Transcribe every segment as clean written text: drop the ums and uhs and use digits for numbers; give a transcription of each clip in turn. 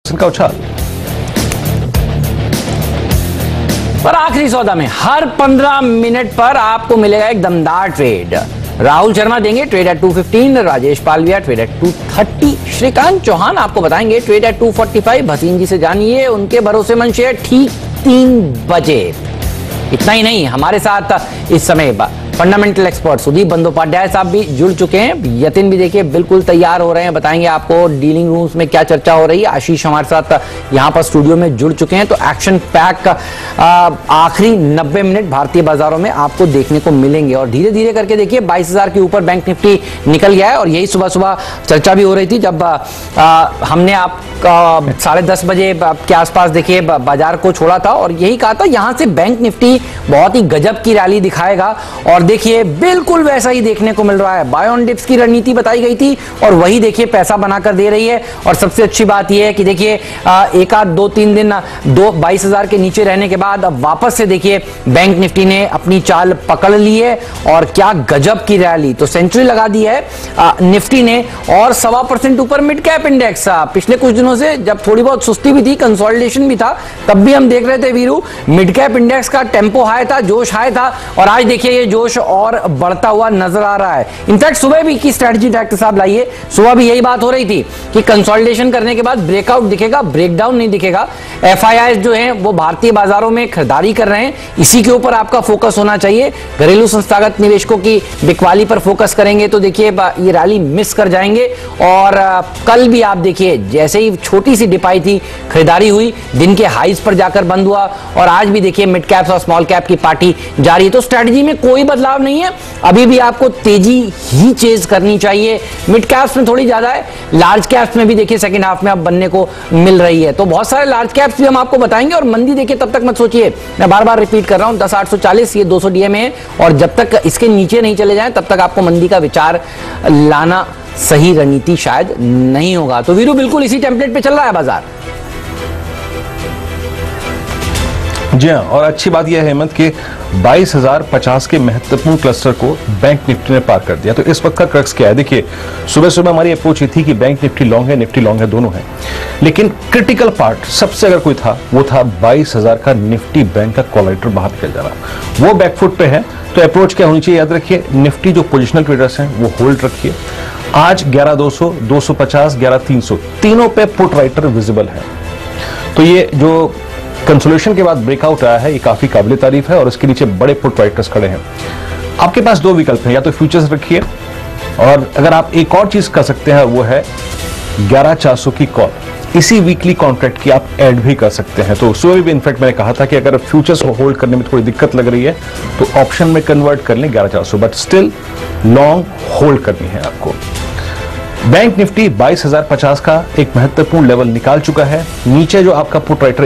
का उछाल। पर आखिरी सौदा में हर 15 मिनट पर आपको मिलेगा एक दमदार ट्रेड। राहुल शर्मा देंगे trade at 215, Rajesh Palviya trade at 230, Shrikant Chauhan आपको बताएंगे ट्रेड एट 245। भसीन जी से जानिए उनके भरोसेमंद शेयर ठीक 3 बजे। इतना ही नहीं, हमारे साथ इस समय फंडामेंटल एक्सपर्ट सुदीप बंदोपाध्याय साहब भी जुड़ चुके हैं। यतिन भी देखिए बिल्कुल तैयार हो रहे हैं, बताएंगे आपको डीलिंग रूम्स में क्या चर्चा हो रही है। आशीष हमारे साथ यहां पर स्टूडियो में जुड़ चुके हैं। तो एक्शन पैक आखिरी 90 मिनट भारतीय बाजारों में आपको देखने को मिलेंगे और धीरे धीरे करके देखिए 22,000 के ऊपर बैंक निफ्टी निकल गया है। और यही सुबह सुबह चर्चा भी हो रही थी जब हमने आप 10:30 बजे के आसपास देखिए बाजार को छोड़ा था और यही कहा था यहां से बैंक निफ्टी बहुत ही गजब की रैली दिखाएगा। और देखिए बिल्कुल वैसा ही देखने को मिल रहा है। बाय ऑन डिप्स की रणनीति बताई गई थी और वही देखिए पैसा बनाकर दे रही है। और सबसे अच्छी बात यह है कि देखिए एक आध 2-3 दिन 22,000 के नीचे रहने के बाद अब वापस से देखिए बैंक निफ्टी ने अपनी चाल पकड़ ली है और क्या गजब की रैली। तो सेंचुरी लगा दी है निफ्टी ने और 1.25% ऊपर मिड कैप इंडेक्स। पिछले कुछ दिनों से जब थोड़ी बहुत सुस्ती भी थी, कंसोलिडेशन भी था, तब भी हम देख रहे थे वीरू मिड कैप इंडेक्स का टेम्पो हाई था, जोश हाई था और आज देखिए ये जोश और बढ़ता हुआ नजर आ रहा है। इनफैक्ट सुबह भी की स्ट्रेटजी डायरेक्टर साहब लाइए, सुबह भी यही बात हो रही थी कि कंसोलिडेशन करने के बाद ब्रेकआउट दिखेगा, ब्रेकडाउन नहीं दिखेगा। एफआईआई जो हैं वो भारतीय बाजारों में खरीदारी कर रहे हैं, इसी के ऊपर आपका फोकस होना चाहिए। घरेलू संस्थागत निवेशकों की बिकवाली पर फोकस करेंगे तो देखिए ये रैली मिस कर जाएंगे। और कल भी आप देखिए जैसे ही छोटी सी डिप आई थी, खरीदारी हुई, दिन के हाईज पर जाकर बंद हुआ और आज भी देखिए मिड कैप्स और स्मॉल कैप की पार्टी जारी है। तो स्ट्रेटजी में कोई बदलाव नहीं है, अभी भी आपको तेजी ही चेज करनी चाहिए। मिड कैप्स में थोड़ी ज्यादा है, लार्ज कैप्स में भी देखिए सेकंड हाफ में आप बनने को मिल रही है। तो बहुत सारे लार्ज कैप्स भी हम आपको बताएंगे और मंदी देखिए तब तक मत सोचिए, मैं बार बार रिपीट कर रहा हूं 10,840 ये 200 डीएमए है और जब तक इसके नीचे नहीं चले जाएं तब तक आपको मंदी का विचार लाना सही रणनीति शायद नहीं होगा। तो वीरू बिल्कुल इसी टेम्पलेट पे चल रहा है बाजार। जी हाँ, और अच्छी बात यह है हेमंत कि 22,050 के महत्वपूर्ण क्लस्टर को बैंक निफ्टी ने पार कर दिया। तो इस वक्त का क्रक्स क्या है, देखिए सुबह सुबह हमारी अप्रोच ये थी कि बैंक निफ्टी लॉन्ग है, निफ्टी लॉन्ग है, दोनों है, लेकिन क्रिटिकल पार्ट सबसे अगर कोई था वो था 22,000 का निफ्टी बैंक का कॉलराइटर बाहर निकल जाना, वो बैकफुट पे है। तो अप्रोच क्या होनी चाहिए, याद रखिए निफ्टी जो पोजिशनल ट्रेडर्स हैं वो होल्ड रखिए। आज 11,200, 250, 11,300 तीनों पे पुट राइटर विजिबल है। तो ये जो कंसोलिडेशन के बाद ब्रेकआउट आया है ये काफी काबिल तारीफ है और इसके नीचे बड़े पुट राइटर्स खड़े हैं। आपके पास दो विकल्प हैं, या तो फ्यूचर्स रखिए और अगर आप एक और चीज कर सकते हैं वो है 11,400 की कॉल, इसी वीकली कॉन्ट्रैक्ट की आप ऐड भी कर सकते हैं। तो सुबह भी इनफैक्ट मैंने कहा था कि अगर फ्यूचर्स को होल्ड करने में थोड़ी दिक्कत लग रही है तो ऑप्शन में कन्वर्ट कर लें 11,400, बट स्टिल लॉन्ग होल्ड करनी है आपको। बैंक निफ्टी 22,050 का एक महत्वपूर्ण लेवल निकाल चुका है। नीचे जो आपका पुट राइटर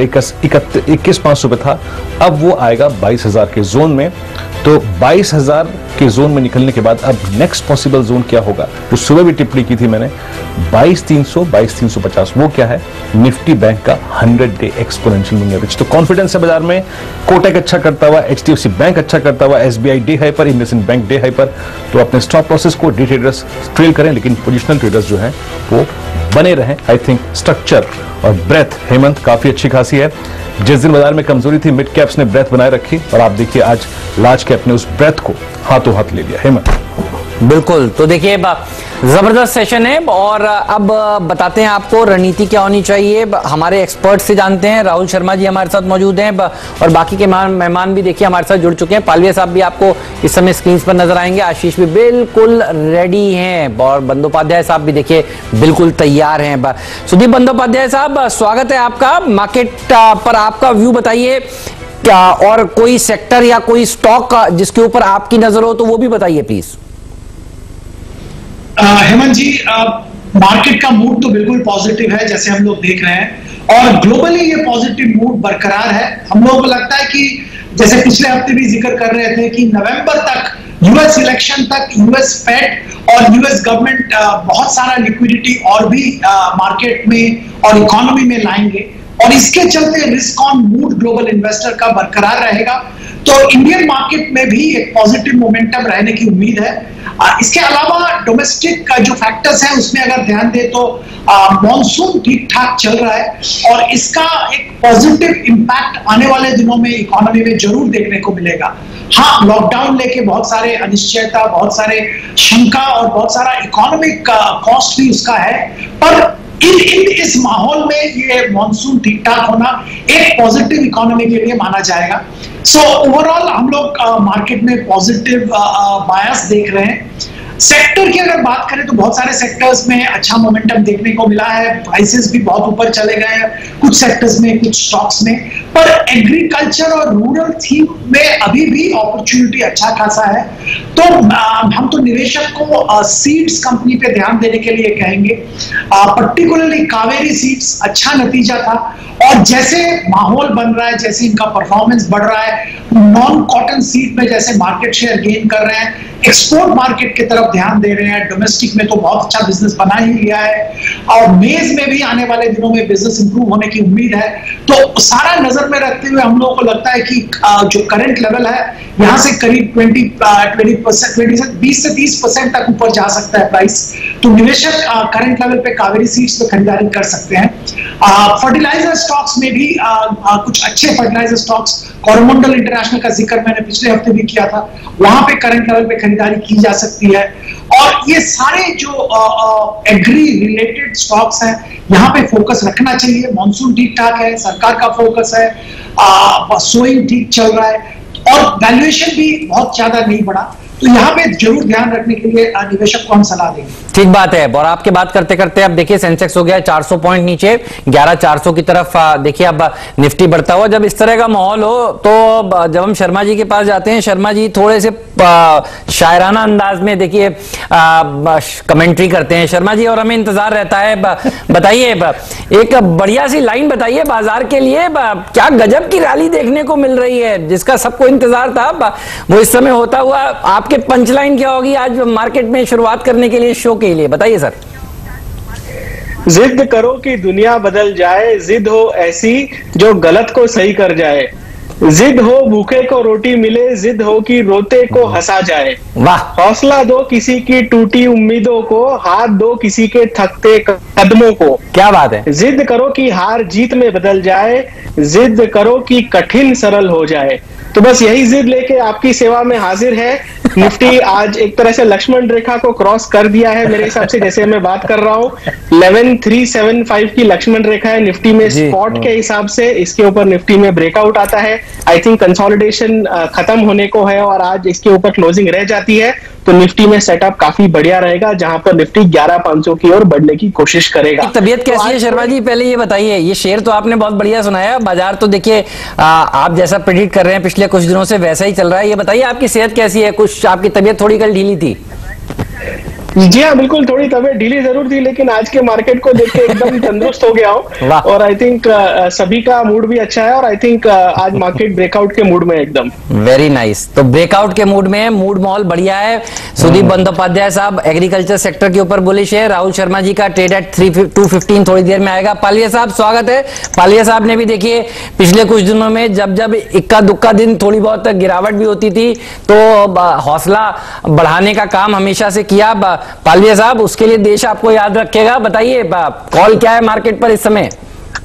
21,500 पे था, अब वो आएगा 22,000 के जोन में। तो 22,000 के जोन में निकलने के बाद अब नेक्स्ट पॉसिबल जोन क्या होगा, जो सुबह भी टिप्पणी की थी मैंने, 22,300, 22,350, वो क्या है, निफ्टी बैंक का 100 डे एक्सपोनेंशियल मूविंग एवरेज। तो कॉन्फिडेंस है बाजार में, कोटक अच्छा करता हुआ, एचडीएफसी बैंक अच्छा करता हुआ, एसबीआई डे हाई पर, इंडसइंड बैंक डे हाई पर। तो अपने स्टॉप लॉसेस को डे ट्रेडर्स ट्रेल करें, लेकिन पोजिशनल ट्रेडर्स जो हैं वो बने रहें। आई थिंक स्ट्रक्चर और ब्रेथ हेमंत काफी अच्छी खासी है। जिस दिन बाजार में कमजोरी थी मिड कैप्स ने ब्रेथ बनाए रखी और आप देखिए आज लार्ज कैप ने उस ब्रेथ को हाथों हाथ ले लिया। हेमंत बिल्कुल, तो देखिए जबरदस्त सेशन है और अब बताते हैं आपको रणनीति क्या होनी चाहिए। हमारे एक्सपर्ट से जानते हैं, राहुल शर्मा जी हमारे साथ मौजूद हैं और बाकी के मेहमान भी देखिए हमारे साथ जुड़ चुके हैं। पालविया साहब भी आपको इस समय स्क्रीन पर नजर आएंगे, आशीष भी बिल्कुल रेडी हैं और बंदोपाध्याय साहब भी देखिए बिल्कुल तैयार हैं। सुदीप बंदोपाध्याय साहब स्वागत है आपका। मार्केट पर आपका व्यू बताइए क्या, और कोई सेक्टर या कोई स्टॉक जिसके ऊपर आपकी नजर हो तो वो भी बताइए प्लीज। हेमंत जी, मार्केट का मूड तो बिल्कुल पॉजिटिव है जैसे हम लोग देख रहे हैं और ग्लोबली ये पॉजिटिव मूड बरकरार है। हम लोगों को लगता है कि जैसे पिछले हफ्ते भी जिक्र कर रहे थे कि नवंबर तक, यूएस इलेक्शन तक, यूएस फेड और यूएस गवर्नमेंट बहुत सारा लिक्विडिटी और भी मार्केट में और इकोनॉमी में लाएंगे और इसके चलते risk on mood global investor का बरकरार रहेगा। तो इंडियन मार्केट में भी एक पॉजिटिव मोमेंटम रहने की उम्मीद है। इसके अलावा डोमेस्टिक का जो फैक्टर्स है उसमें अगर ध्यान दे तो मॉनसून ठीक ठाक चल रहा है और इसका एक पॉजिटिव इंपैक्ट आने वाले दिनों में इकोनॉमी में जरूर देखने को मिलेगा। हाँ, लॉकडाउन लेके बहुत सारे अनिश्चयता, बहुत सारे शंका और बहुत सारा इकोनॉमिक कॉस्ट भी उसका है, पर इस माहौल में ये मॉनसून ठीक ठाक होना एक पॉजिटिव इकोनॉमी के लिए माना जाएगा। सो ओवरऑल हम लोग मार्केट में पॉजिटिव बायस देख रहे हैं। सेक्टर की अगर बात करें तो बहुत सारे सेक्टर्स में अच्छा मोमेंटम देखने को मिला है, प्राइसेस भी बहुत ऊपर चले गए हैं कुछ सेक्टर्स में, कुछ स्टॉक्स में, पर एग्रीकल्चर और रूरल थीम में अभी भी अपॉर्चुनिटी अच्छा खासा है। तो हम तो निवेशक को सीड्स कंपनी पे ध्यान देने के लिए कहेंगे, पर्टिकुलरली कावेरी सीड्स अच्छा नतीजा था और जैसे माहौल बन रहा है, जैसे इनका परफॉर्मेंस बढ़ रहा है, नॉन कॉटन सीड में जैसे मार्केट शेयर गेन कर रहे हैं, एक्सपोर्ट मार्केट की तरफ ध्यान दे रहे हैं, डोमेस्टिक में तो बहुत अच्छा बिजनेस बना ही लिया है और मेज में भी आने वाले दिनों में बिजनेस इंप्रूव होने की उम्मीद है। तो सारा नजर में रखते हुए हम लोगों को लगता है कि जो करंट लेवल है यहां से करीब 20 से 30% तक ऊपर जा सकता है प्राइस। तो निवेशक करंट लेवल पे कावेरी सीड्स पे खरीदारी कर सकते हैं। फर्टिलाइजर स्टॉक्स में भी कुछ अच्छे फर्टिलाइजर स्टॉक्स, कोरोमंडल इंटरनेशनल का जिक्र मैंने पिछले हफ्ते भी किया था, वहां पे करंट लेवल पे खरीदारी की जा सकती है। और ये सारे जो एग्री रिलेटेड स्टॉक्स हैं यहाँ पे फोकस रखना चाहिए। मॉनसून ठीक ठाक है, सरकार का फोकस है, सोइंग ठीक चल रहा है और वैल्यूएशन भी बहुत ज्यादा नहीं बढ़ा, तो यहाँ पे जरूर ध्यान रखने के लिए निवेशक को हम सलाह देंगे। ठीक बात है। और आपके बात करते करते अब देखिए सेंसेक्स हो गया 400 पॉइंट नीचे 11,400 की तरफ। देखिए अब निफ्टी बढ़ता हुआ। जब इस तरह का माहौल हो तो जब हम शर्मा जी के पास जाते हैं, शर्मा जी थोड़े से शायराना अंदाज में देखिए कमेंट्री करते हैं शर्मा जी, और हमें इंतजार रहता है। बताइए एक बढ़िया सी लाइन बताइए बाजार के लिए, क्या गजब की रैली देखने को मिल रही है जिसका सबको इंतजार था, वो इस समय होता हुआ आपके पंचलाइन क्या होगी आज मार्केट में शुरुआत करने के लिए, शो के लिए बताइए सर। जिद करो कि दुनिया बदल जाए, जिद हो ऐसी जो गलत को सही कर जाए, जिद हो भूखे को रोटी मिले, जिद हो कि रोते को हंसा जाए, वाह। हौसला दो किसी की टूटी उम्मीदों को, हाथ दो किसी के थकते कदमों को। क्या बात है। जिद करो कि हार जीत में बदल जाए, जिद करो कि कठिन सरल हो जाए। तो बस यही जिद लेके आपकी सेवा में हाजिर है। निफ्टी आज एक तरह से लक्ष्मण रेखा को क्रॉस कर दिया है मेरे हिसाब से, जैसे मैं बात कर रहा हूँ 11,375 की लक्ष्मण रेखा है निफ्टी में स्पॉट के हिसाब से। इसके ऊपर निफ्टी में ब्रेकआउट आता है, आई थिंक कंसोलिडेशन खत्म होने को है और आज इसके ऊपर क्लोजिंग रह जाती है, तो निफ्टी में सेटअप काफी बढ़िया रहेगा जहां पर निफ्टी 11,500 की ओर बढ़ने की कोशिश करेगा। तबीयत कैसी है शर्मा जी, पहले ये बताइए। ये शेयर तो आपने बहुत बढ़िया सुनाया, बाजार तो देखिए आप जैसा प्रेडिक्ट कर रहे हैं पिछले कुछ दिनों से वैसा ही चल रहा है। ये बताइए आपकी सेहत कैसी है, कुछ आपकी तबीयत थोड़ी कल ढीली थी? जी हाँ, बिल्कुल थोड़ी तबीयत ढीली जरूर थी, लेकिन आज के मार्केट को देख के एकदम तंदुरुस्त हो गया हूँ और आई थिंक सभी का मूड भी अच्छा है और आई थिंक आज मार्केट ब्रेकआउट के मूड में एकदम। Very nice. तो ब्रेकआउट के मूड में, मूड माहौल बढ़िया है। सुदीप बंदोपाध्याय साहब एग्रीकल्चर सेक्टर के ऊपर बुलिश है। राहुल शर्मा जी का ट्रेड एट 215 थोड़ी देर में आएगा। पालिया साहब स्वागत है। पालिया साहब ने भी देखिए पिछले कुछ दिनों में जब जब इक्का दुक्का दिन थोड़ी बहुत गिरावट भी होती थी तो हौसला बढ़ाने का काम हमेशा से किया। पालिया साहब उसके लिए देश आपको याद रखेगा। बताइए कॉल क्या है मार्केट पर इस समय?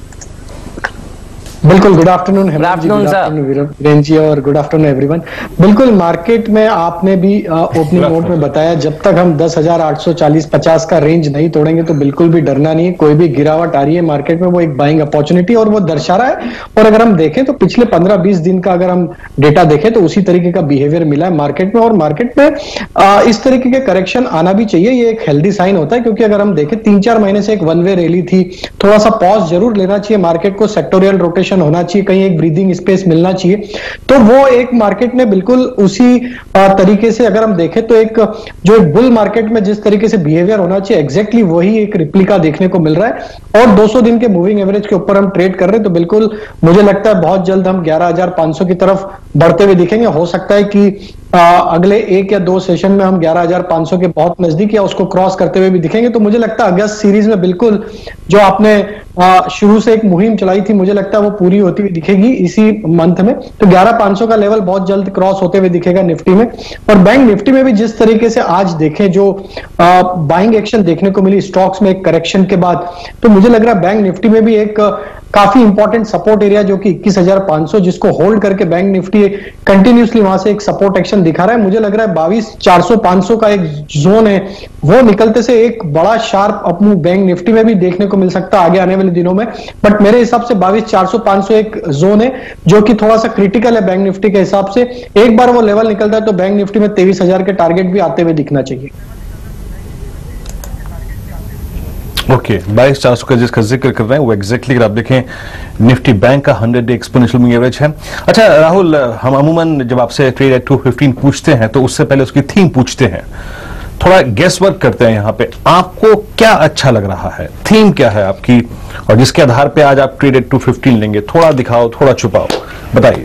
बिल्कुल, गुड आफ्टरनून वीरेंद्र जी और गुड आफ्टरनून एवरीवन। बिल्कुल, मार्केट में आपने भी ओपनिंग नोट में बताया जब तक हम 10,840-50 का रेंज नहीं तोड़ेंगे तो बिल्कुल भी डरना नहीं है। कोई भी गिरावट आ रही है मार्केट में वो एक बाइंग अपॉर्चुनिटी और वो दर्शा रहा है। और अगर हम देखें तो पिछले 15-20 दिन का अगर हम डेटा देखें तो उसी तरीके का बिहेवियर मिला है मार्केट में और मार्केट में इस तरीके के करेक्शन आना भी चाहिए। ये एक हेल्दी साइन होता है क्योंकि अगर हम देखें 3-4 महीने से एक वन वे रैली थी, थोड़ा सा पॉज जरूर लेना चाहिए मार्केट को, सेक्टोरियल रोटेशन होना चाहिए, कहीं एक ब्रीदिंग स्पेस मिलना चाहिए। तो वो एक मार्केट ने बिल्कुल उसी तरीके से अगर हम देखें तो एक जो एक बुल मार्केट में जिस तरीके से बिहेवियर होना चाहिए एग्जैक्टली वही एक रिप्लिका देखने को मिल रहा है। और 200 दिन के मूविंग एवरेज के ऊपर हम ट्रेड कर रहे हैं तो बिल्कुल मुझे लगता है बहुत जल्द हम 11,500 की तरफ बढ़ते हुए दिखेंगे। हो सकता है कि अगले 1 या 2 सेशन में हम 11,500 के बहुत नजदीक या उसको क्रॉस करते हुए भी दिखेंगे। तो मुझे लगता है अगस्त सीरीज में बिल्कुल जो आपने शुरू से एक मुहिम चलाई थी, मुझे लगता है वो पूरी होती हुई दिखेगी इसी मंथ में। तो 11,500 का लेवल बहुत जल्द क्रॉस होते हुए दिखेगा निफ्टी में। और बैंक निफ्टी में भी जिस तरीके से आज देखें जो बाइंग एक्शन देखने को मिली स्टॉक्स में एक करेक्शन के बाद, तो मुझे लग रहा है बैंक निफ्टी में भी एक काफी इंपॉर्टेंट सपोर्ट एरिया जो कि 21,500, जिसको होल्ड करके बैंक निफ्टी कंटिन्यूसली वहां से एक सपोर्ट एक्शन दिखा रहा है। मुझे लग रहा है 22,400-500 का एक जोन है, वो निकलते से एक बड़ा शार्प अपमूव बैंक निफ्टी में भी देखने को मिल सकता है आगे आने वाले दिनों में। बट मेरे हिसाब से 22,400-500 एक जोन है जो कि थोड़ा सा क्रिटिकल है बैंक निफ्टी के हिसाब से। एक बार वो लेवल निकलता है तो बैंक निफ्टी में 23,000 के टारगेट भी आते हुए दिखना चाहिए। ओके, 22,400 का जिसका जिक्र कर रहे हैं वो एग्जैक्टली अगर आप देखें निफ्टी बैंक का 100 एक्सपोनेंशियल मूविंग एवरेज है। अच्छा राहुल, हम अमूमन जब आपसे ट्रेड एट 215 पूछते हैं तो उससे पहले उसकी थीम पूछते हैं, थोड़ा गेस वर्क करते हैं यहाँ पे। आपको क्या अच्छा लग रहा है, थीम क्या है आपकी, और जिसके आधार पे आज आप ट्रेड एट 215 लेंगे? थोड़ा दिखाओ, थोड़ा छुपाओ, बताइए।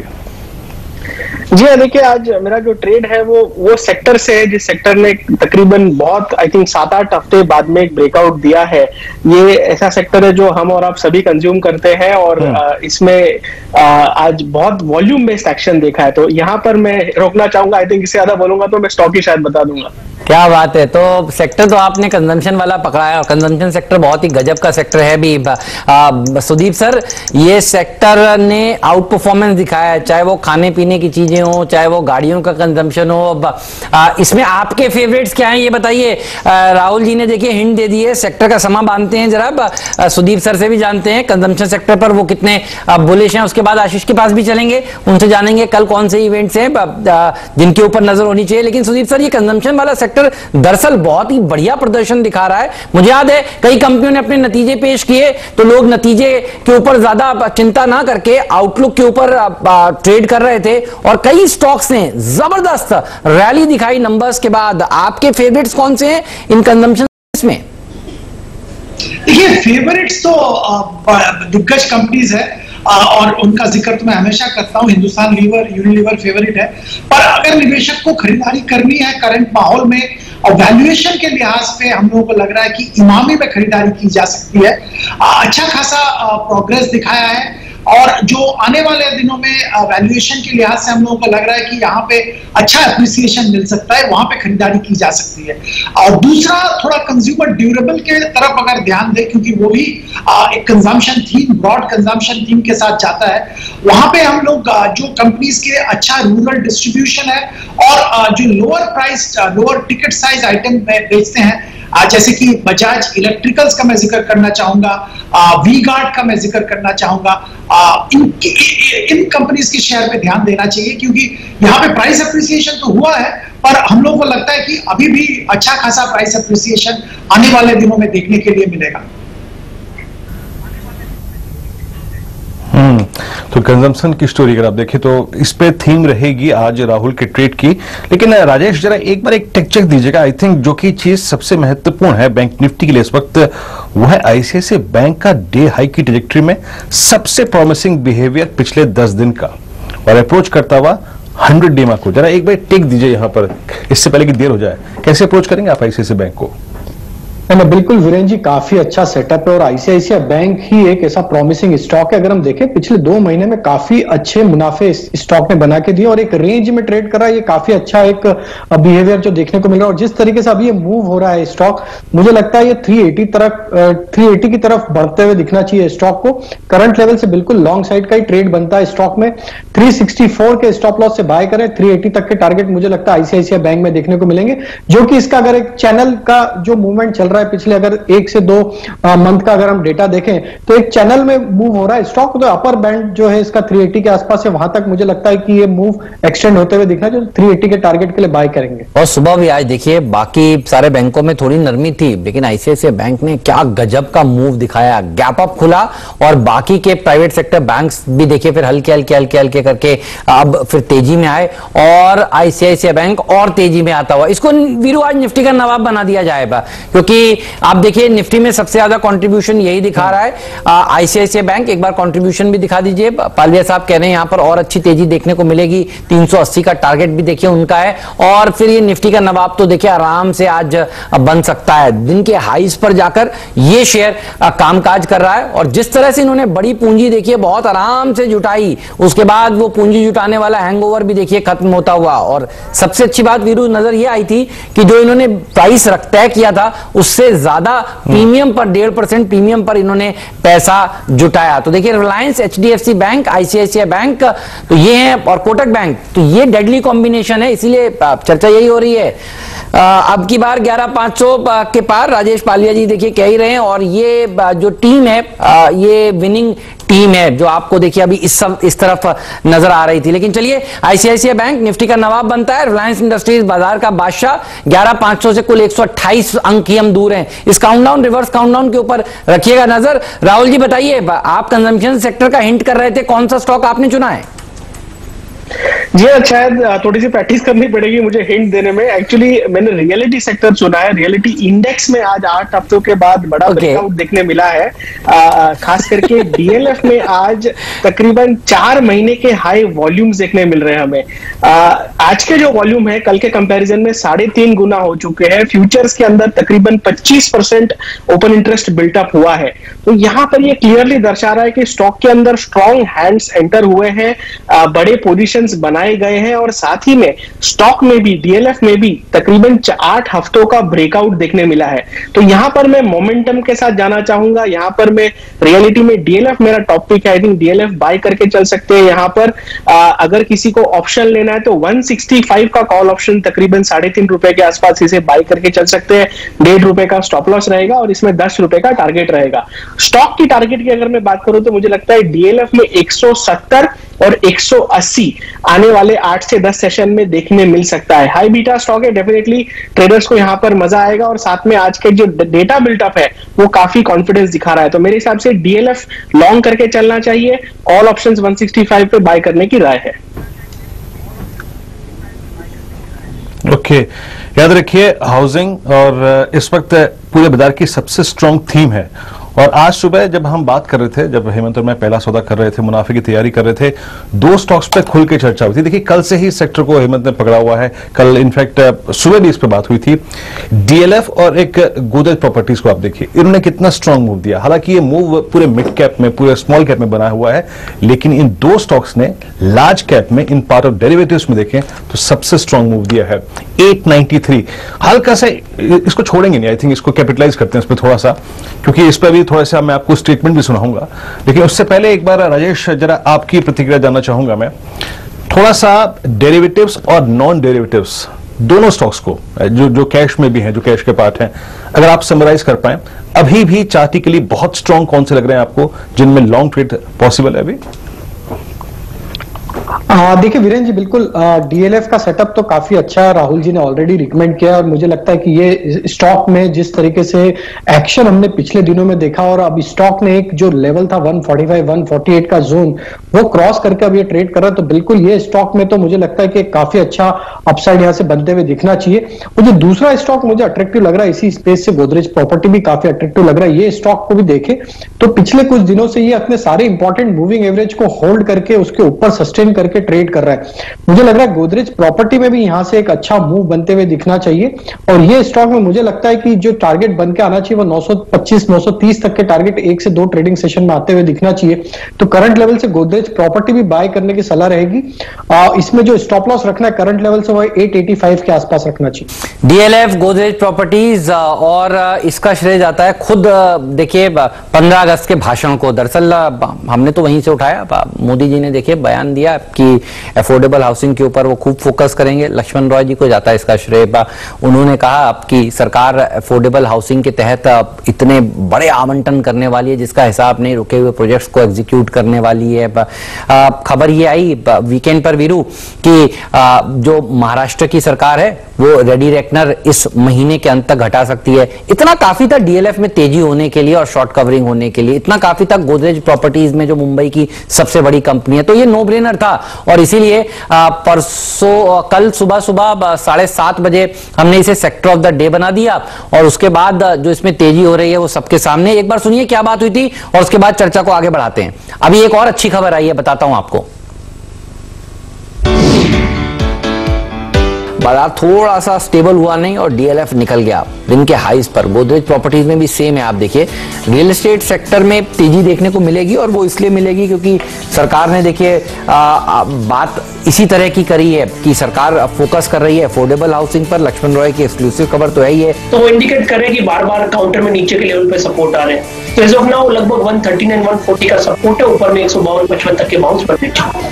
जी हाँ, देखिए आज मेरा जो ट्रेड है वो सेक्टर से है, जिस सेक्टर ने तकरीबन बहुत आई थिंक 7-8 हफ्ते बाद में एक ब्रेकआउट दिया है। ये ऐसा सेक्टर है जो हम और आप सभी कंज्यूम करते हैं और इसमें आज बहुत वॉल्यूम बेस्ड एक्शन देखा है। तो यहाँ पर मैं रोकना चाहूंगा, आई थिंक इससे ज्यादा बोलूंगा तो मैं स्टॉक ही शायद बता दूंगा। क्या बात है। तो सेक्टर तो आपने कंजम्पशन वाला पकड़ाया, और कंजम्पशन सेक्टर बहुत ही गजब का सेक्टर है भी। सुदीप सर, ये सेक्टर ने आउट परफॉर्मेंस दिखाया है, चाहे वो खाने पीने की चीजें हो, चाहे वो गाड़ियों का कंजम्पशन हो। इसमें आपके फेवरेट्स क्या हैं ये बताइए। राहुल जी ने देखिए हिंट दे दिए, सेक्टर का समा बांधते हैं जरा। सुदीप सर से भी जानते हैं कंजम्पशन सेक्टर पर वो कितने बुलिश हैं। उसके बाद आशीष के पास भी चलेंगे, उनसे जानेंगे कल कौन से इवेंट्स हैं जिनके ऊपर नजर होनी चाहिए। लेकिन सुदीप सर, ये कंजम्पशन वाला सेक्टर दरअसल बहुत ही बढ़िया प्रदर्शन दिखा रहा है। मुझे याद है कई कंपनियों ने अपने नतीजे पेश किए तो लोग नतीजे के ऊपर ज्यादा चिंता ना करके आउटलुक के ऊपर ट्रेड कर रहे थे, और कई स्टॉक्स ने जबरदस्त रैली दिखाई नंबर्स के बाद। आपके फेवरेट्स कौन से हैं इन कंजम्पशन में? देखिए, फेवरेट्स तो दिग्गज कंपनीज है और उनका जिक्र तो मैं हमेशा करता हूं। हिंदुस्तान लीवर, यूनिलीवर फेवरेट है। पर अगर निवेशक को खरीदारी करनी है करंट माहौल में और वैल्यूएशन के लिहाज पे हम लोगों को लग रहा है कि इमामी में खरीदारी की जा सकती है। अच्छा खासा प्रोग्रेस दिखाया है और जो आने वाले दिनों में वैल्यूएशन के लिहाज से हम लोगों को लग रहा है कि यहाँ पे अच्छा एप्रिसिएशन मिल सकता है, वहां पे खरीदारी की जा सकती है। और दूसरा, थोड़ा कंज्यूमर ड्यूरेबल के तरफ अगर ध्यान दें, क्योंकि वो भी एक consumption theme, broad consumption theme के साथ जाता है, वहां पे हम लोग जो कंपनीज के अच्छा रूरल डिस्ट्रीब्यूशन है और जो lower price, lower ticket size item बेचते हैं, जैसे कि बजाज इलेक्ट्रिकल्स का मैं जिक्र करना चाहूंगा, वी गार्ड का मैं जिक्र करना चाहूंगा। इन कंपनीज के शेयर पे ध्यान देना चाहिए, क्योंकि यहाँ पे प्राइस एप्रिसिएशन तो हुआ है, पर हम लोगों को लगता है कि अभी भी अच्छा खासा प्राइस एप्रिसिएशन आने वाले दिनों में देखने के लिए मिलेगा। तो कंजम्पशन की स्टोरी अगर आप देखें तो इस पे थीम रहेगी आज राहुल के ट्रेड की। लेकिन राजेश, जरा एक बार एक टेक चेक दीजिएगा। आई थिंक जो की चीज सबसे महत्वपूर्ण है बैंक निफ्टी के लिए इस वक्त, वो है आईसीआईसीआई बैंक का डे हाई की ट्रैजेक्टरी में सबसे प्रॉमिसिंग बिहेवियर पिछले 10 दिन का, और अप्रोच करता हुआ 100 डेमा को। जरा एक बार टेक दीजिए यहाँ पर, इससे पहले कि देर हो जाए। कैसे अप्रोच करेंगे आप आईसीआईसीआई बैंक को? नहीं, बिल्कुल वीरेन जी, काफी अच्छा सेटअप है और आईसीआईसीआई बैंक ही एक ऐसा प्रॉमिसिंग स्टॉक है। अगर हम देखें पिछले 2 महीने में काफी अच्छे मुनाफे इस स्टॉक ने बना के दिए और एक रेंज में ट्रेड कर रहा है। ये काफी अच्छा एक बिहेवियर जो देखने को मिल रहा है, और जिस तरीके से अभी ये मूव हो रहा है स्टॉक, मुझे लगता है ये 380 की तरफ बढ़ते हुए दिखना चाहिए स्टॉक को। करंट लेवल से बिल्कुल लॉन्ग साइड का ही ट्रेड बनता है स्टॉक में। 364 के स्टॉप लॉस से बाय करें, 380 तक के टारगेट मुझे लगता है आईसीआईसीआई बैंक में देखने को मिलेंगे, जो कि इसका अगर एक चैनल का जो मूवमेंट चल रहा है पिछले अगर 1 से 2 मंथ का अगर हम डेटा देखें तो एक चैनल में मूव हो रहा है स्टॉक। तो अपर बैंड जो है इसका 380 के आसपास है, वहां तक मुझे लगता है कि ये मूव एक्सटेंड होते हुए दिखना, जो 380 के टारगेट के लिए बाय करेंगे। और सुबह भी आज देखिए बाकी सारे बैंकों में थोड़ी नरमी थी, लेकिन आईसीआईसीआई बैंक ने क्या गजब का मूव दिखाया, गैप अप खुला, और बाकी के प्राइवेट सेक्टर बैंक्स भी देखिए फिर हल्के हल्के करके अब फिर तेजी में आए, और आईसीआईसीआई बैंक और तेजी में आता हुआ। इसको वीरू आज निफ्टी का नवाब बना दिया जाएगा, क्योंकि क्योंकि आप देखिए निफ्टी में सबसे ज्यादा कंट्रीब्यूशन यही दिखा रहा है आईसीआईसीआई बैंक। एक बार कंट्रीब्यूशन भी दिखा दीजिए। पालविया साहब कह रहे हैं यहां पर और अच्छी तेजी देखने को मिलेगी, 380 का टारगेट भी देखिए उनका है, और फिर ये निफ्टी का नवाब तो देखिए आराम से आज बन सकता है। दिन के हाईज पर जाकर ये शेयर कामकाज कर रहा है, और जिस तरह से इन्होंने बड़ी पूंजी देखिए बहुत आराम से जुटाई, उसके बाद वो पूंजी जुटाने वाला हैंगओवर भी देखिए खत्म होता हुआ। और सबसे अच्छी बात वीरू नजर ये आई थी कि जो इन्होंने प्राइस तय किया था उससे ज्यादा प्रीमियम पर 1.5% प्रीमियम पर इन्होंने पैसा जुटाया। तो देखिए रिलायंस, एचडीएफसी बैंक, आईसीआईसीआई बैंक तो ये है, और कोटक बैंक, तो ये डेडली कॉम्बिनेशन है, इसीलिए चर्चा यही हो रही है। अब की बार 11,500 के पार राजेश पालिया जी देखिए कह ही रहे हैं, और ये जो टीम है ये विनिंग टीम है जो आपको देखिए अभी इस तरफ नजर आ रही थी। लेकिन चलिए आईसीआईसीआई बैंक निफ्टी का नवाब बनता है, रिलायंस इंडस्ट्रीज बाजार का बादशाह, 11,500 से कुल 128 अंक ही हम दूर हैं। इस काउंटडाउन, रिवर्स काउंटडाउन के ऊपर रखिएगा नजर। राहुल जी बताइए, आप कंजम्पशन सेक्टर का हिंट कर रहे थे, कौन सा स्टॉक आपने चुना है? जी शायद थोड़ी सी प्रैक्टिस करनी पड़ेगी मुझे हिंट देने में। एक्चुअली मैंने रियलिटी सेक्टर चुना है। रियलिटी इंडेक्स में आज 8 हफ्तों के बाद बड़ा ब्रेकआउट देखने मिला है। खास करके डीएलएफ में आज तकरीबन 4 महीने के हाई वॉल्यूम्स देखने मिल रहे हैं हमें। आज के जो वॉल्यूम है कल के कंपैरिजन में 3.5 गुना हो चुके हैं। फ्यूचर्स के अंदर तकरीबन 25% ओपन इंटरेस्ट बिल्टअप हुआ है। तो यहाँ पर ये क्लियरली दर्शा रहा है कि स्टॉक के अंदर स्ट्रॉन्ग हैंड्स एंटर हुए हैं, बड़े पोजीशंस बनाए गए हैं, और साथ ही में स्टॉक में भी, डीएलएफ में भी तकरीबन 8 हफ्तों का ब्रेकआउट देखने मिला है। तो यहां पर मैं मोमेंटम के साथ जाना चाहूंगा। यहां पर मैं रियलिटी में डीएलएफ मेरा टॉप पिक है। आई थिंक डीएलएफ बाय करके चल सकते हैं। यहां पर अगर किसी को ऑप्शन लेना है तो 165 का कॉल ऑप्शन तकरीबन 3.5 रुपए के आसपास इसे बाय करके चल सकते हैं। 1.5 रुपए का स्टॉप लॉस रहेगा और इसमें 10 रुपए का टारगेट रहेगा। स्टॉक की टारगेट की अगर मैं बात करूं तो मुझे लगता है डीएलएफ में 170 और 180 आने वाले 8 से 10 सेशन में देखने मिल सकता है। हाई बीटा स्टॉक है, डेफिनेटली ट्रेडर्स को यहां पर मजा आएगा, और साथ में आज के जो डेटा बिल्टअप है वो काफी कॉन्फिडेंस दिखा रहा है। तो मेरे हिसाब से डीएलएफ लॉन्ग करके चलना चाहिए। ऑल ऑप्शंस 165 पे बाय करने की राय है। ओके, याद रखिए हाउसिंग और इस वक्त पूरे बाजार की सबसे स्ट्रॉन्ग थीम है। और आज सुबह जब हम बात कर रहे थे, जब हेमंत और मैं पहला सौदा कर रहे थे, मुनाफे की तैयारी कर रहे थे, 2 स्टॉक्स पे खुल के चर्चा हुई थी। देखिए कल से ही सेक्टर को हेमंत ने पकड़ा हुआ है। कल इनफैक्ट सुबह भी इस पे बात हुई थी। डीएलएफ और एक गोदरेज प्रॉपर्टीज को आप देखिए, इन्होंने कितना स्ट्रांग मूव दिया। हालांकि ये मूव पूरे मिड कैप में, पूरे स्मॉल कैप में बना हुआ है, लेकिन इन 2 स्टॉक्स ने लार्ज कैप में, इन पार्ट ऑफ डेरिवेटिव्स में देखें तो सबसे स्ट्रांग मूव दिया है। 893 हल्का से इसको छोड़ेंगे नहीं, आई थिंक इसको कैपिटलाइज करते हैं इस पर थोड़ा सा, क्योंकि इस पर भी थोड़ा सा मैं आपको स्टेटमेंट भी सुनाऊंगा। लेकिन उससे पहले एक बार राजेश जरा आपकी प्रतिक्रिया जानना चाहूंगा मैं, थोड़ा सा डेरिवेटिव्स और नॉन डेरिवेटिव्स दोनों स्टॉक्स को, जो कैश में भी हैं, जो कैश के पार्ट हैं, अगर आप समराइज कर पाए, अभी भी चार्टिकली बहुत स्ट्रांग कौन से लग रहे हैं आपको जिनमें लॉन्ग ट्रेड पॉसिबल है अभी? देखिए वीरेंद्र जी, बिल्कुल डीएलएफ का सेटअप तो काफी अच्छा है, राहुल जी ने ऑलरेडी रिकमेंड किया, और मुझे लगता है कि ये स्टॉक में जिस तरीके से एक्शन हमने पिछले दिनों में देखा, और अब स्टॉक ने एक जो लेवल था 145 148 का जोन वो क्रॉस करके अब ये ट्रेड कर रहा है, तो बिल्कुल ये स्टॉक में तो मुझे लगता है कि काफी अच्छा अपसाइड यहां से बनते हुए दिखना चाहिए। और जो दूसरा स्टॉक मुझे अट्रैक्टिव लग रहा है इसी स्पेस से, गोदरेज प्रॉपर्टी भी काफी अट्रैक्टिव लग रहा है। ये स्टॉक को भी देखें तो पिछले कुछ दिनों से ये अपने सारे इंपॉर्टेंट मूविंग एवरेज को होल्ड करके उसके ऊपर सस्टेन करके ट्रेड कर रहा है। मुझे लग रहा है गोदरेज प्रॉपर्टी में भी यहां से एक अच्छा मूव बनते हुए दिखना चाहिए, और ये स्टॉक में मुझे लगता है कि जो टारगेट बन के आना चाहिए वो 925 930 तक के टारगेट 1 से 2 ट्रेडिंग सेशन में आते हुए दिखना चाहिए। तो करंट लेवल से गोदरेज प्रॉपर्टी भी बाय करने की सलाह रहेगी। इसमें जो स्टॉप लॉस रखना है करंट लेवल से वो 885 के आसपास रखना चाहिए। डीएलएफ, गोदरेज प्रॉपर्टीज, और इसका श्रेय जाता है खुद देखिए 15 अगस्त के भाषण को। दरअसल हमने तो वहीं से उठाया, मोदी जी ने देखिए बयान दिया कि अफोर्डेबल हाउसिंग के ऊपर वो खूब फोकस करेंगे। लक्ष्मण रॉय जी को जाता है इसका श्रेय। उन्होंने कहा आपकी सरकार अफोर्डेबल हाउसिंग के तहत इतने बड़े आवंटन करने वाली है जिसका हिसाब नहीं, रुके हुए प्रोजेक्ट्स को एग्जीक्यूट करने वाली है। खबर ये आई वीकेंड पर वीरू कि जो महाराष्ट्र की सरकार है वो रेडी रेकनर इस महीने के अंत तक घटा सकती है। इतना काफी था डीएलएफ में तेजी होने के लिए और शॉर्ट कवरिंग होने के लिए, इतना काफी था गोदरेज प्रॉपर्टीज में जो मुंबई की सबसे बड़ी कंपनी है। तो ये नो ब्रेनर था, और इसीलिए परसों कल सुबह 7:30 बजे हमने इसे सेक्टर ऑफ द डे बना दिया और उसके बाद जो इसमें तेजी हो रही है वो सबके सामने। एक बार सुनिए क्या बात हुई थी और उसके बाद चर्चा को आगे बढ़ाते हैं। अभी एक और अच्छी खबर आई है, बताता हूं आपको। बाजार थोड़ा सा स्टेबल हुआ नहीं और डीएलएफ निकल गया दिन के हाईज पर। गोदरेज प्रॉपर्टीज में भी सेम है, आप देखिए रियल एस्टेट सेक्टर में तेजी देखने को मिलेगी और वो इसलिए मिलेगी क्योंकि सरकार ने देखिए बात इसी तरह की करी है कि सरकार फोकस कर रही है अफोर्डेबल हाउसिंग पर। लक्ष्मण रॉय की एक्सक्लूसिव खबर तो है ही है। तो वो इंडिकेट कर रहे हैं कि बार बार काउंटर में नीचे के लेवल पे सपोर्ट आ रहे हैं। तो एज ऑफ नाउ लगभग 139 140 का सपोर्ट है, ऊपर में 152-55 तक के बाउंस पर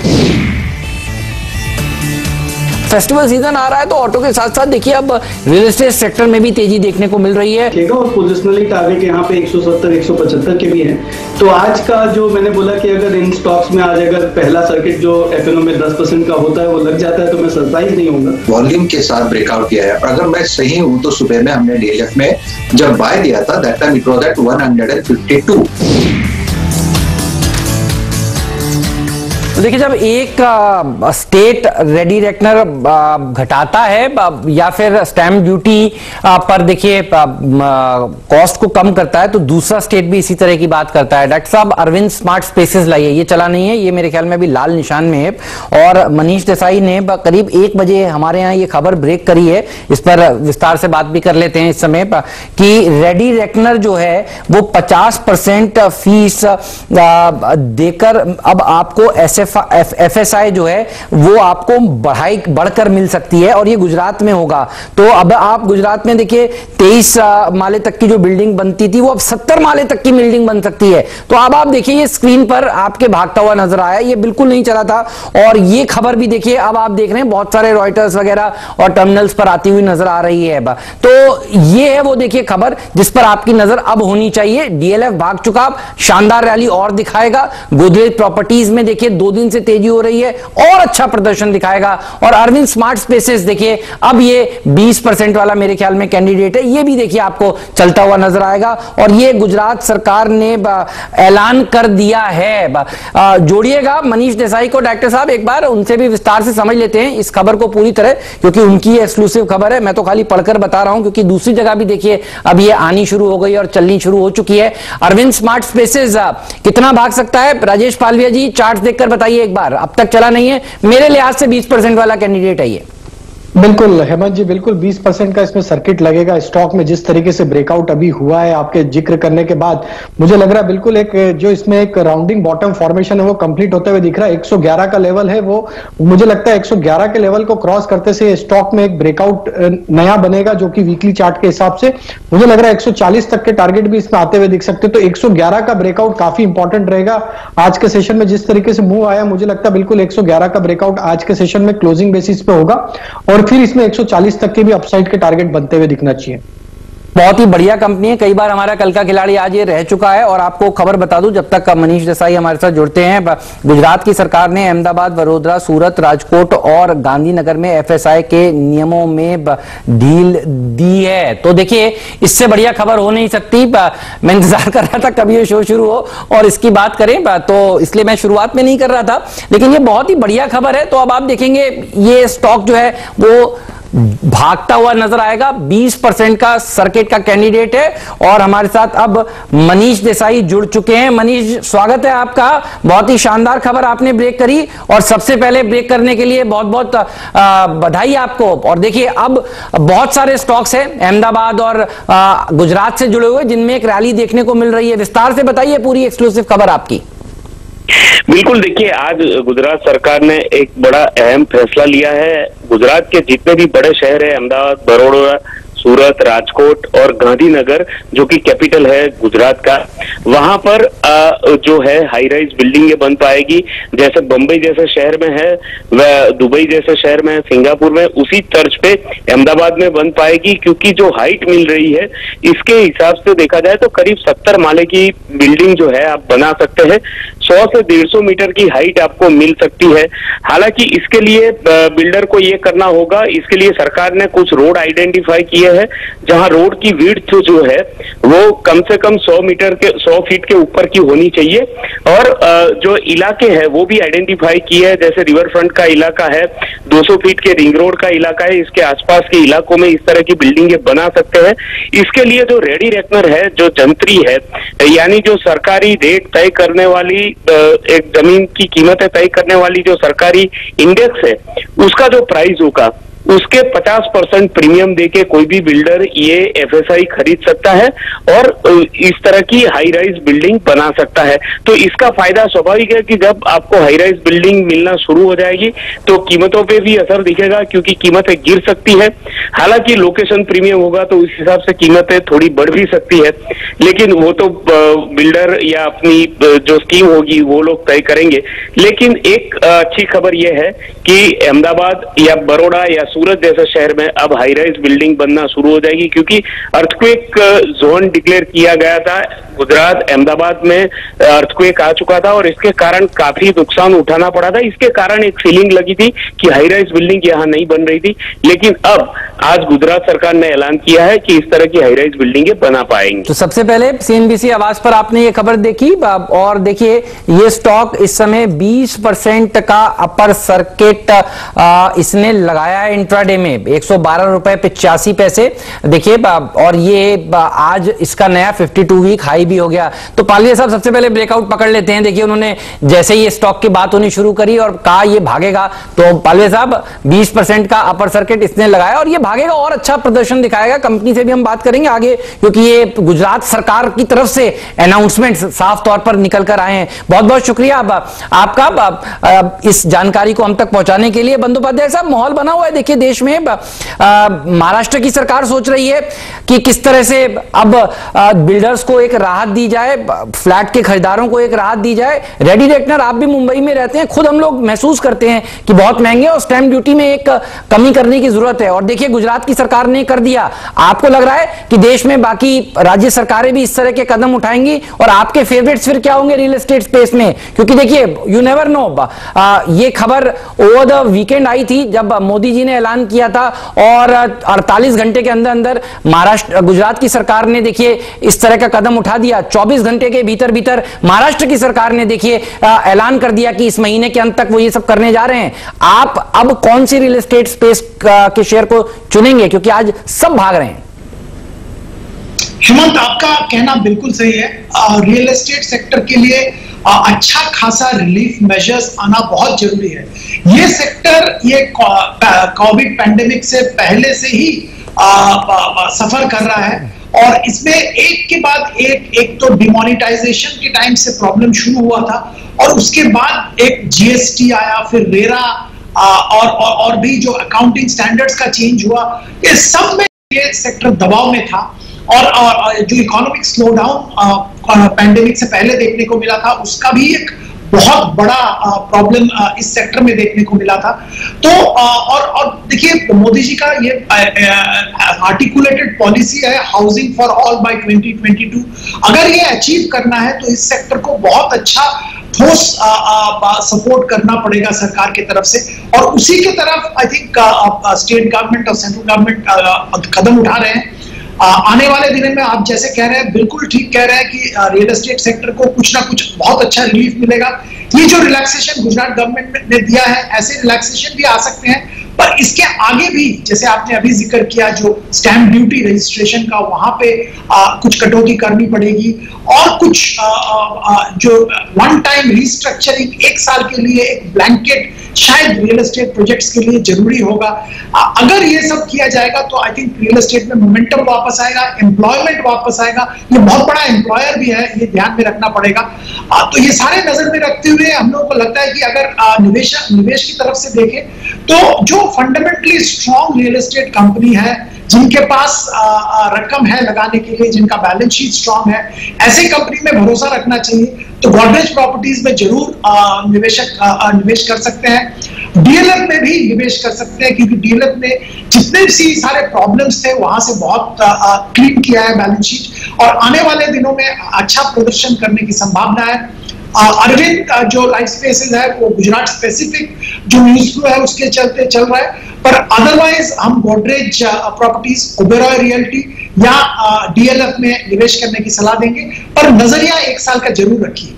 फेस्टिवल सीजन आ रहा है तो ऑटो के साथ साथ देखिए अब रियल एस्टेट सेक्टर में भी तेजी देखने को मिल रही है। और पोजिशनली टारगेट यहाँ पे 170-175 के भी हैं। तो आज का जो मैंने बोला कि अगर इन स्टॉक्स में आज अगर पहला सर्किट जो एफएनओ में 10% का होता है वो लग जाता है तो मैं सरप्राइज नहीं होगा। वॉल्यूम के साथ ब्रेकआउट किया है। अगर मैं सही हूं तो सुबह में हमने डीएलएफ में जब बाय दिया था that time it was at 152। देखिए जब एक स्टेट रेडी रेकनर घटाता है या फिर स्टैम्प ड्यूटी पर देखिए कॉस्ट को कम करता है तो दूसरा स्टेट भी इसी तरह की बात करता है। डॉक्टर साहब अरविंद स्मार्ट स्पेसेस लाइए, ये चला नहीं है, ये मेरे ख्याल में अभी लाल निशान में है और मनीष देसाई ने करीब 1 बजे हमारे यहाँ ये खबर ब्रेक करी है। इस पर विस्तार से बात भी कर लेते हैं इस समय कि रेडी रेकनर जो है वो 50% फीस देकर अब आपको एफएसआई जो है वो आपको बढ़कर मिल सकती है और ये गुजरात में होगा। तो अब आप गुजरात में देखिए 23 माले तक की जो बिल्डिंग बनती थी वो अब 70 माले तक की बिल्डिंग बन सकती है। तो अब आप देखिए ये स्क्रीन पर आपके भागता हुआ नजर आया, ये बिल्कुल नहीं चला था और ये खबर भी देखिए अब आप देख रहे हैं बहुत सारे रॉयटर्स वगैरह और टर्मिनल्स पर आती हुई नजर आ रही है। तो ये है वो देखिए खबर जिस पर आपकी नजर अब होनी चाहिए। डीएलएफ भाग चुका, शानदार रैली और दिखाएगा। गोदरेज प्रॉपर्टीज में देखिए 2 दिन से तेजी हो रही है और अच्छा प्रदर्शन दिखाएगा और अरविंद स्मार्ट स्पेसेस देखिए अब ये 20% वाला मेरे ख्याल में कैंडिडेट है, ये भी देखिए आपको चलता हुआ नजर आएगा और ये गुजरात सरकार ने ऐलान कर दिया है। जोड़िएगा मनीष देसाई को डॉक्टर साहब, एक बार उनसे भी विस्तार से समझ लेते हैं इस खबर को पूरी तरह, क्योंकि उनकी एक्सक्लूसिव खबर है। मैं तो खाली पढ़कर बता रहा हूं क्योंकि दूसरी जगह भी देखिए अब ये आनी शुरू हो गई और चलनी शुरू हो चुकी है। अरविंद स्मार्ट स्पेसेस कितना भाग सकता है? राजेश पालविया जी चार्ट देखकर बताइए एक बार। अब तक चला नहीं है, मेरे लिहाज से 20% वाला कैंडिडेट है ये। बिल्कुल हेमंत जी, बिल्कुल 20% का इसमें सर्किट लगेगा। स्टॉक में जिस तरीके से ब्रेकआउट अभी हुआ है आपके जिक्र करने के बाद, मुझे लग रहा है बिल्कुल एक जो इसमें एक राउंडिंग बॉटम फॉर्मेशन है वो कंप्लीट होते हुए दिख रहा है। 111 का लेवल है वो, मुझे लगता है 111 के लेवल को क्रॉस करते से स्टॉक में एक ब्रेकआउट नया बनेगा जो कि वीकली चार्ट के हिसाब से मुझे लग रहा है 140 तक के टारगेट भी इसमें आते हुए दिख सकते। तो 111 का ब्रेकआउट काफी इंपॉर्टेंट रहेगा। आज के सेशन में जिस तरीके से मूव आया, मुझे लगता है बिल्कुल 111 का ब्रेकआउट आज के सेशन में क्लोजिंग बेसिस पे होगा और फिर इसमें 140 तक के भी अपसाइड के टारगेट बनते हुए दिखना चाहिए। बहुत ही बढ़िया कंपनी है, कई बार हमारा कल का खिलाड़ी आज ये रह चुका है। और आपको खबर बता दूं जब तक मनीष देसाई हमारे साथ जुड़ते हैं, गुजरात की सरकार ने अहमदाबाद, वडोदरा, सूरत, राजकोट और गांधीनगर में एफएसआई के नियमों में ढील दी है। तो देखिए इससे बढ़िया खबर हो नहीं सकती। मैं इंतजार कर रहा था कब ये शो शुरू हो और इसकी बात करें, तो इसलिए मैं शुरुआत में नहीं कर रहा था, लेकिन ये बहुत ही बढ़िया खबर है। तो अब आप देखेंगे ये स्टॉक जो है वो भागता हुआ नजर आएगा। 20% का सर्किट का कैंडिडेट है और हमारे साथ अब मनीष देसाई जुड़ चुके हैं। मनीष, स्वागत है आपका। बहुत ही शानदार खबर आपने ब्रेक करी और सबसे पहले ब्रेक करने के लिए बहुत बहुत बधाई आपको। और देखिए अब बहुत सारे स्टॉक्स हैं अहमदाबाद और गुजरात से जुड़े हुए जिनमें एक रैली देखने को मिल रही है। विस्तार से बताइए पूरी एक्सक्लूसिव खबर आपकी। बिल्कुल, देखिए आज गुजरात सरकार ने एक बड़ा अहम फैसला लिया है। गुजरात के जितने भी बड़े शहर है, अहमदाबाद, बड़ौदा, सूरत, राजकोट और गांधीनगर जो कि कैपिटल है गुजरात का, वहां पर जो है हाई राइज बिल्डिंगें बन पाएगी। जैसे बंबई जैसे शहर में है, वह दुबई जैसे शहर में है, सिंगापुर में, उसी तर्ज पे अहमदाबाद में बन पाएगी। क्योंकि जो हाइट मिल रही है इसके हिसाब से देखा जाए तो करीब 70 माले की बिल्डिंग जो है आप बना सकते हैं। 100 से 150 मीटर की हाइट आपको मिल सकती है। हालांकि इसके लिए बिल्डर को ये करना होगा, इसके लिए सरकार ने कुछ रोड आइडेंटिफाई किए हैं, जहां रोड की विड्थ जो है वो कम से कम 100 फीट के ऊपर की होनी चाहिए। और जो इलाके हैं वो भी आइडेंटिफाई किए हैं, जैसे रिवर फ्रंट का इलाका है, 200 फीट के रिंग रोड का इलाका है, इसके आसपास के इलाकों में इस तरह की बिल्डिंगें बना सकते हैं। इसके लिए जो रेडी रेकनर है, जो जंत्री है, यानी जो सरकारी रेट तय करने वाली, एक जमीन की कीमतें तय करने वाली जो सरकारी इंडेक्स है, उसका जो प्राइस होगा उसके 50% प्रीमियम देके कोई भी बिल्डर ये एफएसआई खरीद सकता है और इस तरह की हाई राइज बिल्डिंग बना सकता है। तो इसका फायदा स्वाभाविक है कि जब आपको हाई राइज बिल्डिंग मिलना शुरू हो जाएगी तो कीमतों पे भी असर दिखेगा, क्योंकि कीमतें गिर सकती है। हालांकि लोकेशन प्रीमियम होगा तो उस हिसाब से कीमतें थोड़ी बढ़ भी सकती है, लेकिन वो तो बिल्डर या अपनी जो स्कीम होगी वो लोग तय करेंगे। लेकिन एक अच्छी खबर यह है कि अहमदाबाद या बड़ौदा या सूरत जैसे शहर में अब हाई राइज बिल्डिंग बनना शुरू हो जाएगी, क्योंकि अर्थक्वेक जोन डिक्लेयर किया गया था। गुजरात, अहमदाबाद में अर्थक्वेक आ चुका था और इसके कारण काफी नुकसान उठाना पड़ा था। इसके कारण एक सीलिंग लगी थी कि हाई राइज बिल्डिंग यहाँ नहीं बन रही थी, लेकिन अब आज गुजरात सरकार ने ऐलान किया है कि इस तरह की हाई राइज बिल्डिंगें बना पाएंगे। तो सबसे पहले सीएनबीसी आवाज पर आपने ये खबर देखी और देखिए ये स्टॉक इस समय 20% का अपर सर्किट इसने लगाया है इंट्राडे में, 112 रुपए 85 पैसे। देखिए और ये आज इसका नया 52 वीक हाई भी हो गया। तो पालवे साहब सबसे पहले ब्रेकआउट पकड़ लेते हैं। देखिए उन्होंने जैसे ये स्टॉक की बात होनी शुरू करी और कहा ये भागेगा, तो पालवे साहब 20% का अपर सर्किट इसने लगाया और ये भागेगा और अच्छा प्रदर्शन दिखाएगा। कंपनी से भी हम बात करेंगे आगे, क्योंकि ये गुजरात सरकार की तरफ से अनाउंसमेंट साफ तौर पर निकल कर आए हैं। बहुत बहुत शुक्रिया आपका इस जानकारी को हम तक पहुंचाने के लिए। बंदोपाध्याय साहब, माहौल बना हुआ है देखिए देश में। महाराष्ट्र की सरकार सोच रही है कि किस तरह से अब बिल्डर्स को एक राहत दी जाए, फ्लैट के खरीदारों को एक राहत दी जाए। रेडी रेकनर, आप भी मुंबई में रहते हैं, खुद हम लोग महसूस करते हैं कि बहुत महंगे और स्टैंप ड्यूटी में एक कमी करने की जरूरत है। और देखिए गुजरात की सरकार ने कर दिया। आपको लग रहा है कि देश में बाकी राज्य सरकारें भी इस तरह के कदम उठाएंगी? और आपके फेवरेट्स फिर क्या होंगे रियल एस्टेट स्पेस में? क्योंकि देखिए यू नेवर नो, ये खबर ओवर द वीकेंड आई थी जब मोदी जी ने ऐलान किया था और 48 घंटे के अंदर अंदर गुजरात की सरकार ने देखिए इस तरह का कदम उठा दिया। 24 घंटे के भीतर भीतर महाराष्ट्र की सरकार ने देखिए ऐलान कर दिया कि इस महीने के अंत तक वो ये सब करने जा रहे हैं। आप अब कौन सी रियल एस्टेट स्पेस के शेयर को चुनेंगे, क्योंकि आज सब भाग रहे हैं? हेमंत, आपका कहना बिल्कुल सही है। रियल एस्टेट सेक्टर के लिए अच्छा खासा रिलीफ मेजर्स आना बहुत जरूरी है। ये सेक्टर ये कोविड पैंडेमिक से पहले से ही सफर कर रहा है और इसमें एक के बाद एक तो डिमोनेटाइजेशन के टाइम से प्रॉब्लम शुरू हुआ था और उसके बाद एक जीएसटी आया, फिर रेरा और भी जो अकाउंटिंग स्टैंडर्ड्स का चेंज हुआ। ये सब में ये सेक्टर दबाव में था और जो इकोनॉमिक स्लोडाउन पैंडेमिक से पहले देखने को मिला था उसका भी एक बहुत बड़ा प्रॉब्लम इस सेक्टर में देखने को मिला था। तो और देखिए मोदी जी का ये आर्टिकुलेटेड पॉलिसी है हाउसिंग फॉर ऑल बाय 2022। अगर ये अचीव करना है तो इस सेक्टर को बहुत अच्छा ठोस सपोर्ट करना पड़ेगा सरकार की तरफ से और उसी की तरफ आई थिंक स्टेट गवर्नमेंट और सेंट्रल गवर्नमेंट कदम उठा रहे हैं। आने वाले दिनों में आप जैसे कह रहे हैं, बिल्कुल ठीक कह रहे हैं कि रियल एस्टेट सेक्टर को कुछ ना कुछ बहुत अच्छा रिलीफ मिलेगा। ये जो रिलैक्सेशन गुजरात गवर्नमेंट ने दिया है, ऐसे रिलैक्सेशन भी आ सकते हैं, पर इसके आगे भी जैसे आपने अभी जिक्र किया जो स्टैंप ड्यूटी रजिस्ट्रेशन का, वहां पे कुछ कटौती करनी पड़ेगी और कुछ जो वन टाइम रिस्ट्रक्चरिंग एक साल के लिए एक ब्लैंकेट शायद रियल एस्टेट प्रोजेक्ट्स के लिए जरूरी होगा। अगर ये सब किया जाएगा तो आई थिंक रियल एस्टेट में मोमेंटम वापस आएगा, एम्प्लॉयमेंट वापस आएगा। ये बहुत बड़ा एम्प्लॉयर भी है, ये ध्यान में रखना पड़ेगा। तो ये सारे नजर में रखते हुए हम लोगों को लगता है कि अगर निवेश की तरफ से देखें तो जो fundamentally strong real estate company है, जिनके पास रकम है लगाने के लिए, जिनका बैलेंस शीट स्ट्रॉन्ग है, ऐसे कंपनी में भरोसा रखना चाहिए। तो गोदरेज प्रॉपर्टीज में जरूर निवेश कर सकते हैं। डीएलएफ में भी निवेश कर सकते हैं क्योंकि डीएलएफ में जितने भी सारे प्रॉब्लम्स थे वहां से बहुत क्लीन किया है बैलेंस शीट और आने वाले दिनों में अच्छा प्रदर्शन करने की संभावना है। अरविंद जो लाइफ स्पेसेस है वो गुजरात स्पेसिफिक जो न्यूज फ्लो है उसके चलते चल रहा है, पर अदरवाइज हम गोदरेज प्रॉपर्टीज, ओबेरॉय रियल्टी या डीएलएफ में निवेश करने की सलाह देंगे, पर नजरिया 1 साल का जरूर रखिए।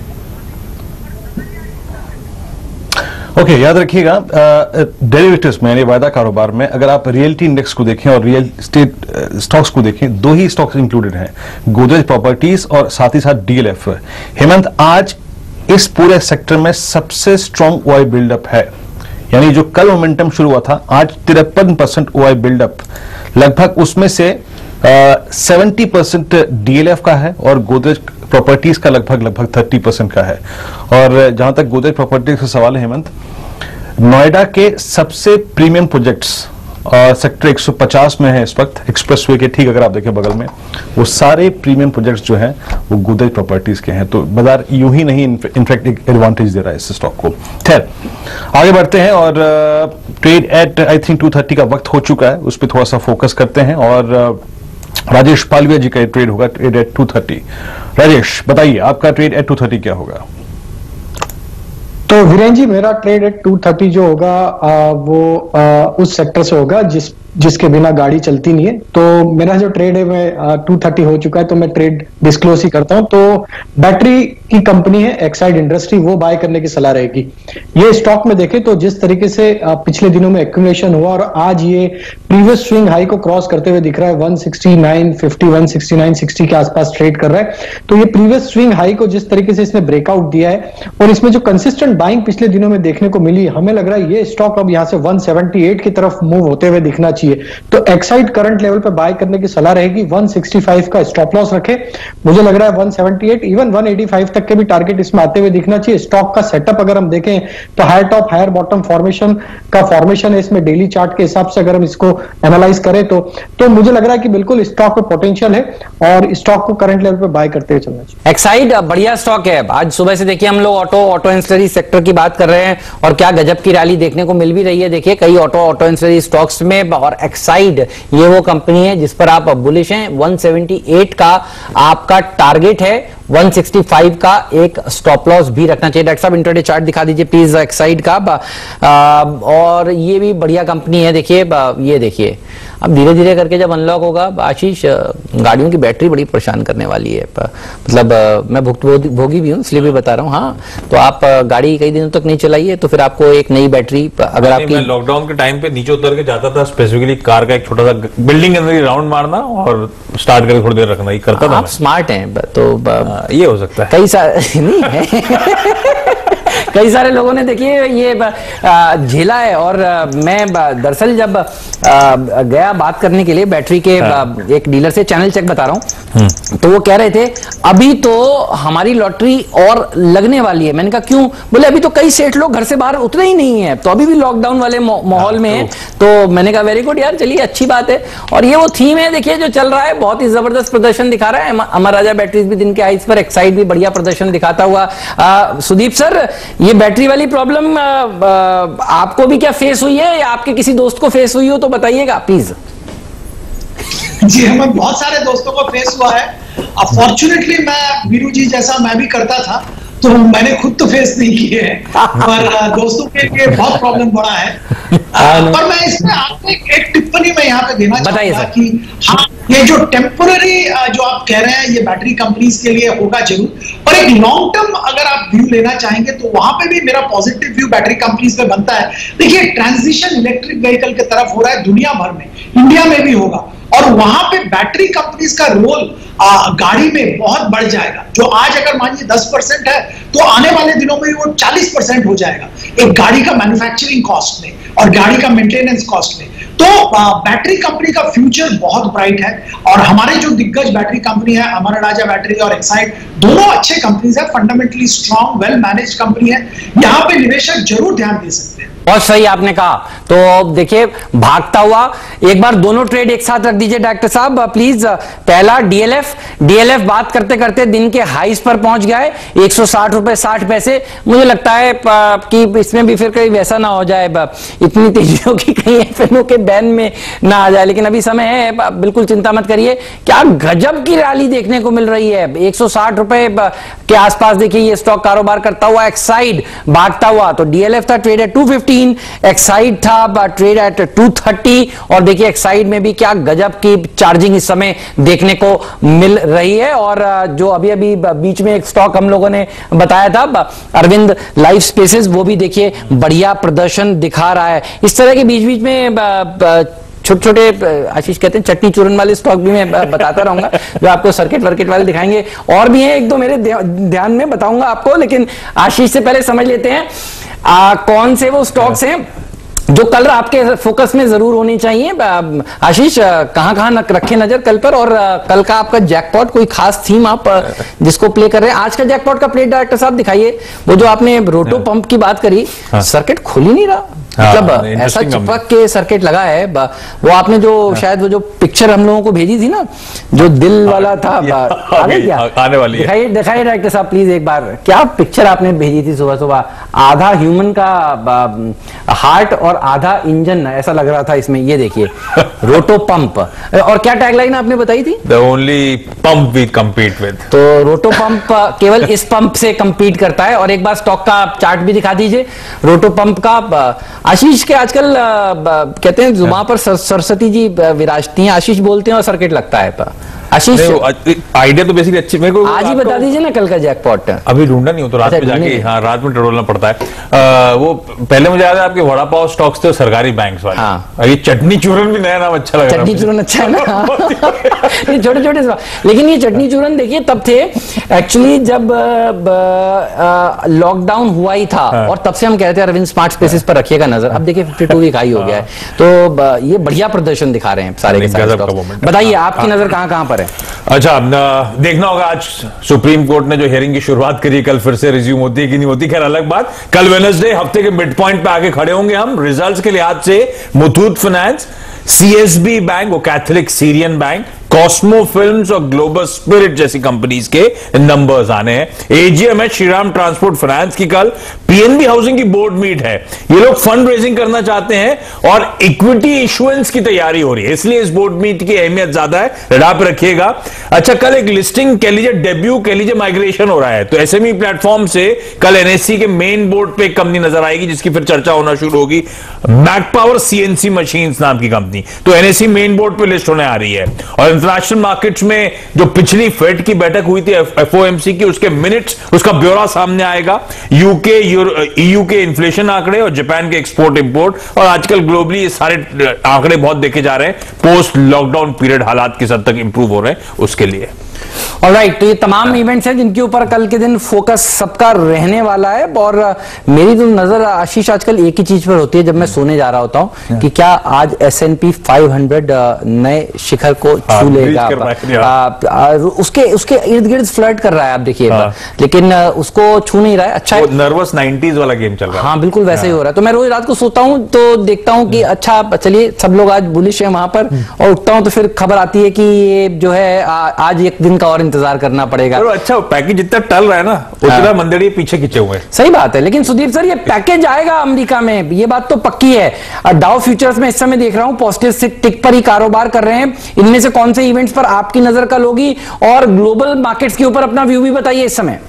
ओके, याद रखिएगा डेरिवेटिव्स में यानी वायदा कारोबार में अगर आप रियल्टी इंडेक्स को देखें और रियल स्टेट स्टॉक्स को देखें, 2 ही स्टॉक्स इंक्लूडेड हैं, गोदरेज प्रॉपर्टीज और साथ ही साथ डीएलएफ। हेमंत, आज इस पूरे सेक्टर में सबसे स्ट्रॉन्ग ओआई बिल्डअप है, यानी जो कल मोमेंटम शुरू हुआ था आज 53% ओआई बिल्डअप, लगभग उसमें से 70% डीएलएफ का है और गोदरेज प्रॉपर्टीज का लगभग 30% का है। और जहां तक गोदरेज प्रॉपर्टीज का सवाल है हेमंत, नोएडा के सबसे प्रीमियम प्रोजेक्ट्स सेक्टर 150 में है इस वक्त, एक्सप्रेसवे के ठीक अगर आप देखें बगल में, वो सारे प्रीमियम प्रोजेक्ट्स जो हैं वो गोदरेज प्रॉपर्टीज के हैं। तो बाजार यूं ही नहीं इनफैक्ट एक एडवांटेज दे रहा है इस स्टॉक को। खैर आगे बढ़ते हैं और ट्रेड एट आई थिंक 230 का वक्त हो चुका है, उस पर थोड़ा सा फोकस करते हैं और राजेश पालविया जी का ट्रेड होगा ट्रेड एट 230। राजेश बताइए आपका ट्रेड एट 230 क्या होगा? तो वीरेन जी, मेरा ट्रेड एट 230 जो होगा वो उस सेक्टर से होगा जिसके बिना गाड़ी चलती नहीं है। तो मेरा जो ट्रेड है मैं 230 हो चुका है, तो मैं ट्रेड डिस्क्लोज ही करता हूं। तो बैटरी की कंपनी है एक्साइड इंडस्ट्री, वो बाय करने की सलाह रहेगी। ये स्टॉक में देखें तो जिस तरीके से पिछले दिनों में एक्यूमुलेशन हुआ और आज ये प्रीवियस स्विंग हाई को क्रॉस करते हुए दिख रहा है, 169.50 169.60 के आसपास ट्रेड कर रहा है। तो ये प्रीवियस स्विंग हाई को जिस तरीके से इसने ब्रेकआउट दिया है और इसमें जो कंसिस्टेंट बाइंग पिछले दिनों में देखने को मिली, हमें लग रहा है ये स्टॉक अब यहां से 178 की तरफ मूव होते हुए दिखना चाहिए। तो एक्साइड करंट लेवल पे बाय करने की सलाह रहेगी। 165 का स्टॉप लॉस रखे, मुझे लग रहा है 178 इवन 185 तक के भी टारगेट इसमें आते हुए दिखना चाहिए। स्टॉक का सेटअप अगर हम देखें तो higher top higher bottom formation है इसमें, डेली चार्ट के हिसाब से अगर हम इसको एनालाइज करें तो मुझे लग रहा है कि बिल्कुल स्टॉक पे पोटेंशियल है और स्टॉक को करंट लेवल पे बाय करते हुए चलना चाहिए। एक्साइड बढ़िया स्टॉक है। आज सुबह से देखिए हम लोग ऑटो एंसिलरी सेक्टर की बात कर रहे हैं और क्या गजब की रैली देखने को मिल भी रही है। देखिए कई ऑटो एंसिलरी स्टॉक्स में, और एक्साइड ये वो कंपनी है जिस पर आप बुलिश हैं। 178 का आपका टारगेट है, 165 का एक स्टॉप लॉस भी रखना चाहिए। डॉक्टर साहब इंट्राडे चार्ट दिखा दीजिए प्लीज एक्साइड का। और ये भी बढ़िया कंपनी है। देखिए ये देखिए, अब धीरे धीरे करके जब अनलॉक होगा आशीष, गाड़ियों की बैटरी बड़ी परेशान करने वाली है। मतलब मैं भोगी भी हूँ इसलिए भी बता रहा हूँ। हाँ, तो आप गाड़ी कई दिनों तक नहीं चलाइए तो फिर आपको एक नई बैटरी अगर आपकी। मैं लॉकडाउन के टाइम पे नीचे उतर के जाता था, स्पेसिफिकली कार का एक छोटा सा बिल्डिंग के अंदर ही राउंड मारना और स्टार्ट करके थोड़ी देर रखना, ये करता था। आप स्मार्ट हैं तो ये हो सकता है। कई सारे नहीं है कई सारे लोगों ने देखिए ये झेला है। और मैं दरअसल जब गया बात करने के लिए बैटरी के एक डीलर से, चैनल चेक बता रहा हूं, तो वो कह रहे थे अभी तो हमारी लॉटरी और लगने वाली है। मैंने कहा क्यों? बोले अभी तो कई सेठ लोग घर से बाहर उतरे ही नहीं है, तो अभी भी लॉकडाउन वाले माहौल में है। तो मैंने कहा वेरी गुड यार, चलिए अच्छी बात है। और ये वो थीम है देखिए जो चल रहा है, बहुत ही जबरदस्त प्रदर्शन दिखा रहा है। अमर राजा बैटरीज भी दिन के हाईज पर, एक्साइड भी बढ़िया प्रदर्शन दिखाता हुआ। सुदीप सर, ये बैटरी वाली प्रॉब्लम आपको भी क्या फेस हुई है या आपके किसी दोस्त को फेस हुई हो तो बताइएगा प्लीज। जी हमें बहुत सारे दोस्तों को फेस हुआ है। फॉर्चुनेटली मैं वीरू जी जैसा मैं भी करता था, तो मैंने खुद तो फेस नहीं किए हैं, पर दोस्तों के लिए बहुत प्रॉब्लम बड़ा है। पर मैं इसमें आपको एक टिप्पणी मैं यहाँ पे देना चाहूंगा कि हाँ, ये जो टेम्पोररी जो आप कह रहे हैं ये बैटरी कंपनीज के लिए होगा जरूर, पर एक लॉन्ग टर्म अगर आप व्यू लेना चाहेंगे तो वहां पे भी मेरा पॉजिटिव व्यू बैटरी कंपनीज में बनता है। देखिए ट्रांजिशन इलेक्ट्रिक व्हीकल की तरफ हो रहा है दुनिया भर में, इंडिया में भी होगा, और वहां पे बैटरी कंपनीज का रोल गाड़ी में बहुत बढ़ जाएगा। जो आज अगर मानिए 10% है तो आने वाले दिनों में वो 40% हो जाएगा एक गाड़ी का मैन्युफैक्चरिंग कॉस्ट में और गाड़ी का मेंटेनेंस कॉस्ट में। तो बैटरी कंपनी का फ्यूचर बहुत ब्राइट है और हमारे जो दिग्गज बैटरी कंपनी है अमर राजा बैटरी और एक्साइड, दोनों अच्छे कंपनीज है, fundamentally strong well manage company है। यहाँ पे निवेशक जरूर ध्यान दे सकते हैं। बहुत सही आपने कहा। तो देखिए भागता हुआ एक बार दोनों ट्रेड एक साथ रख दीजिए डॉक्टर साहब प्लीज। पहला डीएलएफ बात करते करते दिन के हाईस पर पहुंच गया है, 160 रुपए 60 पैसे। मुझे लगता है कि इसमें भी फिर कहीं वैसा ना हो जाए, इतनी तेजी होगी कहीं एफएनओ के बैन में ना आ जाए, लेकिन अभी समय है, बिल्कुल चिंता मत करिए। क्या गजब की रैली देखने को मिल रही है, 160 रुपए के आसपास देखिए ये स्टॉक कारोबार करता हुआ। एक्साइड भागता हुआ, तो डीएलएफ था ट्रेड एट 215, एक्साइड था ट्रेड एट 230, और देखिए एक्साइड में भी क्या गजब की चार्जिंग इस समय देखने को मिल रही है। और जो अभी अभी बीच में एक स्टॉक हम लोगों ने बताया था अरविंद लाइफ स्पेसेस, वो भी देखिए बढ़िया प्रदर्शन दिखा रहा है। इस तरह के बीच बीच में छोटे छोटे आशीष कहते हैं चटनी चूरन वाले स्टॉक भी मैं बताता रहूंगा जो आपको सर्किट वर्किट वाले दिखाएंगे। और भी हैं एक दो मेरे ध्यान में, बताऊंगा आपको, लेकिन आशीष से पहले समझ लेते हैं कौन से वो स्टॉक्स हैं जो कल आपके फोकस में जरूर होनी चाहिए। आशीष, कहां कहां रखे नजर कल पर, और कल का आपका जैकपॉट कोई खास थीम आप जिसको प्ले कर रहे हैं? आज का जैकपॉट का प्लेट डायरेक्टर साहब दिखाइए। वो जो आपने रोटो पंप की बात करी, सर्किट खुल ही नहीं रहा, मतलब ऐसा चिपक के सर्किट लगा है। वो आपने जो शायद वो जो पिक्चर हम लोगों को भेजी थी ना, जो दिल वाला था, आने वाली है। दिखाइए डायरेक्टर साहब प्लीज एक बार, क्या पिक्चर आपने भेजी थी सुबह सुबह? आधा ह्यूमन का हार्ट और आधा इंजन ऐसा लग रहा था इसमें। ये देखिए रोटो पंप, और क्या टैगलाइन आपने बताई थी? The only pump we compete with। तो रोटो पंप केवल इस पंप से compete करता है। और एक बार स्टॉक का चार्ट भी दिखा दीजिए रोटो पंप का। आशीष के आजकल कहते हैं जुबान पर सरस्वती जी विराजती हैं, आशीष बोलते हैं और सर्किट लगता है। आशीष, आइडिया तो बेसिकली अच्छी, मेरे को आज ही बता दीजिए ना कल का जैकपॉट। अभी ढूंढा नहीं हो तो रात में जाके, हाँ रात में टटोलना पड़ता है। वो पहले मुझे याद है आपके वड़ा पाव स्टॉक्स थे सरकारी बैंक वाले। हाँ। ये चटनी चूरन भी नया नाम अच्छा लग रहा है। चटनी चूरन अच्छा है ना ये छोटे छोटे, लेकिन ये चटनी चूरन देखिए तब थे एक्चुअली जब लॉकडाउन हुआ ही था। हाँ। और तब से हम कहते हैं अरविंद स्मार्ट स्पेसेस पर रखिएगा नजर। अब देखिए 52 वीक हाई हो गया है, तो ये बढ़िया प्रदर्शन दिखा रहे हैं सारे के सारे। बताइए आपकी नजर कहां पर है? अच्छा, देखना होगा आज सुप्रीम कोर्ट ने जो हियरिंग की शुरुआत करी, कल फिर से रिज्यूम होती है कि नहीं होती, खैर अलग बात। कल वेडनेसडे, हफ्ते के मिड पॉइंट पे आके खड़े होंगे हम रिजल्ट्स के लिहाज से। मुथूट फाइनेंस, सीएसबी बैंक, वो Catholic Syrian bank, Cosmo films और ग्लोबल स्पिरिट जैसी कंपनीज के नंबर्स आने हैं। एजीएम है श्रीराम ट्रांसपोर्ट फाइनेंस की कल। पीएनबी हाउसिंग की बोर्ड मीट है। ये लोग फंड रेजिंग करना चाहते हैं और इक्विटी इशुएंस की तैयारी हो रही है, इसलिए इस बोर्ड मीट की अहमियत ज्यादा है, रडार पे रखिएगा। अच्छा, कल एक लिस्टिंग कह लीजिए, डेब्यू कह लीजिए, माइग्रेशन हो रहा है। तो एसएमई प्लेटफॉर्म से कल एनएससी के मेन बोर्ड पे एक कंपनी नजर आएगी जिसकी फिर चर्चा होना शुरू होगी, मैक पावर सीएनसी मशीन्स नाम की कंपनी। तो एनएससी मेन बोर्ड पे लिस्ट होने आ रही है। और इंटरनेशनल मार्केट्स में जो पिछली फेड की बैठक हुई थी एफओएमसी की, उसके मिनट्स, उसका ब्यौरा सामने आएगा। यूके ईयू के इन्फ्लेशन आंकड़े और जापान के एक्सपोर्ट इंपोर्ट, और आजकल ग्लोबली ये सारे आंकड़े बहुत देखे जा रहे हैं। पोस्ट लॉकडाउन पीरियड हालात किस हद तक इंप्रूव हो रहे हैं उसके लिए। ऑलराइट, तो ये तमाम इवेंट्स हैं जिनके ऊपर कल के दिन फोकस सबका रहने वाला है। और मेरी तो नजर आशीष आजकल एक ही चीज पर होती है जब मैं सोने जा रहा होता हूं कि क्या आज S&P 500 नए शिखर को छू लेगा। उसके इर्द गिर्द फ्लर्ट कर रहा है, आप देखिए। लेकिन उसको छू नहीं रहा है। अच्छा, नर्वस 90s वाला गेम चल रहा है। हाँ बिल्कुल वैसे ही हो रहा है। तो मैं रोज रात को सोता हूं तो देखता हूं कि अच्छा चलिए सब लोग आज बुलिश है वहां पर, और उठता हूं तो फिर खबर आती है कि ये जो है आज एक दिन का और इंतजार करना पड़ेगा। अच्छा, पैकेज जितना टल रहा है ना उतना मंदिर पीछे खींचे हुए। सही बात है, लेकिन सुदीप सर ये पैकेज आएगा अमेरिका में, ये बात तो पक्की है। डाउ फ्यूचर्स में इस समय देख रहा हूं पॉजिटिव से टिक पर ही कारोबार कर रहे हैं। इनमें से कौन से इवेंट्स पर आपकी नजर कल होगी, और ग्लोबल मार्केट्स के ऊपर अपना व्यू भी बताइए इस समय।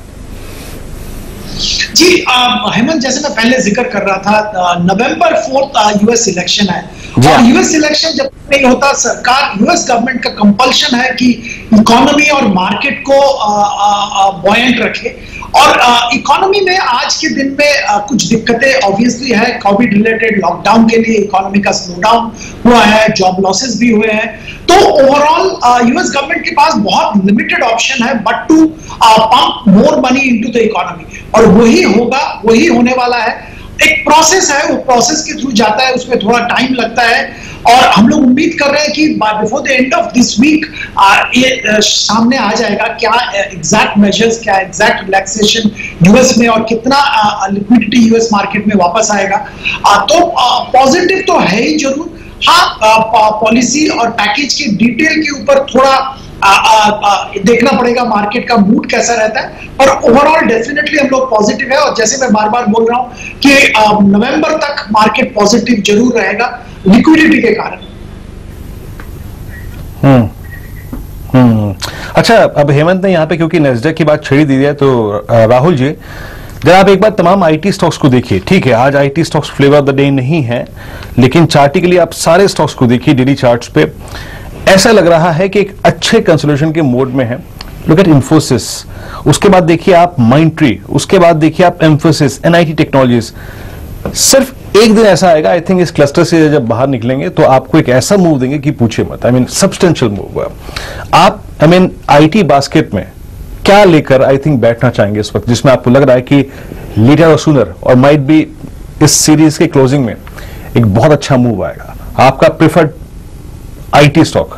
जी हेमंत, जैसे मैं पहले जिक्र कर रहा था, नवंबर 4 यूएस इलेक्शन है। और यूएस इलेक्शन जब नहीं होता, सरकार, यूएस गवर्नमेंट का कंपल्शन है कि इकोनॉमी और मार्केट को बॉयंट रखे। और इकोनॉमी में आज के दिन में कुछ दिक्कतें ऑब्वियसली है। कोविड रिलेटेड लॉकडाउन के लिए इकोनॉमी का स्लोडाउन हुआ है, जॉब लॉसेस भी हुए हैं। तो ओवरऑल यूएस गवर्नमेंट के पास बहुत लिमिटेड ऑप्शन है but to pump more money into the economy, और वही होगा, वही होने वाला है। एक प्रोसेस है, वो प्रोसेस के थ्रू जाता है, उसमें थोड़ा टाइम लगता है। और हम लोग उम्मीद कर रहे हैं कि before the end of this week ये सामने आ जाएगा क्या एग्जैक्ट मेजर्स, क्या एग्जैक्ट रिलैक्सेशन यूएस में, और कितना लिक्विडिटी यूएस मार्केट में वापस आएगा। तो पॉजिटिव तो है ही जरूर। हाँ, पॉलिसी और पैकेज के डिटेल के ऊपर थोड़ा देखना पड़ेगा मार्केट का मूड कैसा रहता है, पर ओवरऑल डेफिनेटली हम लोग पॉजिटिव है। और जैसे मैं बार बार बोल रहा हूं कि नवंबर तक मार्केट पॉजिटिव जरूर रहेगा लिक्विडिटी के कारण। अच्छा, अब हेमंत ने यहाँ पे क्योंकि नैस्डैक की बात छेड़ी दी है, तो राहुल जी जरा आप एक बार तमाम आईटी स्टॉक्स को देखिए। ठीक है, आज IT stocks flavour of the day नहीं है, लेकिन चार्टिकली आप सारे स्टॉक्स को देखिए डेली चार्ट्स पे। ऐसा लग रहा है कि एक अच्छे कंसोलिडेशन के मोड में है। लुक एट इंफोसिस, उसके बाद देखिए आप माइंडट्री, उसके बाद देखिए आप एम्फोसिस, एनआईटी टेक्नोलॉजीज। सिर्फ एक दिन ऐसा आएगा, आई थिंक इस क्लस्टर से जब बाहर निकलेंगे तो आपको एक ऐसा मूव देंगे कि पूछे मत। I mean substantial move. आप आईटी बास्केट में क्या लेकर आई थिंक बैठना चाहेंगे इस वक्त, जिसमें आपको लग रहा है कि लेटर और सूनर और माइट बी इस सीरीज के क्लोजिंग में एक बहुत अच्छा मूव आएगा? आपका प्रिफर्ड आईटी स्टॉक?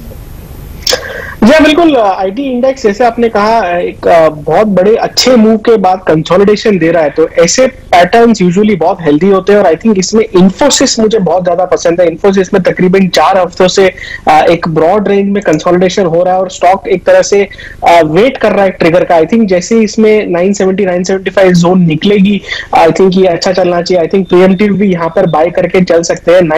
जी बिल्कुल, आईटी इंडेक्स जैसे आपने कहा एक बहुत बड़े अच्छे मूव के बाद कंसोलिडेशन दे रहा है, तो ऐसे पैटर्न्स यूजुअली बहुत हेल्दी होते हैं। और आई थिंक इसमें इंफोसिस मुझे बहुत ज्यादा पसंद है। इंफोसिस में तकरीबन 4 हफ्तों से एक ब्रॉड रेंज में कंसोलिडेशन हो रहा है और स्टॉक एक तरह से वेट कर रहा है ट्रिगर का। आई थिंक जैसे इसमें 970 975 जोन निकलेगी, आई थिंक ये अच्छा चलना चाहिए। आई थिंक प्रीएम्प्टिव भी यहाँ पर बाय करके चल सकते हैं।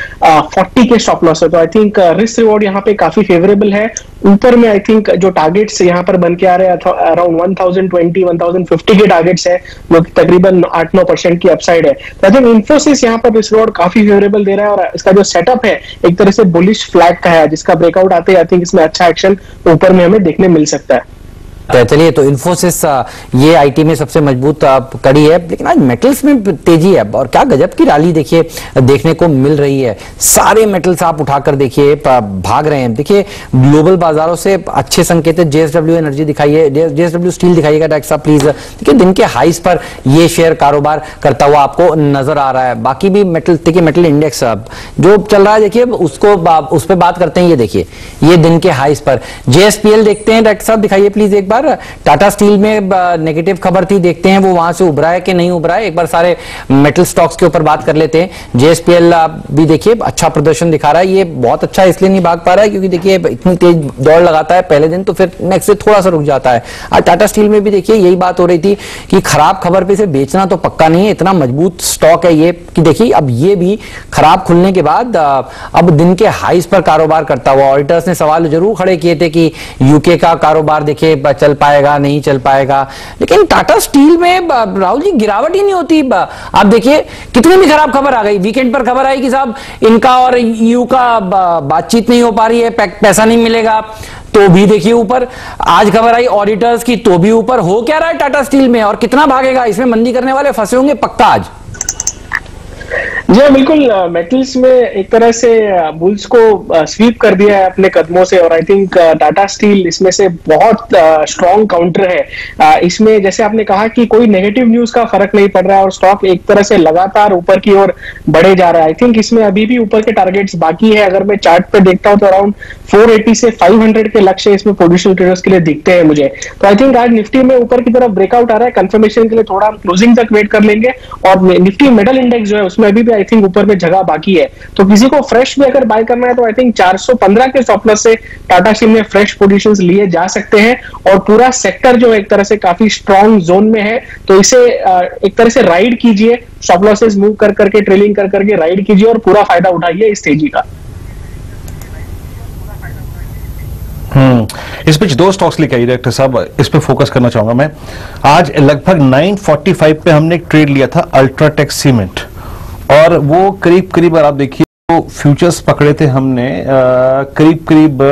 940 के स्टॉप लॉस है, तो आई थिंक रिस्क रिवॉर्ड यहाँ पे काफी फेवरेबल है। ऊपर में आई थिंक जो टारगेट्स यहाँ पर बन के आ रहे हैं अराउंड 1020 1050 के टारगेट्स है, जो तकरीबन 8-9% की अपसाइड है। तो आई थिंक इंफोसिस यहाँ पर रिस्क रिवॉर्ड काफी फेवरेबल दे रहा है और इसका जो सेटअप है एक तरह से बुलिश फ्लैग का है, जिसका ब्रेकआउट आते हैं आई थिंक इसमें अच्छा एक्शन ऊपर में हमें देखने मिल सकता है। चलिए, तो इंफोसिस ये आईटी में सबसे मजबूत कड़ी है, लेकिन आज मेटल्स में तेजी है और क्या गजब की रैली देखिए देखने को मिल रही है। सारे मेटल्स आप उठाकर देखिए भाग रहे हैं। देखिए ग्लोबल बाजारों से अच्छे संकेत है। जेएसडब्ल्यू एनर्जी दिखाइए, जेएसडब्ल्यू स्टील दिखाइएगा डायरेक्ट साहब प्लीज। देखिए दिन के हाईस पर ये शेयर कारोबार करता हुआ आपको नजर आ रहा है। बाकी भी मेटल, देखिए मेटल इंडेक्स जो चल रहा है, देखिए उसको उस पर बात करते हैं। ये देखिए ये दिन के हाईस पर जेएसपीएल देखते हैं डायरेक्ट साहब, दिखाइए प्लीज एक बार। टाटा स्टील में नेगेटिव खबर थी, देखते हैं वो वहां से उभरा है कि नहीं उभरा है। एक बार सारे मेटल स्टॉक्स के ऊपर बात कर लेते हैं। जेएसपीएल भी देखिए अच्छा प्रदर्शन दिखा रहा है। ये बहुत अच्छा इसलिए नहीं भाग पा रहा है क्योंकि देखिए इतनी तेज दौड़ लगाता है पहले दिन, तो फिर नेक्स्ट से थोड़ा सा रुक जाता है। आज टाटा स्टील में भी देखिए यही बात हो रही थी कि खराब खबर पे से बेचना तो पक्का नहीं है, इतना मजबूत स्टॉक है ये कि देखिए अब ये भी खराब खुलने के बाद अब दिन के हाईस पर कारोबार करता हुआ। ऑडिटर्स ने सवाल जरूर खड़े किए थे कि यूके का कारोबार देखिए चल पाएगा नहीं चल पाएगा, लेकिन टाटा स्टील में राहुल जी गिरावट ही नहीं होती। आप देखिए कितनी भी खराब खबर आ गई, वीकेंड पर खबर आई कि साहब इनका और ईयू का बातचीत नहीं हो पा रही है, पैसा नहीं मिलेगा, तो भी देखिए ऊपर। आज खबर आई ऑडिटर्स की, तो भी ऊपर। हो क्या रहा है टाटा स्टील में और कितना भागेगा? इसमें मंदी करने वाले फंसे होंगे पक्का आज। जी बिल्कुल, मेटल्स में एक तरह से बुल्स को स्वीप कर दिया है अपने कदमों से और आई थिंक टाटा स्टील इसमें से बहुत स्ट्रॉन्ग काउंटर है। इसमें जैसे आपने कहा कि कोई नेगेटिव न्यूज का फर्क नहीं पड़ रहा है और स्टॉक एक तरह से लगातार ऊपर की ओर बढ़े जा रहा है। आई थिंक इसमें अभी भी ऊपर के टारगेट्स बाकी है। अगर मैं चार्ट पे देखता हूं तो अराउंड 480 से 500 के लक्ष्य इसमें पोजिशनल ट्रेडर्स के लिए दिखते हैं मुझे। तो आई थिंक आज निफ्टी में ऊपर की तरफ ब्रेकआउट आ रहा है। कंफर्मेशन के लिए थोड़ा हम क्लोजिंग तक वेट कर लेंगे और निफ्टी मेटल इंडेक्स जो है उसमें अभी भी आई थिंक ऊपर में जगह बाकी है। तो किसी को फ्रेश भी अगर बाय करना है तो आई थिंक 415 के स्टॉप लॉस से टाटा स्टील में फ्रेश पोजीशंस लिए जा सकते हैं और पूरा सेक्टर जो एक तरह से काफी स्ट्रॉन्ग जोन में है, तो इसे एक तरह से राइड कीजिए, स्टॉप लॉसेस मूव कर करके ट्रेलिंग कर करके राइड कीजिए और पूरा फायदा उठाइए इस तेजी का। इस बीच 2 स्टॉक्स लेके आई डायरेक्टर साहब, इस पे फोकस करना चाहूंगा मैं। आज लगभग 945 पे हमने एक ट्रेड लिया था अल्ट्राटेक सीमेंट और वो करीब करीब अगर आप देखिए तो फ्यूचर्स पकड़े थे हमने करीब करीब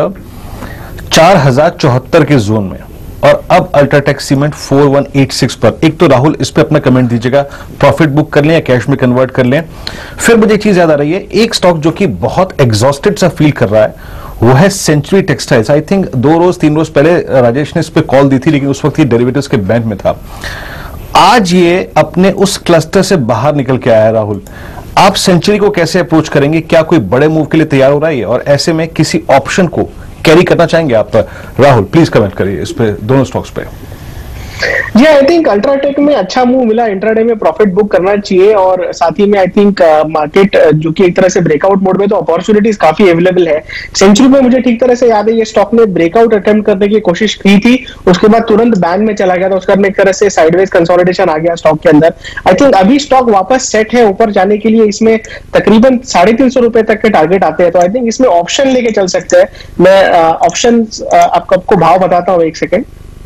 4074 के जोन में और अब अल्ट्राटेक सीमेंट 4186 पर। एक तो राहुल इस पे अपना कमेंट दीजिएगा, प्रॉफिट बुक कर लें या कैश में कन्वर्ट कर लें। फिर मुझे एक चीज याद आ रही है, एक स्टॉक जो कि बहुत एग्जॉस्टेड सा फील कर रहा है वो है सेंचुरी टेक्सटाइल्स। आई थिंक 2 रोज 3 रोज पहले राजेश ने इस पे कॉल दी थी, लेकिन उस वक्त ये डेरिवेटिव्स के बैंक में था। आज ये अपने उस क्लस्टर से बाहर निकल के आया है। राहुल, आप सेंचुरी को कैसे अप्रोच करेंगे? क्या कोई बड़े मूव के लिए तैयार हो रहा है और ऐसे में किसी ऑप्शन को कैरी करना चाहेंगे आप? राहुल प्लीज कमेंट करिए इस पे, दोनों स्टॉक्स पे। जी आई थिंक अल्ट्राटेक में अच्छा मूव मिला, इंट्राडे में प्रॉफिट बुक करना चाहिए और साथ ही में आई थिंक मार्केट जो कि एक तरह से ब्रेकआउट मोड में, तो अपॉर्चुनिटीज काफी अवेलेबल है। सेंचुरी में मुझे ठीक तरह से याद है ये स्टॉक ने ब्रेकआउट अटेम्प्ट करने की कोशिश की थी, उसके बाद तुरंत बैंक में चला गया था, उसका एक तरह से साइडवेज कंसोलिडेशन आ गया स्टॉक के अंदर। आई थिंक अभी स्टॉक वापस सेट है ऊपर जाने के लिए, इसमें तकरीबन 350 रुपए तक के टारगेट आते हैं, तो आई थिंक इसमें ऑप्शन लेके चल सकते हैं। मैं ऑप्शन आपको भाव बताता हूँ, एक सेकेंड।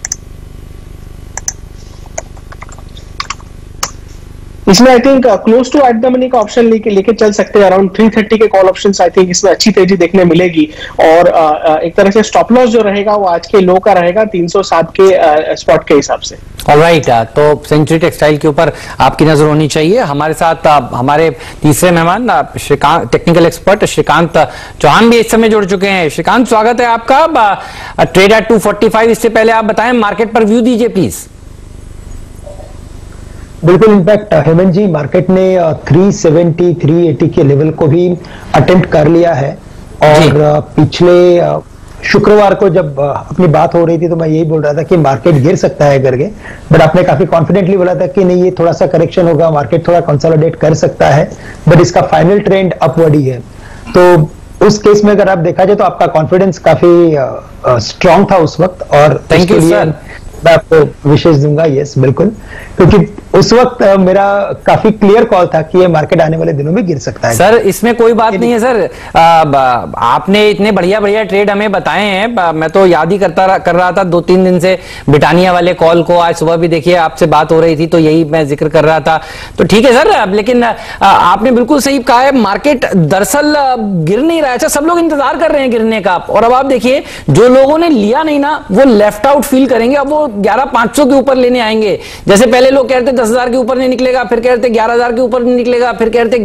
इसमें I think close to at the money का ऑप्शन लेके चल सकते हैं, अराउंड 330 के कॉल ऑप्शंस आई थिंक इसमें अच्छी तेजी देखने मिलेगी। और एक तरह से स्टॉप लॉस जो रहेगा वो आज के लो का रहेगा 307 के स्पॉट के हिसाब से। ऑलराइट, तो सेंचुरी टेक्सटाइल के ऊपर आपकी नजर होनी चाहिए। हमारे साथ हमारे तीसरे मेहमान श्रीकांत, टेक्निकल एक्सपर्ट श्रीकांत चौहान भी इस समय जुड़ चुके हैं। श्रीकांत, स्वागत है आपका। ट्रेड एट 245, इससे पहले आप बताएं मार्केट पर व्यू दीजिए प्लीज। बिल्कुल, इनफैक्ट हेमंत जी, मार्केट ने 370 380 के लेवल को भी अटेम्प्ट कर लिया है और पिछले शुक्रवार को जब अपनी बात हो रही थी तो मैं यही बोल रहा था कि मार्केट गिर सकता है करके, बट आपने काफी कॉन्फिडेंटली बोला था कि नहीं, ये थोड़ा सा करेक्शन होगा, मार्केट थोड़ा कंसोलिडेट कर सकता है, बट इसका फाइनल ट्रेंड अपवर्ड ही है। तो उस केस में अगर आप देखा जाए तो आपका कॉन्फिडेंस काफी स्ट्रांग था उस वक्त, और थैंक यू सर, मैं आपको विशेष दूंगा। यस बिल्कुल, क्योंकि उस वक्त मेरा काफी क्लियर कॉल था कि ये मार्केट आने वाले दिनों में गिर सकता है। सर इसमें कोई बात नहीं है सर, आपने इतने बढ़िया बढ़िया ट्रेड हमें बताए हैं, मैं तो याद ही कर रहा था 2-3 दिन से ब्रिटानिया वाले कॉल को। आज सुबह भी देखिए आपसे बात हो रही थी तो यही मैं जिक्र कर रहा था। तो ठीक है सर, लेकिन आपने बिल्कुल सही कहा है, मार्केट दरअसल गिर नहीं रहा है। अच्छा, सब लोग इंतजार कर रहे हैं गिरने का, और अब आप देखिए जो लोगों ने लिया नहीं ना वो लेफ्ट आउट फील करेंगे। अब वो 11,500 के ऊपर लेने आएंगे। जैसे पहले लोग कहते 10,000 के ऊपर नहीं निकलेगा, फिर कहते 11,000 के ऊपर नहीं निकलेगा, फिर कहते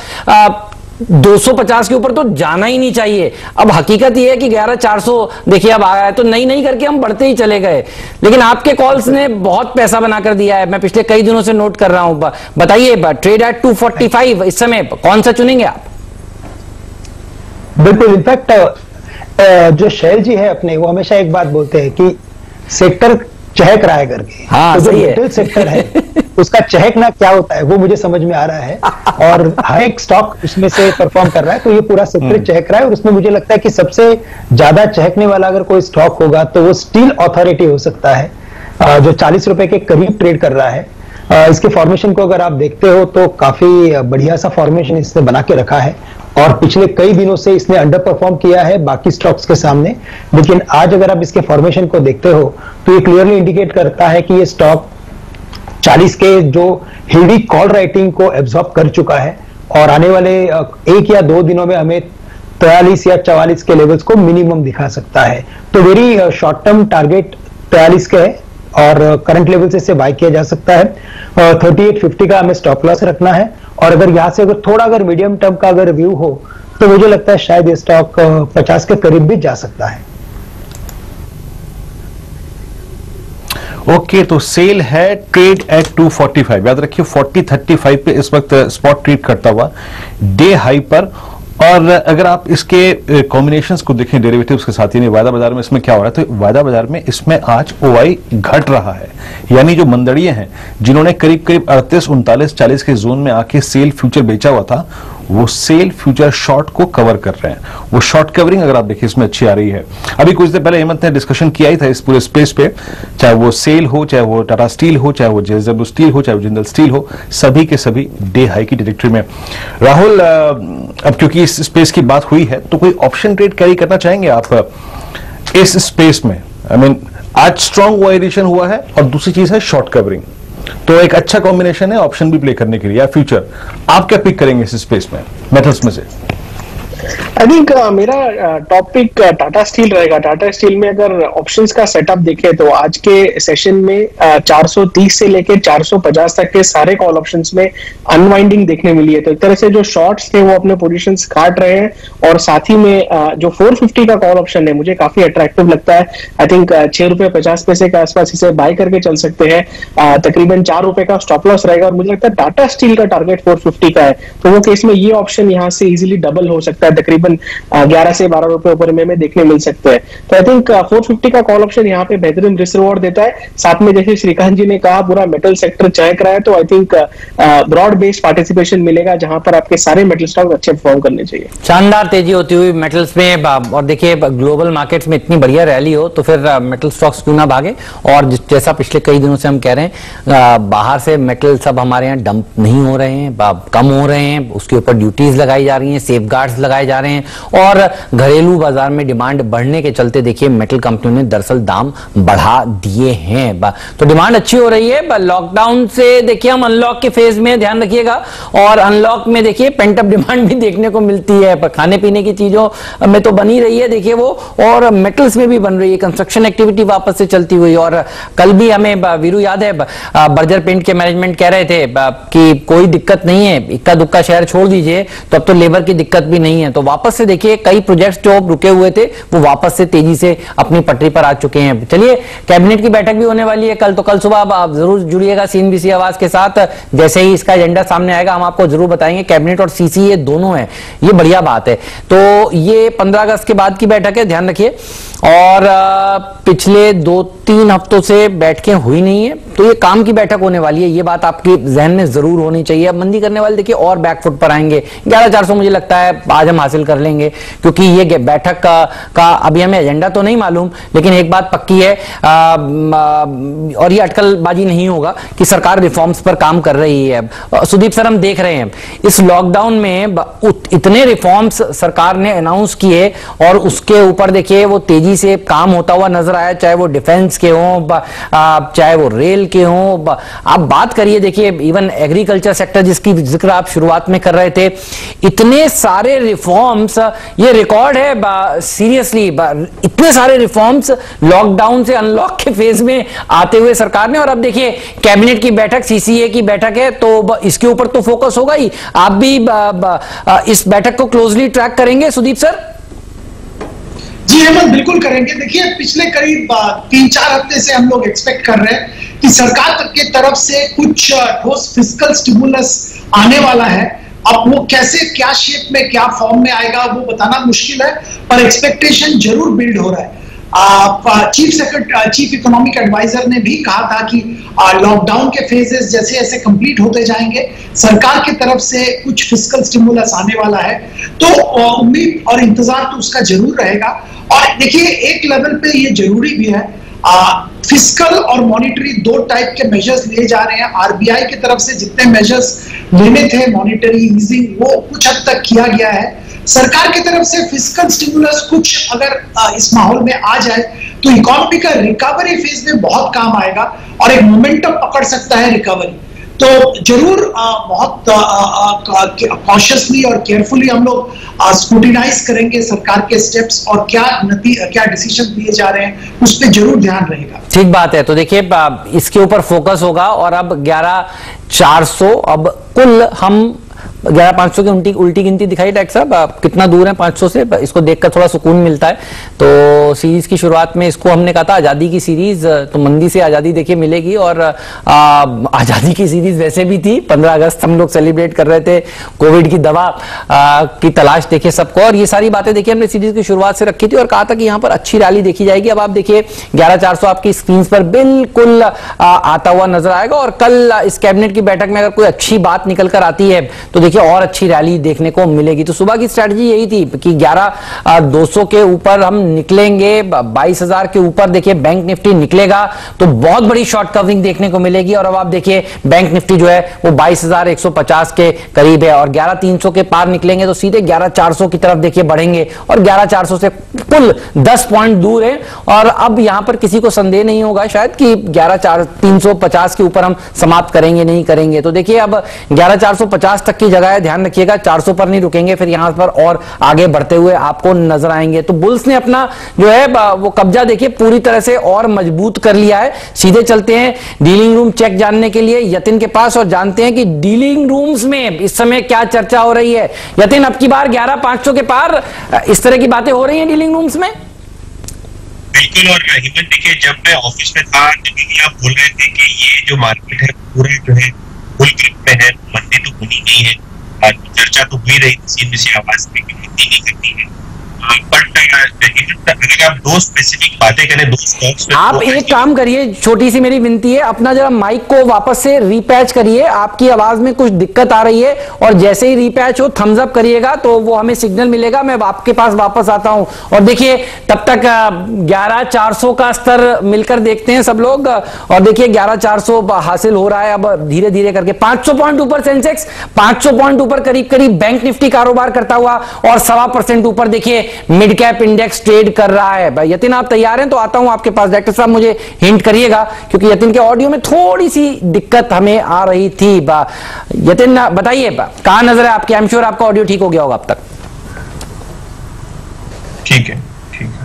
250 के ऊपर तो जाना ही नहीं चाहिए। अब हकीकत यह है कि 11,400 देखिए अब आ गया है, तो नहीं करके हम बढ़ते ही चले गए। लेकिन आपके कॉल्स ने बहुत पैसा बनाकर दिया है, मैं पिछले कई दिनों से नोट कर रहा हूं। बताइए, ट्रेड एट 245 इस समय कौन सा चुनेंगे आप? बिल्कुल, इनफैक्ट जो शैल जी है अपने, वो हमेशा एक बात बोलते हैं कि सेक्टर चहक रहा है करके। हाँ, तो जो सही रिटेल सेक्टर है उसका चहकना क्या होता है वो मुझे समझ में आ रहा है, और हर एक स्टॉक उसमें से परफॉर्म कर रहा है, तो ये पूरा सेक्टर चहक रहा है। और उसमें मुझे लगता है कि सबसे ज्यादा चहकने वाला अगर कोई स्टॉक होगा तो वो स्टील अथॉरिटी हो सकता है, जो 40 रुपए के करीब ट्रेड कर रहा है। इसके फॉर्मेशन को अगर आप देखते हो तो काफी बढ़िया सा फॉर्मेशन इसने बना के रखा है, और पिछले कई दिनों से इसने अंडर परफॉर्म किया है बाकी स्टॉक्स के सामने। लेकिन आज अगर आप इसके फॉर्मेशन को देखते हो तो ये क्लियरली इंडिकेट करता है कि ये स्टॉक 40 के जो हेवी कॉल राइटिंग को एब्जॉर्ब कर चुका है, और आने वाले 1 या 2 दिनों में हमें 43 या 44 के लेवल्स को मिनिमम दिखा सकता है। तो वेरी शॉर्ट टर्म टारगेट 43 के है, और करंट लेवल से इसे बाय किया जा सकता है। 3850 का हमें स्टॉप लॉस रखना है, और अगर यहां से अगर मीडियम टर्म का अगर व्यू हो तो मुझे लगता है शायद ये स्टॉक 50 के करीब भी जा सकता है। ओके, तो सेल है ट्रेड एट 245, याद रखिए 4035 पे इस वक्त स्पॉट ट्रेड करता हुआ डे हाई पर। और अगर आप इसके कॉम्बिनेशंस को देखें डेरिवेटिव्स के साथ, यानी वायदा बाजार में इसमें क्या हो रहा है, तो वायदा बाजार में इसमें आज ओआई घट रहा है, यानी जो मंदड़िए हैं जिन्होंने करीब 38, 39, 40 के जोन में आके सेल फ्यूचर बेचा हुआ था, वो सेल फ्यूचर शॉर्ट को कवर कर रहे हैं। वो शॉर्ट कवरिंग अगर आप देखिए इसमें अच्छी आ रही है। अभी कुछ देर पहले हेमंत ने डिस्कशन किया ही था इस पूरे स्पेस पे, चाहे वो सेल हो, चाहे वो टाटा स्टील हो, चाहे वो जेएसडब्ल्यू स्टील हो, चाहे वो जिंदल स्टील हो, सभी के सभी डे हाई की ट्रैजेक्टरी में। राहुल, अब क्योंकि इस स्पेस की बात हुई है तो कोई ऑप्शन ट्रेड कैरी करना चाहेंगे आप इस स्पेस में? आई मीन आज स्ट्रॉन्ग वाइडेशन हुआ है, और दूसरी चीज है शॉर्ट कवरिंग, तो एक अच्छा कॉम्बिनेशन है ऑप्शन भी प्ले करने के लिए या फ्यूचर। आप क्या पिक करेंगे इस स्पेस में मेटल्स में से? आई थिंक मेरा टॉपिक टाटा स्टील रहेगा। टाटा स्टील में अगर ऑप्शंस का सेटअप देखें तो आज के सेशन में 430 से लेकर 450 तक के सारे कॉल ऑप्शंस में अनवाइंडिंग देखने मिली है। तो एक तरह से जो शॉर्ट्स थे वो अपने पोजीशंस काट रहे हैं, और साथ ही में जो 450 का कॉल ऑप्शन है मुझे काफी अट्रैक्टिव लगता है। आई थिंक 6 रुपए 50 पैसे के आसपास इसे बाय करके चल सकते हैं। तकरीबन 4 रुपए का स्टॉप लॉस रहेगा, और मुझे लगता है टाटा स्टील का टारगेट 450 का है, तो वो केस में ये ऑप्शन यहाँ से इजिली डबल हो सकता है। तकरीबन 11 से 12 रुपए ऊपर में देखने मिल सकते हैं। तो आई थिंक 450 का कॉल ऑप्शन यहाँ पे बेहतरीन रिस्क रिवॉर्ड देता है। साथ में जैसे श्रीकांत जी ने कहा पूरा मेटल सेक्टर चहक रहा है, तो I think broad based participation मिलेगा जहां पर आपके सारे मेटल स्टॉक अच्छे परफॉर्म करने चाहिए। शानदार तेजी होती हुई मेटल्स में, और देखिए ग्लोबल मार्केट्स में इतनी बढ़िया रैली हो तो फिर मेटल स्टॉक्स क्यों ना भागे। और जैसा पिछले कई दिनों से हम कह रहे हैं, बाहर से मेटल सब हमारे यहाँ डंप नहीं हो रहे हैं, कम हो रहे हैं, उसके ऊपर ड्यूटीज लगाई जा रही हैं, सेफगार्ड्स लगाए जा रहे हैं, और घरेलू बाजार में डिमांड बढ़ने के चलते देखिए मेटल कंपनियों ने दरअसल दाम बढ़ा दिए हैं। तो डिमांड अच्छी हो रही है। लॉकडाउन से देखिए हम अनलॉक के फेज में, ध्यान रखिएगा, और अनलॉक में देखिए पेंटअप डिमांड भी देखने को मिलती है। खाने पीने की चीजों में तो बनी रही है देखिए वो, और मेटल्स में भी बन रही है। कंस्ट्रक्शन एक्टिविटी वापस से चलती हुई, और कल भी हमें वीरू याद है बर्जर पेंट के मैनेजमेंट कह रहे थे कि कोई दिक्कत नहीं है, इक्का दुक्का शहर छोड़ दीजिए, तो अब तो लेबर की दिक्कत भी नहीं है। तो वापस से देखिए कई प्रोजेक्ट्स जो रुके हुए थे वो वापस से तेजी से अपनी पटरी पर आ चुके हैं। चलिए, कैबिनेट की बैठक भी होने वाली है कल, तो कल सुबह आप जरूर जुड़िएगा CNBC आवाज के साथ। जैसे ही इसका एजेंडा सामने आएगा हम आपको जरूर बताएंगे। कैबिनेट और CCA दोनों है, ये बढ़िया बात है। तो ये 15 अगस्त के बाद की बैठक है, ध्यान रखिए। और पिछले 2-3 हफ्तों से बैठकें हुई नहीं है, तो ये काम की बैठक होने वाली है, ये बात आपकी जहन में जरूर होनी चाहिए। अब मंदी करने वाले देखिए और बैकफुट पर आएंगे। 11,400 मुझे लगता है आज हम हासिल कर लेंगे, क्योंकि ये बैठक का अभी हमें एजेंडा तो नहीं मालूम, लेकिन एक बात पक्की है, और ये अटकलबाजी नहीं होगा कि सरकार रिफॉर्म्स पर काम कर रही है। सुदीप सर, हम देख रहे हैं इस लॉकडाउन में इतने रिफॉर्म्स सरकार ने अनाउंस किए, और उसके ऊपर देखिए वो तेजी से काम होता हुआ नजर आया, चाहे वो डिफेंस के हों, चाहे वो रेल के हों। आप बात करिए, देखिए इवन एग्रीकल्चर सेक्टर जिसकी जिक्र आप शुरुआत में कर रहे थे, इतने सारे रिफॉर्म्स, ये रिकॉर्ड है सीरियसली, इतने सारे रिफॉर्म्स लॉकडाउन से अनलॉक के फेज में आते हुए सरकार ने। और अब देखिए कैबिनेट की बैठक, CCA की बैठक है, तो इसके ऊपर तो फोकस होगा ही। आप भी इस बैठक को क्लोजली ट्रैक करेंगे सुदीप सर? जी हेमंत, बिल्कुल करेंगे। देखिए पिछले करीब 3-4 हफ्ते से हम लोग एक्सपेक्ट कर रहे हैं कि सरकार की तरफ से कुछ ठोस फिस्कल स्टिमुलस आने वाला है। अब वो कैसे, क्या शेप में, क्या फॉर्म में आएगा वो बताना मुश्किल है, पर एक्सपेक्टेशन जरूर बिल्ड हो रहा है। चीफ इकोनॉमिक एडवाइजर ने भी कहा था कि लॉकडाउन के फेजेस जैसे जैसे कंप्लीट होते जाएंगे, सरकार की तरफ से कुछ फिस्कल स्टिमुलस आने वाला है। तो उम्मीद और इंतजार तो उसका जरूर रहेगा। और देखिए एक लेवल पे ये जरूरी भी है, फिस्कल और मॉनिटरी 2 टाइप के मेजर्स लिए जा रहे हैं। RBI की तरफ से जितने मेजर्स लेने थे, मॉनिटरी ईजिंग, वो कुछ हद तक किया गया है। सरकार की तरफ से फिस्कल स्टिमुलस कुछ अगर इस माहौल में आ जाए तो इकोनॉमी का रिकवरी फेज में बहुत काम आएगा और एक मोमेंटम पकड़ सकता है रिकवरी। तो जरूर बहुत कॉशियसली और केयरफुली हम लोग स्क्रूटिनाइज करेंगे सरकार के स्टेप्स और क्या डिसीजन लिए जा रहे हैं, उस पर जरूर ध्यान रहेगा। ठीक बात है। तो देखिए इसके ऊपर फोकस होगा। और अब 11,400, अब कुल हम 11,500 की उल्टी गिनती दिखाई डॉक्टर साहब, कितना दूर है 500 से, इसको देखकर थोड़ा सुकून मिलता है। तो सीरीज की शुरुआत में इसको हमने कहा था आजादी की सीरीज, तो मंदी से आजादी देखिए मिलेगी। और आजादी की सीरीज वैसे भी थी, 15 अगस्त हम लोग सेलिब्रेट कर रहे थे, कोविड की दवा की तलाश देखिए सबको, और ये सारी बातें देखिए हमने सीरीज की शुरुआत से रखी थी और कहा था कि यहाँ पर अच्छी रैली देखी जाएगी। अब आप देखिए 11,400 आपकी स्क्रीन पर बिल्कुल आता हुआ नजर आएगा। और कल इस कैबिनेट की बैठक में अगर कोई अच्छी बात निकल कर आती है तो देखिए और अच्छी रैली देखने को मिलेगी। तो सुबह की स्ट्रेटजी यही थी कि 11,200 के ऊपर हम निकलेंगे, 22,000 के ऊपर देखिए बैंक निफ्टी निकलेगा तो बहुत बड़ी शॉर्ट कवरिंग देखने को मिलेगी। और अब आप देखिए बैंक निफ्टी जो है वो 22,150 के करीब है, और 11,300 के पार निकलेंगे तो सीधे 11,400 की तरफ देखिए बढ़ेंगे, और 11,400 से कुल 10 पॉइंट दूर है। और अब यहां पर किसी को संदेह नहीं होगा शायद कि 11,350 के ऊपर हम समाप्त करेंगे नहीं करेंगे। तो देखिए अब 11,450 तक की जगह है, ध्यान रखिएगा 400 पर नहीं रुकेंगे, फिर यहां पर और आगे बढ़ते हुए आपको नजर आएंगे। तो बुल्स ने अपना जो है वो कब्जा देखिए पूरी तरह से और मजबूत कर लिया है। सीधे चलते हैं डीलिंग रूम चेक जानने के लिए यतिन के पास और जानते हैं कि डीलिंग रूम्स में इस समय क्या चर्चा हो रही है। यतिन, अब की बार 11,500 के पार इस तरह की बातें हो रही हैं डीलिंग रूम्स में? बिल्कुल। और हिम्मत देखिए, जब मैं ऑफिस में था तभी आप बोल रहे थे कि ये जो मार्केट है पूरा जो है फुल ग्रिप में है, मंदी तो होनी नहीं है। चर्चा तो हुई रही थी CNBC आवाज में कि वृद्धि नहीं करती है। बट अगर आप दो स्पेसिफिक बातें करें दो स्टॉक्स में, आप एक काम करिए, छोटी सी मेरी विनती है, अपना जरा माइक को वापस से रीपैच करिए, आपकी आवाज में कुछ दिक्कत आ रही है, और जैसे ही रीपैच हो थम्स अप करिएगा तो वो हमें सिग्नल मिलेगा, मैं आपके पास वापस आता हूं। और देखिए तब तक 11,400 का स्तर मिलकर देखते हैं सब लोग, और देखिए 11,400 हासिल हो रहा है अब धीरे धीरे करके। 500 पॉइंट ऊपर सेंसेक्स, 500 पॉइंट ऊपर करीब करीब बैंक निफ्टी कारोबार करता हुआ, और 1.25% ऊपर देखिए मिड कैप इंडेक्स ट्रेड कर रहा है। यतिन आप तैयार हैं तो आता हूं आपके पास। डॉक्टर साहब मुझे हिंट करिएगा, क्योंकि यतिन के ऑडियो में थोड़ी सी दिक्कत हमें आ रही थी। यतिन बताइए कहां नजर है आपकी? आई एम श्योर आपका ऑडियो ठीक हो गया होगा अब तक। ठीक है, ठीक है।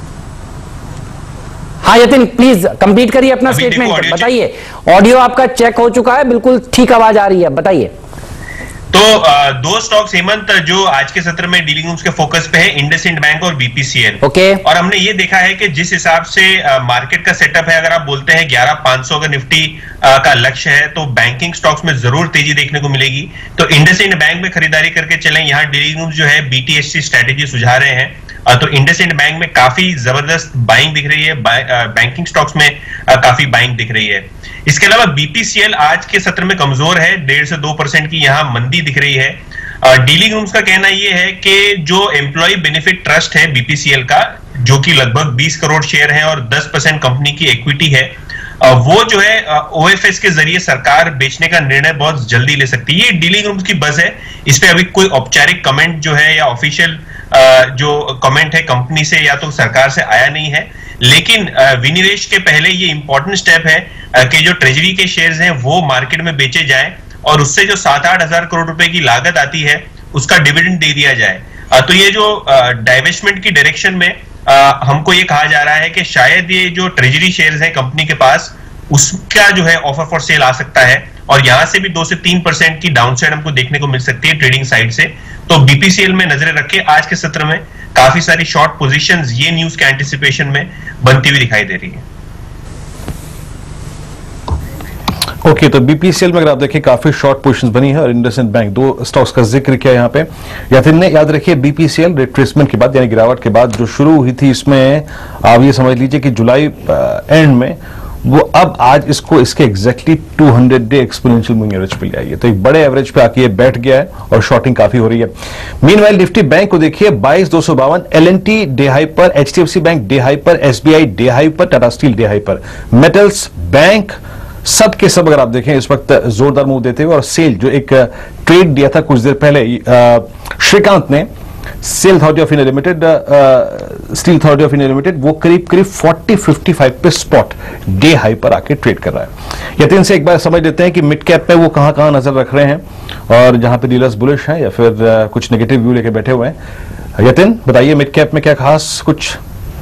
हाँ यतिन प्लीज कंप्लीट करिए अपना स्टेटमेंट, बताइए। ऑडियो आपका चेक हो चुका है, बिल्कुल ठीक आवाज आ रही है, बताइए। तो दो स्टॉक्स हेमंत जो आज के सत्र में डीलिंग रूम्स के फोकस पे है, इंडसइंड बैंक और बीपीसीएल। ओके। और हमने ये देखा है कि जिस हिसाब से मार्केट का सेटअप है, अगर आप बोलते हैं 11,500 अगर निफ्टी का लक्ष्य है, तो बैंकिंग स्टॉक्स में जरूर तेजी देखने को मिलेगी। तो इंडसइंड बैंक में खरीदारी करके चलें। यहाँ डीलिंग रूम्स जो है बीटीएससी स्ट्रेटेजी सुझा रहे हैं, तो इंडसइंड बैंक में काफी जबरदस्त बाइंग दिख रही है, बैंकिंग स्टॉक्स में काफी बाइंग दिख रही है। इसके अलावा बीपीसीएल आज के सत्र में कमजोर है, 1.5 से 2% की यहां मंदी दिख रही है। डीलिंग रूम्स का कहना यह है कि जो एम्प्लॉय बेनिफिट ट्रस्ट है बीपीसीएल का, जो कि लगभग 20 करोड़ शेयर है और 10% कंपनी की इक्विटी है, वो जो है ओएफएस के जरिए सरकार बेचने का निर्णय बहुत जल्दी ले सकती है। ये डीलिंग रूम्स की बस है, इस पे अभी कोई औपचारिक कमेंट जो है या ऑफिशियल जो कमेंट है कंपनी से या तो सरकार से आया नहीं है। लेकिन विनिवेश के पहले ये इंपॉर्टेंट स्टेप है कि जो ट्रेजरी के शेयर्स हैं वो मार्केट में बेचे जाए, और उससे जो 7-8 हजार करोड़ रुपए की लागत आती है उसका डिविडेंड दे दिया जाए। तो ये जो डाइवेस्टमेंट की डायरेक्शन में हमको ये कहा जा रहा है कि शायद ये जो ट्रेजरी शेयर्स हैं कंपनी के पास, उसका जो है ऑफर फॉर सेल आ सकता है, और यहां से भी 2 से 3% की डाउनसाइड हमको देखने को मिल सकती है ट्रेडिंग साइड से। तो बीपीसीएल में नजरें रखें। आज के सत्र में काफी सारी शॉर्ट पोजीशंस ये न्यूज के एंटिसिपेशन में बनती हुई दिखाई दे रही है। ओके, तो बीपीसीएल में अगर आप देखिए काफी शॉर्ट पोजीशंस बनी है, और इंडसइंड बैंक, दो स्टॉक्स का जिक्र किया यहाँ पे यतिन ने। याद रखिए बीपीसीएल रिट्रेसमेंट के बाद यानी गिरावट के बाद जो शुरू हुई थी, इसमें आप ये समझ लीजिए कि जुलाई एंड में वो अब आज इसको इसके exactly 200 day exponential moving average पे ले आई है। तो एक बड़े एवरेज पे आके ये बैठ गया है और शॉर्टिंग काफी हो रही है। मीनवाइल निफ्टी बैंक को देखिए 22,252, एलएनटी डे हाई पर, एचडीएफसी बैंक डे हाई पर, एसबीआई डे हाई पर, टाटा स्टील डे हाई पर, मेटल्स, बैंक सब के सब अगर आप देखें इस वक्त जोरदार मूव देते हुए। और सेल जो एक ट्रेड दिया था कुछ देर पहले श्रीकांत ने, SAIL authority of India limited, steel authority of India limited, वो करीब करीब 40-55 पे स्पॉट डे हाई पर आके ट्रेड कर रहा है। यतिन से एक बार समझ लेते हैं कि मिड कैप पे वो कहां कहां नजर रख रहे हैं, और जहां पे डीलर्स बुलिश हैं या फिर कुछ नेगेटिव व्यू लेके बैठे हुए हैं। यतिन बताइए मिड कैप में क्या खास कुछ?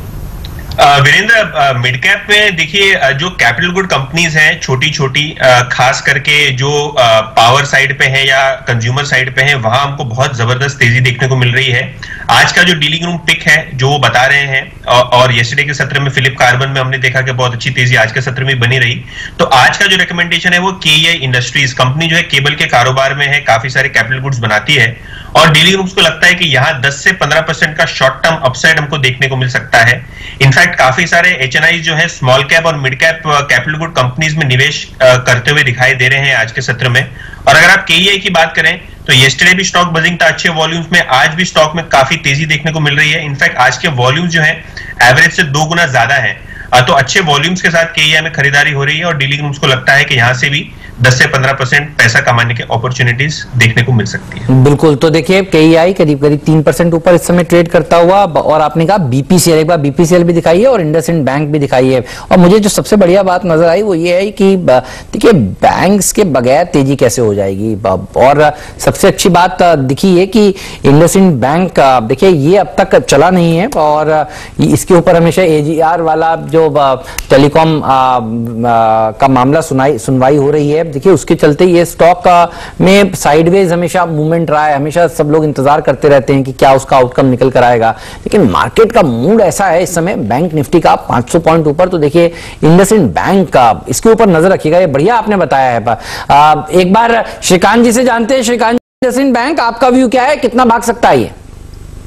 वीरेंद्र, मिड कैप में देखिए जो कैपिटल गुड कंपनीज हैं छोटी छोटी, खास करके जो पावर साइड पे है या कंज्यूमर साइड पे है, वहां हमको बहुत जबरदस्त तेजी देखने को मिल रही है। आज का जो डीलिंग रूम पिक है जो वो बता रहे हैं, और यस्टरडे के सत्र में फिलिप कार्बन में हमने देखा कि बहुत अच्छी तेजी आज के सत्र में बनी रही। तो आज का जो रिकमेंडेशन है वो केईआई इंडस्ट्रीज कंपनी जो है केबल के कारोबार में है, काफी सारे कैपिटल गुड्स बनाती है, और डीलिंग रूम्स को लगता है कि यहाँ 10 से 15% का शॉर्ट टर्म अपसाइड हमको देखने को मिल सकता है। इनफैक्ट काफी सारे एचएनआई जो है स्मॉल कैप और mid cap capital good companies में निवेश करते हुए दिखाई दे रहे हैं आज के सत्र में। और अगर आप केईआई की बात करें तो येस्टरडे भी स्टॉक बजिंग था अच्छे वॉल्यूम्स में, आज भी स्टॉक में काफी तेजी देखने को मिल रही है। इनफैक्ट आज के वॉल्यूम जो है एवरेज से 2 गुना ज्यादा है। तो अच्छे वॉल्यूम्स के साथ केईआई में खरीदारी हो रही है, और डीलिंग रूम्स को लगता है कि यहां से भी 10 से 15% पैसा कमाने की अपॉर्चुनिटीज देखने को मिल सकती है। बिल्कुल, तो देखिए केईआई करीब करीब 3% ऊपर इस समय ट्रेड करता हुआ, और आपने कहा बीपीसीएल, एक बार बीपीसीएल भी दिखाई है और इंडसइंड बैंक भी दिखाई है। और मुझे जो सबसे बढ़िया बात नजर आई वो ये है कि देखिए बैंक्स के बगैर तेजी कैसे हो जाएगी, और सबसे अच्छी बात दिखी है कि इंडसइंड बैंक देखिए ये अब तक चला नहीं है, और इसके ऊपर हमेशा एजीआर वाला जो टेलीकॉम का मामला सुनवाई हो रही है, देखिए उसके चलते ये स्टॉक में साइडवेज हमेशा मूवमेंट रहा है। हमेशा सब लोग इंतजार करते रहते हैं कि क्या उसका आउटकम निकल कर आएगा, लेकिन मार्केट का मूड ऐसा है इस समय बैंक निफ्टी का 500 पॉइंट ऊपर। तो देखिए इंडसइंड बैंक का इसके ऊपर नजर रखिएगा, ये बढ़िया आपने बताया है। एक बार श्रीकांत जी से जानते हैं। श्रीकांत, इंडसइंड बैंक आपका व्यू क्या है, कितना भाग सकता है ये?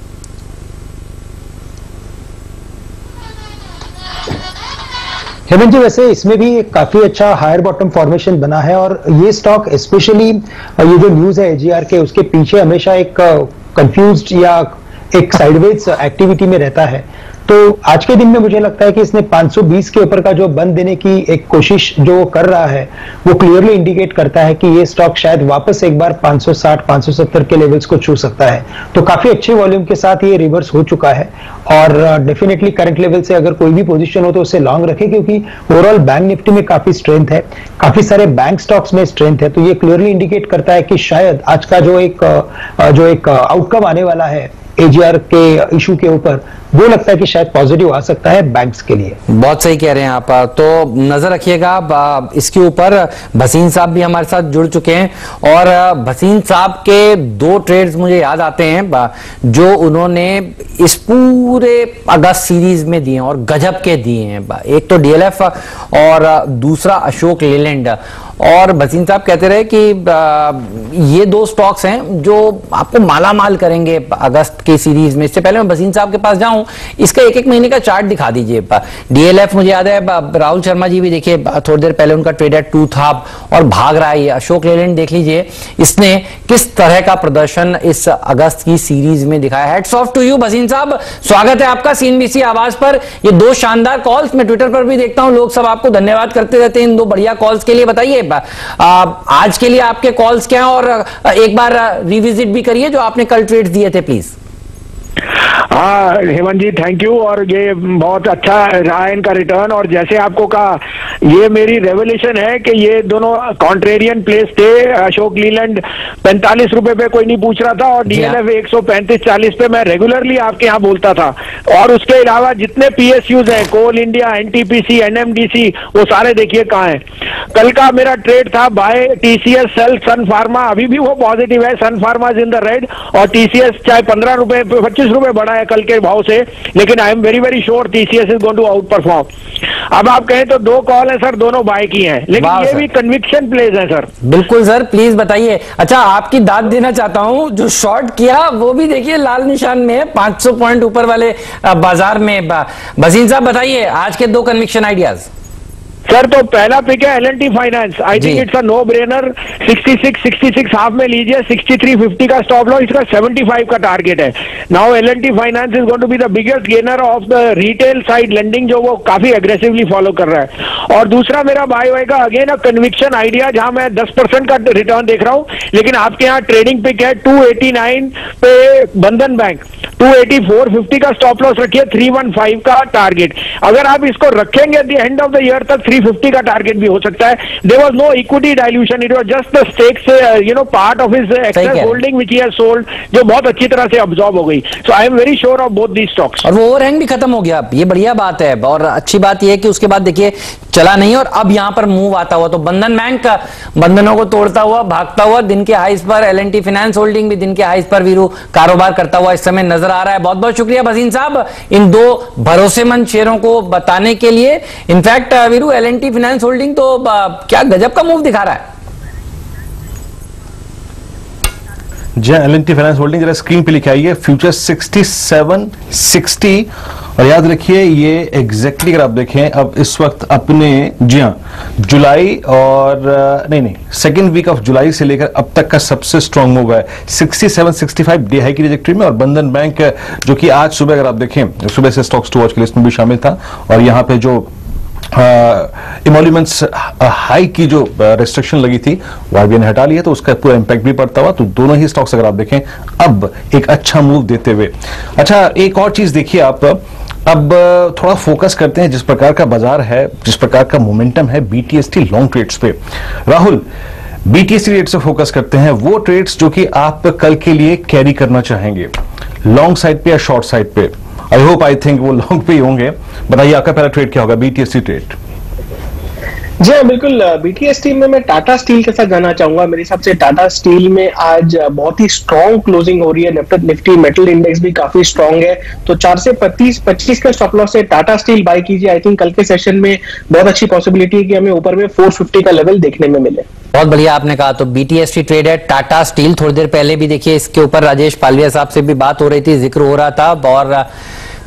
हेमंत जी, वैसे इसमें भी काफी अच्छा हायर बॉटम फॉर्मेशन बना है और ये स्टॉक स्पेशली ये जो न्यूज है एजीआर के, उसके पीछे हमेशा एक कंफ्यूज्ड या एक साइडवेज एक्टिविटी में रहता है। तो आज के दिन में मुझे लगता है कि इसने 520 के ऊपर का जो बंद देने की एक कोशिश जो कर रहा है वो क्लियरली इंडिकेट करता है कि ये स्टॉक शायद वापस एक बार 560 570 के लेवल्स को छू सकता है। तो काफी अच्छे वॉल्यूम के साथ ये रिवर्स हो चुका है और डेफिनेटली करंट लेवल से अगर कोई भी पोजीशन हो तो उसे लॉन्ग रखें, क्योंकि ओवरऑल बैंक निफ्टी में काफी स्ट्रेंथ है, काफी सारे बैंक स्टॉक्स में स्ट्रेंथ है। तो ये क्लियरली इंडिकेट करता है कि शायद आज का जो एक आउटकम आने वाला है एजीआर के इशू के ऊपर, वो लगता है कि शायद पॉजिटिव आ सकता है बैंक्स के लिए। बहुत सही कह रहे हैं आप। तो नजर रखिएगा इसके ऊपर। भसीन साहब भी हमारे साथ जुड़ चुके हैं और भसीन साहब के 2 ट्रेड्स मुझे याद आते हैं जो उन्होंने इस पूरे अगस्त सीरीज में दिए और गजब के दिए हैं। एक तो डीएलएफ और दूसरा अशोक लेलैंड। और भसीन साहब कहते रहे कि ये 2 स्टॉक्स हैं जो आपको माला माल करेंगे अगस्त के सीरीज में। इससे पहले मैं भसीन साहब के पास जाऊं, इसका 1-1 महीने का चार्ट दिखा दीजिए। डीएलएफ मुझे याद है, राहुल शर्मा जी भी देखिए थोड़ी देर पहले उनका ट्रेड एट 2 था और भाग रहा है। अशोक लेलैंड देख लीजिए इसने किस तरह का प्रदर्शन इस अगस्त की सीरीज में दिखाया। Hats off to you Bhasin साहब, स्वागत है आपका सीएनबीसी आवाज पर। ये 2 शानदार कॉल्स, मैं ट्विटर पर भी देखता हूं लोग सब आपको धन्यवाद करते रहते हैं इन 2 बढ़िया कॉल्स के लिए। बताइए आज के लिए आपके कॉल्स क्या हैं और एक बार रिविजिट भी करिए जो आपने कल ट्रेड्स दिए थे प्लीज। हाँ हेमंत जी, थैंक यू। और ये बहुत अच्छा रहा इनका रिटर्न, और जैसे आपको कहा ये मेरी रेवोल्यूशन है कि ये दोनों कॉन्ट्रेरियन प्लेस थे। अशोक लीलैंड 45 रुपए पे कोई नहीं पूछ रहा था और डीएलएफ 135-40 पे मैं रेगुलरली आपके यहाँ बोलता था। और उसके अलावा जितने पीएसयूज हैं, कोल इंडिया, एनटीपीसी, एनएमडीसी, वो सारे देखिए कहाँ हैं। कल का मेरा ट्रेड था buy TCS sell Sun Pharma, अभी भी वो पॉजिटिव है। Sun Pharma is in the red और टीसीएस चाहे 15 रुपए 25 रुपए बढ़ा है कल के भाव से, लेकिन I am very very sure TCS is going to outperform. अब आप कहें तो 2 कॉल है सर, दोनों बाय की हैं, लेकिन ये भी कन्विक्शन प्लेज है सर। बिल्कुल सर, प्लीज बताइए। अच्छा, आपकी दाद देना चाहता हूं, जो शॉर्ट किया वो भी देखिए लाल निशान में है 500 पॉइंट ऊपर वाले बाजार में। भसीन साहब बताइए आज के 2 कन्विक्शन आइडियाज। सर तो पहला पिक है L&T finance, I think it's a no brainer. 66 half में लीजिए, 63.50 का स्टॉप लॉस, इसका 75 का टारगेट है। Now L&T finance is going to be the biggest gainer of the retail side lending, जो वो काफी एग्रेसिवली फॉलो कर रहा है। और दूसरा मेरा बाय होएगा अगेन अ कन्विक्शन आइडिया, जहां मैं 10% का रिटर्न देख रहा हूं, लेकिन आपके यहाँ ट्रेडिंग पिक है 289 पे बंधन बैंक, 284.50 का स्टॉप लॉस रखिए, 315 का टारगेट। अगर आप इसको रखेंगे at the end of the year तक 350 का टारगेट भी हो सकता है। There was no equity dilution, it was just the stakes part of his excess holding which he has sold, जो बहुत अच्छी तरह से अब्सॉर्ब हो गई। So I am very sure of both these stocks. और वो ओवरहैंग भी खत्म हो गया, ये बढ़िया बात है। और अच्छी बात ये है कि उसके बाद देखिए चला नहीं और अब यहां पर मूव आता हुआ, तो बंधन बैंक बंधनों को तोड़ता हुआ भागता हुआ दिन के हाईज पर, एल&टी फाइनेंस होल्डिंग भी दिन के हाईज पर वीरू कारोबार करता हुआ इस समय नजर आ रहा है। बहुत बहुत शुक्रिया भसीन साहब इन 2 भरोसेमंद शेयरों को बताने के लिए। In fact Viru L&T finance holding तो क्या गजब का मूव दिखा रहा है। जी एल&टी फाइनेंस होल्डिंग जरा स्क्रीन पे लिखे आइए, फ्यूचर 6760। और याद रखिए ये एग्जैक्टली अगर आप देखें अब इस वक्त अपने जी हाँ जुलाई और नहीं सेकेंड वीक ऑफ जुलाई से लेकर अब तक का सबसे स्ट्रॉन्ग मूव है 6765 डे हाई की ट्रैजेक्टरी में। और बंधन बैंक जो कि आज सुबह अगर आप देखें, सुबह से स्टॉक्स टू वॉच की लिस्ट में भी शामिल था और यहाँ पे जो इमोल्यूमेंट्स हाई की जो रेस्ट्रिक्शन लगी थी वो आरबीआई ने हटा लिया, तो उसका पूरा इंपैक्ट भी पड़ता हुआ। तो दोनों ही स्टॉक्स अगर आप देखें अब एक अच्छा मूव देते हुए। अच्छा, एक और चीज देखिए आप, अब थोड़ा फोकस करते हैं जिस प्रकार का बाजार है, जिस प्रकार का मोमेंटम है बीटीएसटी लॉन्ग ट्रेड्स पे। राहुल, बीटीएसटी रेट से फोकस करते हैं, वो ट्रेड्स जो कि आप कल के लिए कैरी करना चाहेंगे, लॉन्ग साइड पे या शॉर्ट साइड पे? आई होप आई थिंक वो लॉन्ग पे ही होंगे। बताइए आपका पहला ट्रेड क्या होगा बीटीएसटी ट्रेड? जी हाँ बिल्कुल, बीटीएसटी में मैं टाटा स्टील के साथ जाना चाहूंगा। मेरे हिसाब से टाटा स्टील में आज बहुत ही स्ट्रॉन्ग क्लोजिंग हो रही है, निफ्टी मेटल इंडेक्स भी काफी स्ट्रॉन्ग है, तो 4 से 25 का स्टॉप लॉस से टाटा स्टील बाय कीजिए। आई थिंक कल के सेशन में बहुत अच्छी पॉसिबिलिटी है कि हमें ऊपर में 450 का लेवल देखने में मिले। बहुत बढ़िया आपने कहा। तो बीटीएसटी ट्रेड है टाटा स्टील। थोड़ी देर पहले भी देखिए इसके ऊपर राजेश पालविया साहब से भी बात हो रही थी, जिक्र हो रहा था और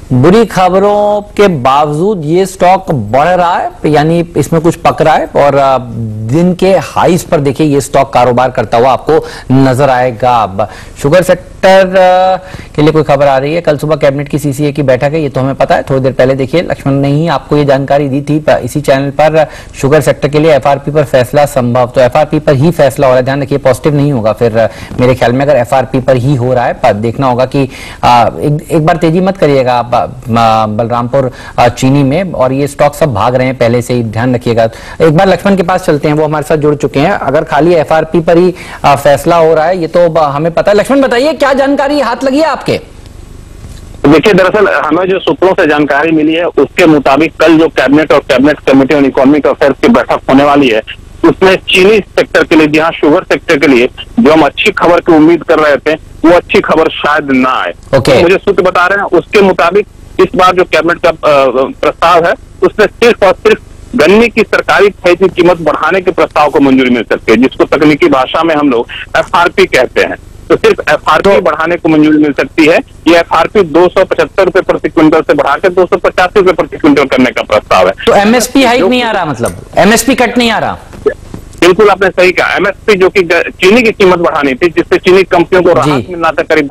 बुरी खबरों के बावजूद ये स्टॉक बढ़ रहा है, यानी इसमें कुछ पक रहा है और दिन के हाईज पर देखिए ये स्टॉक कारोबार करता हुआ आपको नजर आएगा। अब शुगर सेक्टर के लिए कोई खबर आ रही है। कल सुबह कैबिनेट की सीसीए की बैठक है, ये तो हमें पता है। थोड़ी देर पहले देखिए लक्ष्मण ने ही आपको ये जानकारी दी थी इसी चैनल पर। शुगर सेक्टर के लिए एफआरपी पर फैसला संभव, तो एफआरपी पर ही फैसला हो रहा है। ध्यान रखिए पॉजिटिव नहीं होगा फिर मेरे ख्याल में, अगर एफआरपी पर ही हो रहा है। पर देखना होगा कि एक बार तेजी मत करिएगा आप बलरामपुर चीनी में, और ये स्टॉक सब भाग रहे हैं पहले से ही, ध्यान रखिएगा। एक बार लक्ष्मण के पास चलते हैं, वो हमारे साथ जुड़ चुके हैं। अगर खाली एफआरपी पर ही फैसला हो रहा है ये तो हमें पता है। लक्ष्मण बताइए क्या जानकारी हाथ लगी है आपके? देखिए, दरअसल हमें जो सूत्रों से जानकारी मिली है उसके मुताबिक कल जो कैबिनेट और cabinet committee on economic affairs की बैठक होने वाली है उसमें चीनी सेक्टर के लिए, जहां शुगर सेक्टर के लिए जो हम अच्छी खबर की उम्मीद कर रहे थे वो अच्छी खबर शायद ना आए। तो मुझे सूत्र बता रहे हैं उसके मुताबिक इस बार जो कैबिनेट का प्रस्ताव है उसमें सिर्फ और सिर्फ गन्ने की सरकारी खरीद की कीमत बढ़ाने के प्रस्ताव को मंजूरी मिल सकती है, जिसको तकनीकी भाषा में हम लोग एफआरपी कहते हैं। तो सिर्फ एफआरपी बढ़ाने को मंजूरी मिल सकती है। ये एफआरपी 275 रुपए प्रति क्विंटल से बढ़ाकर 285 रुपए प्रति क्विंटल करने का प्रस्ताव है। तो एमएसपी हाइक नहीं आ रहा, मतलब एमएसपी कट नहीं आ रहा? बिल्कुल आपने सही कहा। एमएसपी जो कि चीनी की कीमत बढ़ानी थी, जिससे चीनी कंपनियों को राहत मिलना था करीब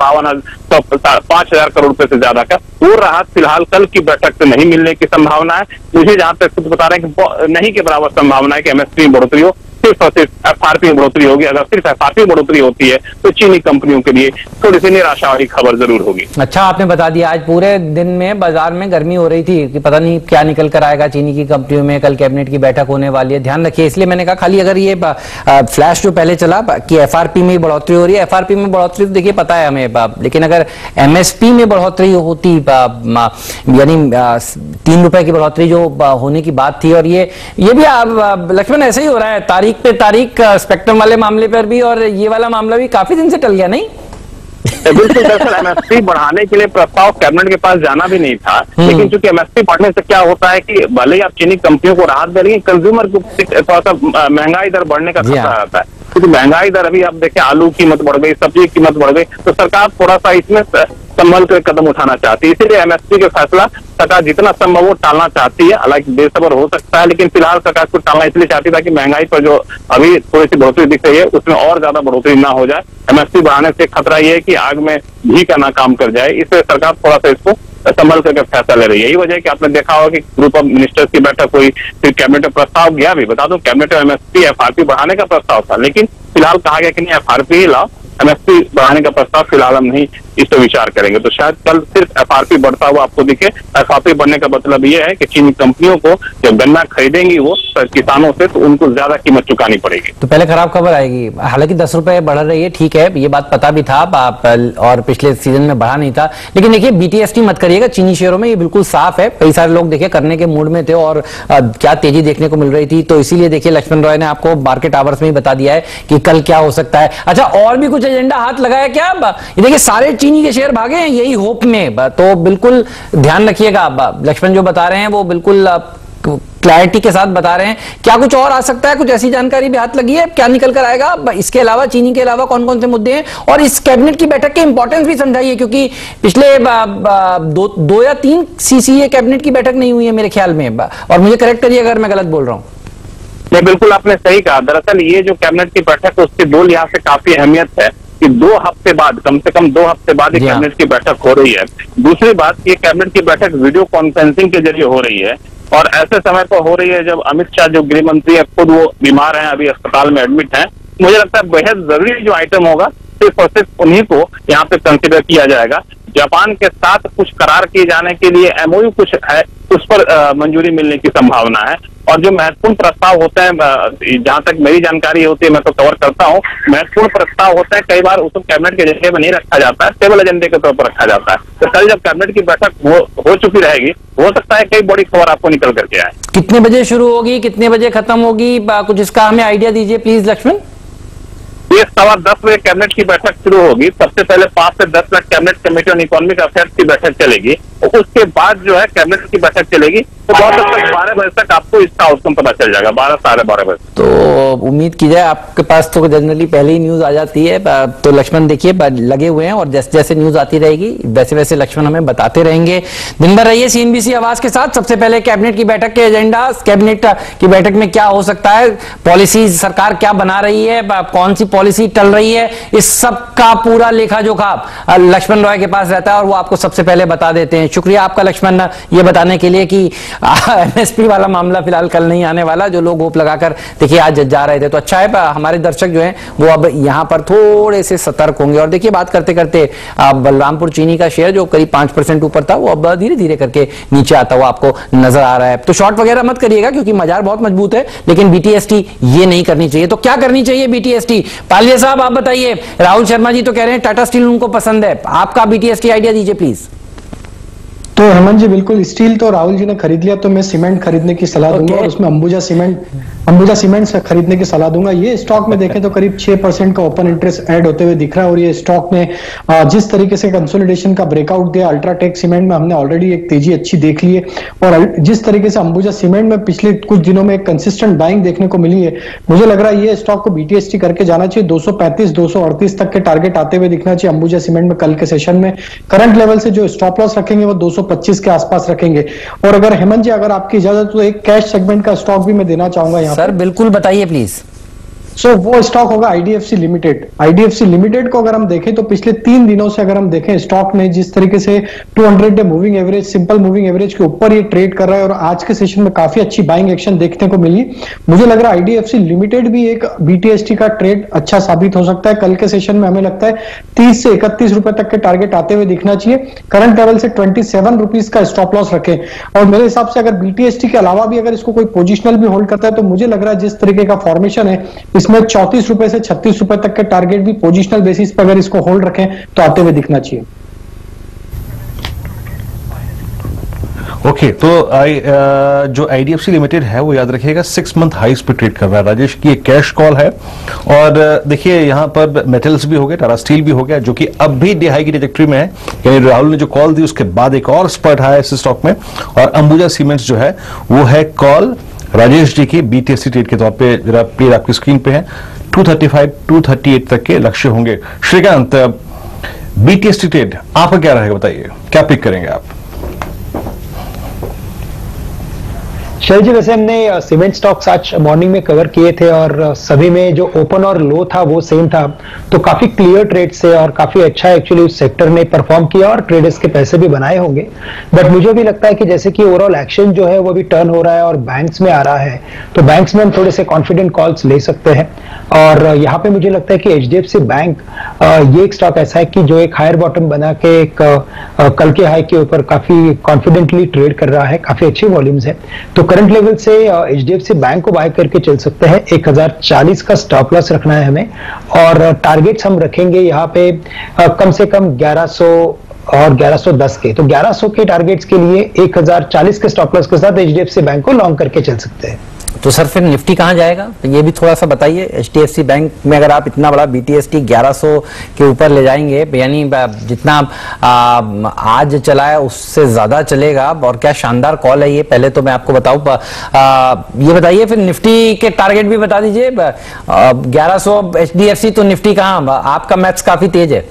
5,000 करोड़ रुपए से ज्यादा का, वो राहत फिलहाल कल की बैठक से नहीं मिलने की संभावना है। मुझे जहां तक खुद बता रहे हैं कि नहीं के बराबर संभावना है कि एमएसपी बढ़ोतरी हो, सिर्फ और सिर्फ एफआरपी में बढ़ोतरी होगी। अगर सिर्फ एफआरपी बढ़ोतरी होती है तो चीनी कंपनियों के लिए थोड़ी सी निराशा वाली खबर जरूर होगी। अच्छा, आपने बता दिया। आज पूरे दिन में बाजार में गर्मी हो रही थी कि पता नहीं क्या निकल कर आएगा चीनी की कंपनियों में। कल कैबिनेट की बैठक होने वाली है, ध्यान रखिए। इसलिए मैंने कहा खाली अगर ये फ्लैश जो पहले चला कि एफआरपी में बढ़ोतरी हो रही है, एफआरपी में बढ़ोतरी तो देखिए पता है हमें, लेकिन अगर एमएसपी में बढ़ोतरी होती, यानी 3 रुपए की बढ़ोतरी जो होने की बात थी, और ये भी लक्ष्मण ऐसे ही हो रहा है तारीख पे तारीख, स्पेक्ट्रम वाले मामले पर भी, और ये वाला मामला भी काफी दिन से टल गया नहीं? बिल्कुल, दरअसल एमएसपी बढ़ाने के लिए प्रस्ताव कैबिनेट के पास जाना भी नहीं था, लेकिन चूंकि एमएसपी बढ़ने से क्या होता है कि भले ही आप चीनी कंपनियों को राहत दे रही है, कंज्यूमर को थोड़ा सा महंगाई दर बढ़ने का खतरा रहता है। क्योंकि महंगाई दर अभी आप देखें, आलू की कीमत बढ़ गई, सब्जी की कीमत बढ़ गई, तो सरकार थोड़ा सा इसमें संभल कर कदम उठाना चाहती है। इसीलिए एमएसपी का फैसला सरकार जितना संभव वो टालना चाहती है। हालांकि बेसब्र हो सकता है, लेकिन फिलहाल सरकार को टालना इसलिए चाहती है ताकि महंगाई पर जो अभी थोड़ी सी बढ़ोतरी दिख रही है उसमें और ज्यादा बढ़ोतरी ना हो जाए। एमएसपी बढ़ाने से खतरा ये है कि आग में घी का ना काम कर जाए, इसलिए सरकार थोड़ा सा इसको संभल करके फैसला ले रही है। यही वजह है कि आपने देखा होगा कि ग्रुप ऑफ मिनिस्टर्स की बैठक हुई, फिर कैबिनेट में प्रस्ताव गया भी। बता दूं कैबिनेट में एमएसपी एफआरपी बढ़ाने का प्रस्ताव था, लेकिन फिलहाल कहा गया कि नहीं, एफआरपी ही लाओ, एमएसपी बढ़ाने का प्रस्ताव फिलहाल हम नहीं इस पर विचार करेंगे। तो शायद कल सिर्फ एफआरपी बढ़ता हुआ आपको दिखे। एफआरपी बढ़ने का मतलब ये है कि चीनी कंपनियों को जब गन्ना खरीदेंगी वो किसानों से, तो उनको ज्यादा कीमत चुकानी पड़ेगी। तो पहले खराब खबर आएगी। हालांकि 10 रुपए बढ़ रही है, ठीक है, ये बात पता भी था और पिछले सीजन में बढ़ा नहीं था, लेकिन देखिए बीटीएसटी मत करिएगा चीनी शेयरों में, ये बिल्कुल साफ है। कई सारे लोग देखिए करने के मूड में थे और क्या तेजी देखने को मिल रही थी, तो इसीलिए देखिए लक्ष्मण रॉय ने आपको मार्केट आवर्स में ही बता दिया है कि कल क्या हो सकता है। अच्छा, और भी कुछ एजेंडा हाथ लगाया क्या? ये देखिए सारे चीनी के शेयर भागे यही होप में, तो बिल्कुल ध्यान रखिएगा। लक्ष्मण जो बता रहे हैं वो बिल्कुल क्लैरिटी के साथ बता रहे हैं। क्या कुछ और आ सकता है? कुछ ऐसी जानकारी भी हाथ लगी है? क्या निकल कर आएगा? इसके अलावा चीनी के अलावा कौन कौन से मुद्दे हैं? और इस कैबिनेट की बैठक के इंपॉर्टेंस भी समझाइए, क्योंकि पिछले 2 या 3 सीसीए कैबिनेट की बैठक नहीं हुई है मेरे ख्याल में, और मुझे करेक्ट करिए अगर मैं गलत बोल रहा हूँ। नहीं, बिल्कुल आपने सही कहा। दरअसल ये जो कैबिनेट की बैठक है उसके 2 लिहाज से काफी अहमियत है कि 2 हफ्ते बाद, कम से कम 2 हफ्ते बाद ये कैबिनेट की बैठक हो रही है। दूसरी बात, ये कैबिनेट की बैठक वीडियो कॉन्फ्रेंसिंग के जरिए हो रही है, और ऐसे समय पर हो रही है जब अमित शाह जो गृह मंत्री है खुद वो बीमार हैं, अभी अस्पताल में एडमिट हैं। मुझे लगता है बेहद जरूरी जो आइटम होगा सिर्फ और सिर्फ उन्हीं को यहाँ पे कंसिडर किया जाएगा। जापान के साथ कुछ करार किए जाने के लिए एमओयू कुछ है, उस पर मंजूरी मिलने की संभावना है। और जो महत्वपूर्ण प्रस्ताव होते हैं, जहां तक मेरी जानकारी होती है मैं तो कवर करता हूं, महत्वपूर्ण प्रस्ताव होता है कई बार उसको कैबिनेट के एजेंडे में नहीं रखा जाता है, टेबल एजेंडे के तौर पर रखा जाता है। तो कल जब कैबिनेट की बैठक हो चुकी रहेगी, हो सकता है कई बड़ी खबर आपको निकल करके आए। कितने बजे शुरू होगी, कितने बजे खत्म होगी, कुछ इसका हमें आइडिया दीजिए प्लीज लक्ष्मण। ये 10:15 बजे कैबिनेट की बैठक शुरू होगी। सबसे पहले 5 से 10 minute cabinet committee on economic affairs की बैठक चलेगी और उसके बाद जो है कैबिनेट की बैठक चलेगी। तो बहुत हद तक 12 बजे तक आपको इसका आउटकम पता चल जाएगा, 12 साढ़े 12 बजे। तो उम्मीद की जाए, आपके पास तो जनरली पहले ही न्यूज आ जाती है, तो लक्ष्मण देखिए लगे हुए हैं और जैसे जैसे न्यूज आती रहेगी वैसे वैसे लक्ष्मण हमें बताते रहेंगे। दिन भर रहिए सीएनबीसी आवाज के साथ। सबसे पहले कैबिनेट की बैठक के एजेंडा, कैबिनेट की बैठक में क्या हो सकता है, पॉलिसी सरकार क्या बना रही है, कौन सी पॉलिसी टल रही है, इस सब का पूरा लेखा जोखा लक्ष्मण रॉय के पास रहता है और वो आपको सबसे पहले बता देते हैं। शुक्रिया आपका लक्ष्मण, ये बताने के लिए कि एमएसपी वाला मामला फिलहाल कल नहीं आने वाला, जो लोग होप लगाकर देखिए आज जा रहे थे। तो अच्छा है, हमारे दर्शक जो हैं वो अब यहां पर थोड़े से सतर्क होंगे। और देखिए बात करते करते बलरामपुर चीनी का शेयर जो करीब 5% ऊपर था वो अब धीरे धीरे करके नीचे आता हुआ आपको नजर आ रहा है। तो शॉर्ट वगैरह मत करिएगा क्योंकि बाजार बहुत मजबूत है, लेकिन बीटीएसटी ये नहीं करनी चाहिए। तो क्या करनी चाहिए बीटीएसटी? पालवे साहब आप बताइए। राहुल शर्मा जी तो कह रहे हैं टाटा स्टील उनको पसंद है, आपका बीटीएसटी आइडिया दीजिए प्लीज। तो हेमंत जी बिल्कुल, स्टील तो राहुल जी ने खरीद लिया, तो मैं सीमेंट खरीदने की सलाह दूंगा और उसमें अंबुजा सीमेंट से खरीदने की सलाह दूंगा। ये स्टॉक में देखें तो करीब 6% का ओपन इंटरेस्ट ऐड होते हुए दिख रहा है और ये स्टॉक ने जिस तरीके से कंसोलिडेशन का ब्रेकआउट दिया, अल्ट्राटेक सीमेंट में हमने ऑलरेडी एक तेजी अच्छी देख ली है और जिस तरीके से अंबुजा सीमेंट में पिछले कुछ दिनों में एक कंसिस्टेंट बाइंग देखने को मिली है, मुझे लग रहा है ये स्टॉक को बीटीएसटी करके जाना चाहिए। 235 238 तक के टारगेट आते हुए दिखना चाहिए अंबुजा सीमेंट में कल के सेशन में। करंट लेवल से जो स्टॉप लॉस रखेंगे वो 225 के आसपास रखेंगे। और अगर हेमंत जी अगर आपकी इजाजत तो एक कैश सेगमेंट का स्टॉक भी मैं देना चाहूंगा यहाँ सर। बिल्कुल बताइए प्लीज। वो स्टॉक होगा आईडीएफसी लिमिटेड। आईडीएफसी लिमिटेड को अगर हम देखें तो पिछले 3 दिनों से अगर हम देखें स्टॉक ने जिस तरीके से 200 day moving average, simple moving average के ऊपर ये ट्रेड कर रहा है और आज के सेशन में काफी अच्छी बाइंग एक्शन देखने को मिली। मुझे लग रहा है आईडीएफसी लिमिटेड भी एक बीटीएसटी का ट्रेड अच्छा साबित हो सकता है। कल के सेशन में हमें लगता है 30 से 31 रुपए तक के टारगेट आते हुए दिखना चाहिए। करंट लेवल से 27 रुपीज का स्टॉप लॉस रखें और मेरे हिसाब से अगर बीटीएसटी के अलावा भी अगर इसको कोई पोजिशनल भी होल्ड करता है तो मुझे लग रहा है जिस तरीके का फॉर्मेशन है इसमें 34 रुपए से 36 रुपए तक के टारगेट भी पोजिशनल बेसिस पर अगर इसको होल्ड रखें तो आते हुए दिखना चाहिए। ओके, तो जो आईडीएफसी लिमिटेड है वो याद रखिएगा 6 मंथ हाइस पे ट्रेड कर रहा है। राजेश की एक कैश कॉल है और देखिए यहां पर मेटल्स भी हो गए, टाटा स्टील भी हो गया जो कि अब भी डे हाई की ट्रैजेक्टरी में है। यानी राहुल ने जो कॉल दी उसके बाद एक और स्पर्ट आया इस स्टॉक में और अंबुजा सीमेंट्स जो है वो है कॉल राजेश जी की बीटीएसटी ट्रेड के तौर पे। जरा प्लीज आपकी स्क्रीन पे है 235 238 तक के लक्ष्य होंगे। श्रीकांत, बीटीएसटी ट्रेड आपका क्या रहेगा बताइए, क्या पिक करेंगे आप? शैल जी, वैसे हमने सीमेंट स्टॉक्स आज मॉर्निंग में कवर किए थे और सभी में जो ओपन और लो था वो सेम था, तो काफी क्लियर ट्रेड से और काफी अच्छा एक्चुअली उस सेक्टर ने परफॉर्म किया और ट्रेडर्स के पैसे भी बनाए होंगे। बट मुझे भी लगता है कि जैसे कि ओवरऑल एक्शन जो है वो भी टर्न हो रहा है और बैंक्स में आ रहा है, तो बैंक्स में हम थोड़े से कॉन्फिडेंट कॉल्स ले सकते हैं। और यहाँ पे मुझे लगता है कि एचडीएफसी बैंक ये एक स्टॉक ऐसा है कि जो एक हायर बॉटम बना के एक कल के हाई के ऊपर काफी कॉन्फिडेंटली ट्रेड कर रहा है, काफी अच्छी वॉल्यूम्स है। तो करंट लेवल से एचडीएफसी बैंक को बाय करके चल सकते हैं। 1040 का स्टॉप लॉस रखना है हमें और टारगेट्स हम रखेंगे यहाँ पे कम से कम 1100 और 1110 के। तो 1100 के टारगेट्स के लिए 1040 के स्टॉप लॉस के साथ एचडीएफसी बैंक को लॉन्ग करके चल सकते हैं। तो सर फिर निफ्टी कहां जाएगा, तो ये भी थोड़ा सा बताइए। एचडीएफसी बैंक में अगर आप इतना बड़ा बीटीएसटी 1100 के ऊपर ले जाएंगे, यानी जितना आज चला है उससे ज्यादा चलेगा और क्या शानदार कॉल है ये, पहले तो मैं आपको बताऊं। ये बताइए फिर निफ्टी के टारगेट भी बता दीजिए। 1100 एचडीएफसी, तो निफ्टी कहां? आपका मैथ्स काफी तेज है।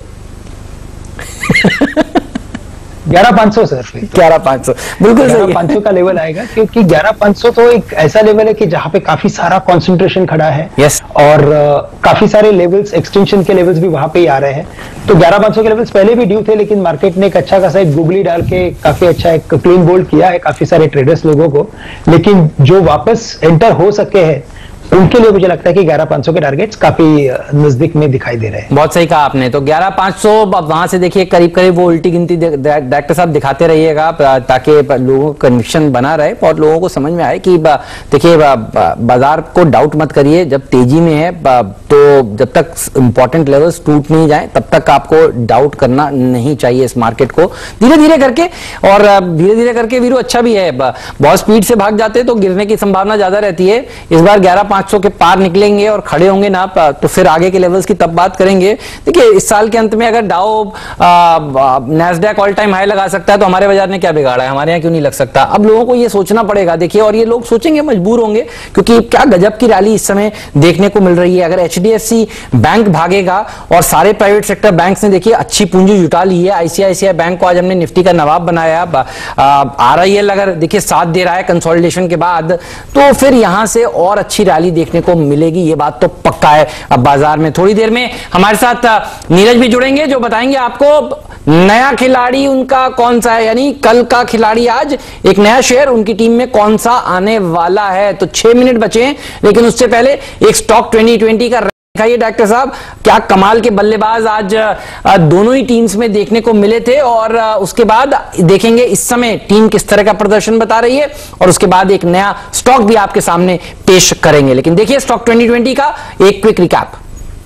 11500 सर, 11500 बिल्कुल 11500 का लेवल आएगा क्योंकि 11500 तो एक ऐसा लेवल है कि जहां पे काफी सारा कंसंट्रेशन खड़ा है। यस। और काफी सारे लेवल्स, एक्सटेंशन के लेवल्स भी वहां पे ही आ रहे हैं। तो 11500 के लेवल्स पहले भी ड्यू थे, लेकिन मार्केट ने एक अच्छा खासा एक गुगली डाल के काफी अच्छा एक क्लीन बोल्ड किया है काफी सारे ट्रेडर्स लोगों को, लेकिन जो वापस एंटर हो सके हैं उनके लिए मुझे लगता है कि 11500 के टारगेट्स काफी नजदीक में दिखाई दे रहे हैं। बहुत सही कहा आपने। तो 11500 वहां से देखिए करीब करीब वो उल्टी गिनती डायरेक्टर साहब दिखाते रहिएगा ताकि लोगों को कन्विक्शन बना रहे और लोगों को समझ में आए कि देखिए बाजार को डाउट मत करिए। जब तेजी में है तो जब तक इंपॉर्टेंट लेवल्स टूट नहीं जाए तब तक आपको डाउट करना नहीं चाहिए इस मार्केट को। धीरे धीरे करके, और धीरे धीरे करके वीरू अच्छा भी है। बहुत स्पीड से भाग जाते तो गिरने की संभावना ज्यादा रहती है। इस बार 11500 500 के पार निकलेंगे और खड़े होंगे ना तो फिर आगे के लेवल्स की तब बात करेंगे। देखिए इस साल के अंत में अगर डाउ नैस्डैक ऑल टाइम हाई लगा सकता है तो हमारे बाजार ने क्या बिगाड़ा है, हमारे यहाँ क्यों नहीं लग सकता। अब लोगों को ये सोचना पड़ेगा देखिए, और ये लोग सोचेंगे, मजबूर होंगे, क्योंकि क्या गजब की रैली इस समय देखने को मिल रही है। अगर HDFC बैंक भागेगा और सारे प्राइवेट सेक्टर बैंक्स ने देखिए अच्छी पूंजी जुटा ली है। ICICI बैंक को आज हमने निफ्टी का नवाब बनाया। RIL अगर देखिए साथ दे रहा है कंसोलिडेशन के बाद, तो फिर यहां से और अच्छी रैली देखने को मिलेगी, ये बात तो पक्का है। अब बाजार में थोड़ी देर में हमारे साथ नीरज भी जुड़ेंगे जो बताएंगे आपको नया खिलाड़ी उनका कौन सा है, यानी कल का खिलाड़ी आज एक नया शेयर उनकी टीम में कौन सा आने वाला है। तो 6 मिनट बचे हैं, लेकिन उससे पहले एक स्टॉक 2020 का दिखाइए डॉक्टर साहब, क्या कमाल के बल्लेबाज आज दोनों ही टीम्स में देखने को मिले थे, और उसके बाद देखेंगे इस समय टीम किस तरह का प्रदर्शन बता रही है, और उसके बाद एक नया स्टॉक भी आपके सामने पेश करेंगे। लेकिन देखिए स्टॉक 2020 का एक quick recap.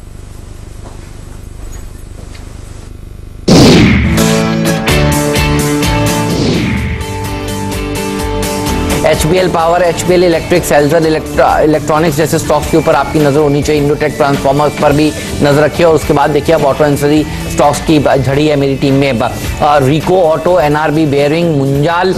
HBL power, HBL electric, Salzer electronics जैसे स्टॉक्स के ऊपर आपकी नजर होनी चाहिए। इंडोटेक ट्रांसफॉर्मर्स पर भी नजर रखिए, और उसके बाद देखिए अब ऑटो एंसिलरी स्टॉक्स की झड़ी है मेरी टीम में। Rico auto, NRB bearing, Munjal.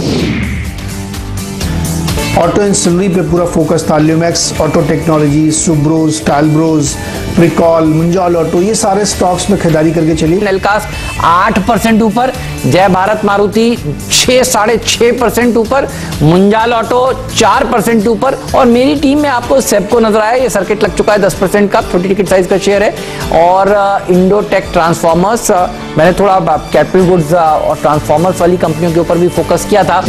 Auto ancillary पे पूरा फोकस था। ल्यूमैक्स ऑटो टेक्नोलॉजी, सुब्रोज, स्टाइलब्रोज, प्रिकॉल, मुंजाल ऑटो, ये सारे स्टॉक्स में खरीदारी करके चलिए। नेलकास 8% ऊपर, जय भारत मारुति 6-6.5% ऊपर, मुंजाल ऑटो 4% ऊपर, और मेरी टीम में आपको सेबको नजर आया, ये सर्किट लग चुका है 10% का, छोटी टिकट साइज का शेयर है। और इंडोटेक ट्रांसफॉर्मर्स, मैंने थोड़ा कैपिटल गुड्स और ट्रांसफॉर्मर्स वाली कंपनियों के ऊपर भी फोकस किया था।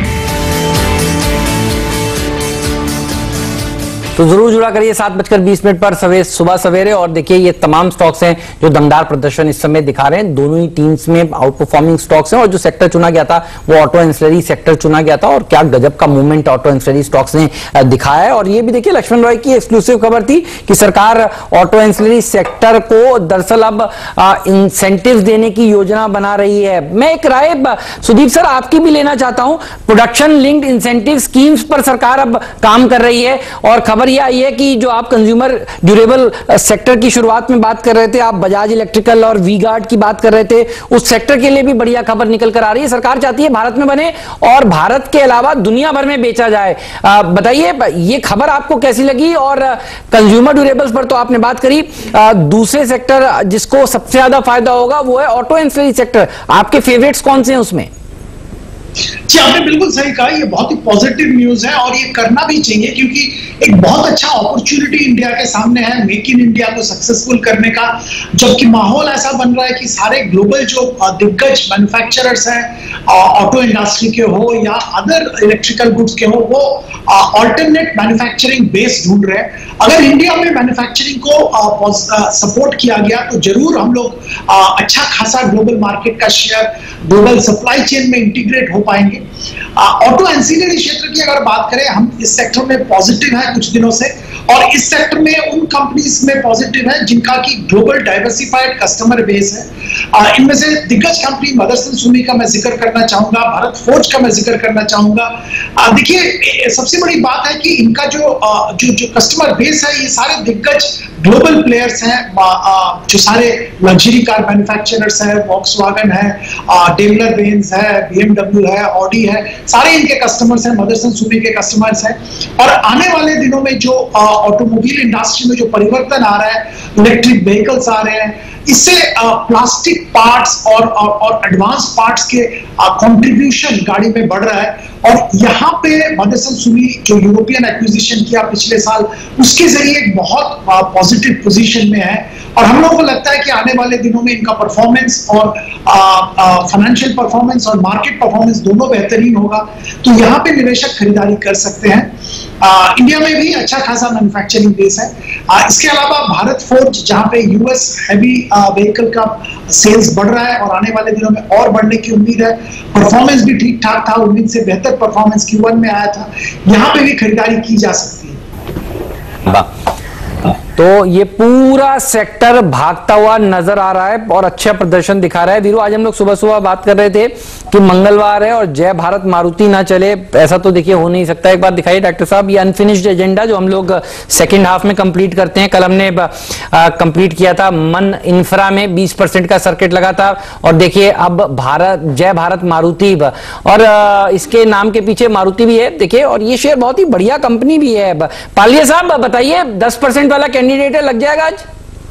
तो जरूर जुड़ा करिए 7:20 पर सुबह सवेरे, और देखिए ये तमाम स्टॉक्स हैं जो दमदार प्रदर्शन इस समय दिखा रहे हैं। दोनों ही टीम्स में आउट परफॉर्मिंग स्टॉक्स हैं, और जो सेक्टर चुना गया था वो ऑटो एंसिलरी सेक्टर चुना गया था, और क्या गजब का मूवमेंट ऑटो एंसिलरी स्टॉक्स ने दिखाया है। और ये भी देखिए लक्ष्मण रॉय की एक्सक्लूसिव खबर थी कि सरकार ऑटो एंसिलरी सेक्टर को दरअसल अब इंसेंटिव देने की योजना बना रही है। मैं एक राय सुदीप सर आपकी भी लेना चाहता हूं। प्रोडक्शन लिंक्ड इंसेंटिव स्कीम्स पर सरकार अब काम कर रही है, और खबर यह आई है कि जो आप कंज्यूमर ड्यूरेबल सेक्टर की शुरुआत में बात कर रहे थे, आप बजाज इलेक्ट्रिकल और वी गार्ड की बात कर रहे थे, उस सेक्टर के लिए भी बढ़िया खबर निकल कर आ रही है। सरकार चाहती है भारत में बने और भारत के अलावा दुनिया भर में बेचा जाए। बताइए ये खबर आपको कैसी लगी। और कंज्यूमर ड्यूरेबल्स पर तो आपने बात करी, दूसरे सेक्टर जिसको सबसे ज्यादा फायदा होगा वो है ऑटो एंसिलरी सेक्टर। आपके फेवरेट्स कौन से हैं उसमें? जी आपने बिल्कुल सही कहा, ये बहुत ही पॉजिटिव न्यूज है और ये करना भी चाहिए, क्योंकि एक बहुत अच्छा अपॉर्चुनिटी इंडिया के सामने है मेक इन इंडिया को सक्सेसफुल करने का। जबकि माहौल ऐसा बन रहा है कि सारे ग्लोबल जो दिग्गज मैन्युफैक्चरर्स हैं, ऑटो इंडस्ट्री के हो या अदर इलेक्ट्रिकल गुड्स के हो, वो ऑल्टरनेट मैन्युफैक्चरिंग बेस ढूंढ रहे हैं। अगर इंडिया में मैन्युफैक्चरिंग को सपोर्ट किया गया तो जरूर हम लोग अच्छा खासा ग्लोबल मार्केट का शेयर, ग्लोबल सप्लाई चेन में इंटीग्रेट हो पाएंगे। ऑटो एंसिलरी क्षेत्र की अगर बात करें, हम इस सेक्टर में पॉजिटिव है कुछ दिनों से, और इस सेक्टर में उन कंपनीज में पॉजिटिव है जिनका की ग्लोबल डाइवर्सिफाइड कस्टमर बेस है। इनमें से दिग्गज कंपनी मदरसन सुमी का मैं जिक्र करना चाहूंगा, भारत फोर्ज का मैं जिक्र करना चाहूंगा। देखिए सबसे बड़ी बात है कि इनका जो कस्टमर बेस है, ये सारे दिग्गज ग्लोबल प्लेयर्स हैं, जो सारे लग्जरी कार मैन्युफैक्चरर्स है, वॉक्सवैगन है, डेमलर बेंज है, BMW है, ऑडी है, सारे इनके कस्टमर्स हैं, मदरसन सुमी के कस्टमर्स हैं। और आने वाले दिनों में जो ऑटोमोबाइल इंडस्ट्री में जो परिवर्तन आ रहा है, इलेक्ट्रिक व्हीकल्स आ रहे हैं, इससे प्लास्टिक पार्ट्स और एडवांस पार्ट्स के कंट्रीब्यूशन गाड़ी में बढ़ रहा है। और यहाँ पे मदरसन सुमी जो यूरोपियन एक्विजिशन किया पिछले साल, उसके जरिए एक बहुत पॉजिटिव पोजीशन में है, और हम लोगों को लगता है कि आने वाले दिनों में इनका परफॉर्मेंस और फाइनेंशियल परफॉर्मेंस और मार्केट परफॉर्मेंस दोनों बेहतरीन होगा। तो यहाँ पे निवेशक खरीदारी कर सकते हैं। इंडिया में भी अच्छा खासा मैन्युफैक्चरिंग बेस है। इसके अलावा भारत फोर्ज, जहाँ पे यूएस हैवी व्हीकल का सेल्स बढ़ रहा है और आने वाले दिनों में और बढ़ने की उम्मीद है। परफॉर्मेंस भी ठीक ठाक था, उम्मीद से बेहतर परफॉर्मेंस Q1 में आया था। यहाँ पे भी खरीदारी की जा सकती है। तो ये पूरा सेक्टर भागता हुआ नजर आ रहा है और अच्छा प्रदर्शन दिखा रहा है। वीरू, आज हम लोग सुबह सुबह बात कर रहे थे कि मंगलवार है और जय भारत मारुति ना चले, ऐसा तो देखिए हो नहीं सकता। एक बात दिखाइए डॉक्टर साहब, ये अनफिनिश्ड एजेंडा जो हम लोग सेकेंड हाफ में कंप्लीट करते हैं, कल हमने कंप्लीट किया था मन इंफ्रा में 20% का सर्किट लगा था, और देखिए अब जय भारत मारुति, और इसके नाम के पीछे मारुति भी है देखिए, और ये शेयर बहुत ही बढ़िया कंपनी भी है। पालिया साहब बताइए, 10% वाला कैंडिडेट लग जाएगा आज?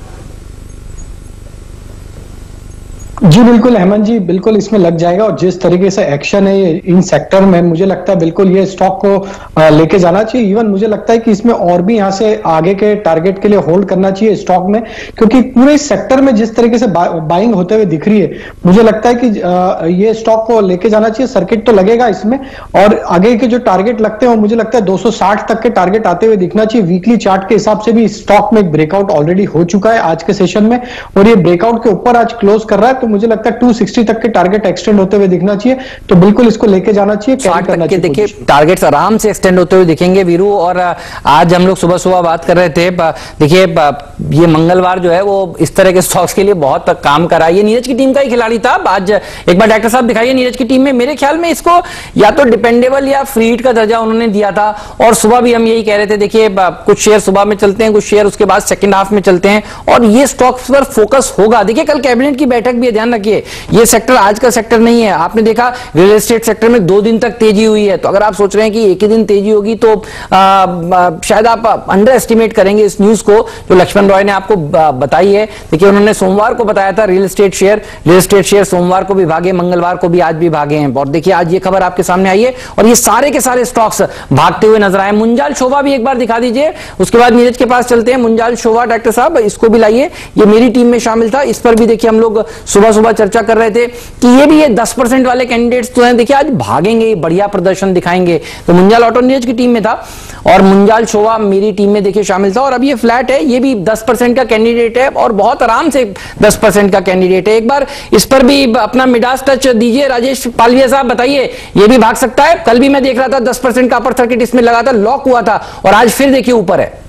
जी बिल्कुल हेमंत जी, बिल्कुल इसमें लग जाएगा। और जिस तरीके से एक्शन है ये इन सेक्टर में, मुझे लगता है बिल्कुल ये स्टॉक को लेके जाना चाहिए। इवन मुझे लगता है कि इसमें और भी यहाँ से आगे के टारगेट के लिए होल्ड करना चाहिए स्टॉक में, क्योंकि पूरे सेक्टर में जिस तरीके से बाइंग होते हुए दिख रही है, मुझे लगता है कि ये स्टॉक को लेके जाना चाहिए। सर्किट तो लगेगा इसमें, और आगे के जो टारगेट लगते हैं मुझे लगता है 260 तक के टारगेट आते हुए दिखना चाहिए। वीकली चार्ट के हिसाब से भी स्टॉक में एक ब्रेकआउट ऑलरेडी हो चुका है आज के सेशन में, और ये ब्रेकआउट के ऊपर आज क्लोज कर रहा है, तो मुझे लगता है 260 तक के टारगेट एक्सटेंड होते हुए दिखना चाहिए। तो बिल्कुल इसको लेके जाना चाहिए, कैरी करना चाहिए। देखिए टारगेट्स आराम से एक्सटेंड होते हुए दिखेंगे वीरू। और आज हम लोग सुबह सुबह बात कर रहे थे, देखिए ये मंगलवार जो है वो इस तरह के स्टॉक्स के लिए बहुत काम करा। ये नीरज की टीम का ही खिलाड़ी था। आज एक बार डॉक्टर साहब दिखाइए नीरज की टीम में, मेरे ख्याल में इसको या तो डिपेंडेबल या फ्री हिट का दर्जा उन्होंने दिया था। और सुबह भी हम यही कह रहे थे, देखिए कुछ शेयर सुबह में चलते हैं, कुछ शेयर उसके बाद सेकंड हाफ में चलते हैं, और ये स्टॉक्स पर फोकस होगा। देखिए कल कैबिनेट की बैठक भी है, ध्यान रखिए ये सेक्टर आज का सेक्टर नहीं है। आपने देखा रियल एस्टेट सेक्टर में 2 दिन तक तेजी हुई है, तो अगर आप सोच रहे हैं कि एक ही दिन तेजी होगी तो शायद आप अंडर एस्टिमेट करेंगे इस न्यूज को जो लक्ष्मण रॉय ने आपको बताई है। देखिए उन्होंने सोमवार को बताया था रियल एस्टेट शेयर सोमवार को भी भागे, मंगलवार को भी, आज भी भागे हैं। और देखिए आज ये खबर आपके सामने आई है, और ये सारे के सारे स्टॉक्स भागते हुए नजर आए। मुंजाल शोभा भी एक बार दिखा दीजिए, उसके बाद नीरज के पास चलते हैं। मुंजाल शोभा डॉक्टर साहब इसको भी लाइए, ये मेरी टीम में शामिल था। इस पर भी देखिए हम लोग सुबह सुबह चर्चा कर रहे थे कि ये भी ये 10% वाले कैंडिडेट्स तो हैं, देखिए आज भागेंगे, बढ़िया प्रदर्शन दिखाएंगे। तो मुंजाल ऑटो नीरज की टीम में था और मुंजाल शोभा मेरी टीम में देखिए शामिल था। और अब ये फ्लैट है, ये भी 10% का कैंडिडेट है और बहुत आराम से 10% का कैंडिडेट है। एक बार इस पर भी अपना मिडास टच दीजिए राजेश पालविया साहब, बताइए ये भी भाग सकता है? कल भी मैं देख रहा था 10% का अपर सर्किट इसमें लगा था, लॉक हुआ था, और आज फिर देखिए ऊपर है।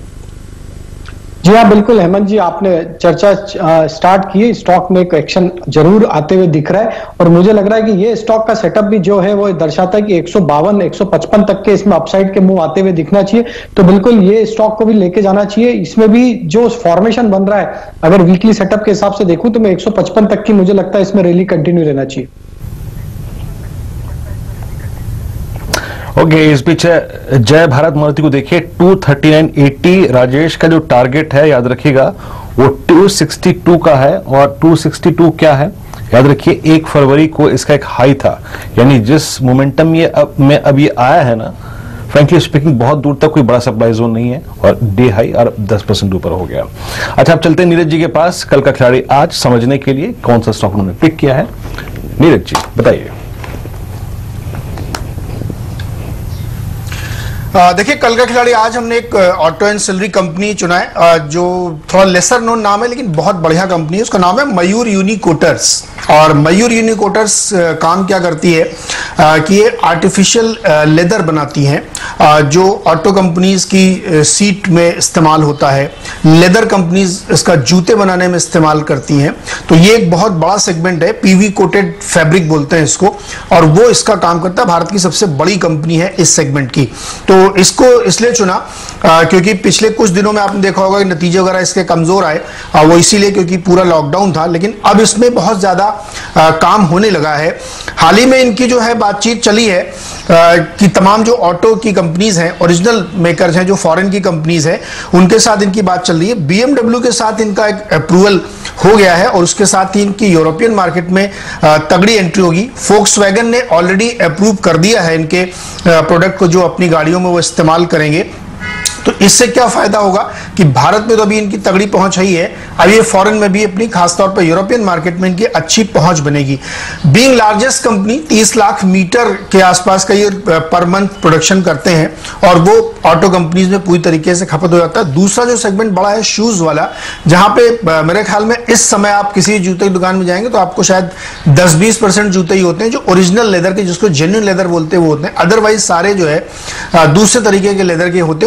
जी हाँ बिल्कुल हेमंत जी, आपने चर्चा स्टार्ट की, स्टॉक में एक एक्शन जरूर आते हुए दिख रहा है। और मुझे लग रहा है कि ये स्टॉक का सेटअप भी जो है वो दर्शाता है कि 152 155 तक के इसमें अपसाइड के मूव आते हुए दिखना चाहिए। तो बिल्कुल ये स्टॉक को भी लेके जाना चाहिए। इसमें भी जो फॉर्मेशन बन रहा है, अगर वीकली सेटअप के हिसाब से देखूं तो मैं 155 तक की मुझे लगता है इसमें रैली कंटिन्यू रहना चाहिए। ओके, इस बीच जय भारत मारुति को देखिए 239.80 राजेश का जो टारगेट है, याद रखिएगा वो 262 का है। और 262 क्या है याद रखिए, 1 फरवरी को इसका एक हाई था, यानी जिस मोमेंटम ये अब ये आया है ना, फ्रैंकली स्पीकिंग बहुत दूर तक कोई बड़ा सप्लाई जोन नहीं है, और डे हाई और 10% ऊपर हो गया। अच्छा, अब चलते हैं नीरज जी के पास, कल का खिलाड़ी आज समझने के लिए कौन सा स्टॉक उन्होंने पिक किया है। नीरज जी बताइए। देखिए कल का खिलाड़ी आज हमने एक ऑटो एंसिलरी कंपनी चुना है, जो थोड़ा लेसर नोन नाम है लेकिन बहुत बढ़िया कंपनी है। उसका नाम है मयूर यूनिकोटर्स। और मयूर यूनिकोटर्स काम क्या करती है कि ये आर्टिफिशियल लेदर बनाती हैं, जो ऑटो कंपनीज की सीट में इस्तेमाल होता है, लेदर कंपनीज इसका जूते बनाने में इस्तेमाल करती हैं। तो ये एक बहुत बड़ा सेगमेंट है, पीवी कोटेड फैब्रिक बोलते हैं इसको, और वो इसका काम करता है। भारत की सबसे बड़ी कंपनी है इस सेगमेंट की। तो इसको इसलिए चुना क्योंकि पिछले कुछ दिनों में आपने देखा होगा कि नतीजे वगैरह इसके कमजोर आए, वो इसीलिए क्योंकि पूरा लॉकडाउन था, लेकिन अब इसमें बहुत ज्यादा काम होने लगा है। हाल ही में इनकी जो है बातचीत चली है कि तमाम जो ऑटो की कंपनीज हैं, ओरिजिनल मेकर्स हैं, जो फॉरेन की कंपनीज हैं, उनके साथ इनकी बात चल रही है। BMW के साथ इनका एक अप्रूवल हो गया है, और उसके साथ ही इनकी यूरोपियन मार्केट में तगड़ी एंट्री होगी। फोक्सवैगन ने ऑलरेडी अप्रूव कर दिया है इनके प्रोडक्ट को, जो अपनी गाड़ियों में वो इस्तेमाल करेंगे। तो इससे क्या फायदा होगा कि भारत में तो अभी इनकी तगड़ी पहुंच ही है, अब ये फॉरेन में भी अपनी, खासतौर पर यूरोपियन मार्केट में इनकी अच्छी पहुंच बनेगी। Being largest company 30 lakh metre के आसपास का ये पर मंथ प्रोडक्शन करते हैं, और वो ऑटो कंपनीज में पूरी तरीके से खपत हो जाता है। दूसरा जो सेगमेंट बड़ा है शूज वाला, जहां पे मेरे ख्याल में इस समय आप किसी जूते की दुकान में जाएंगे तो आपको शायद 10-20% जूते ही होते हैं जो ओरिजिनल लेदर के, जिसको जेन्युइन लेदर बोलते हैं, वो होते हैं। अदरवाइज सारे जो है दूसरे तरीके के लेदर के होते हैं, वो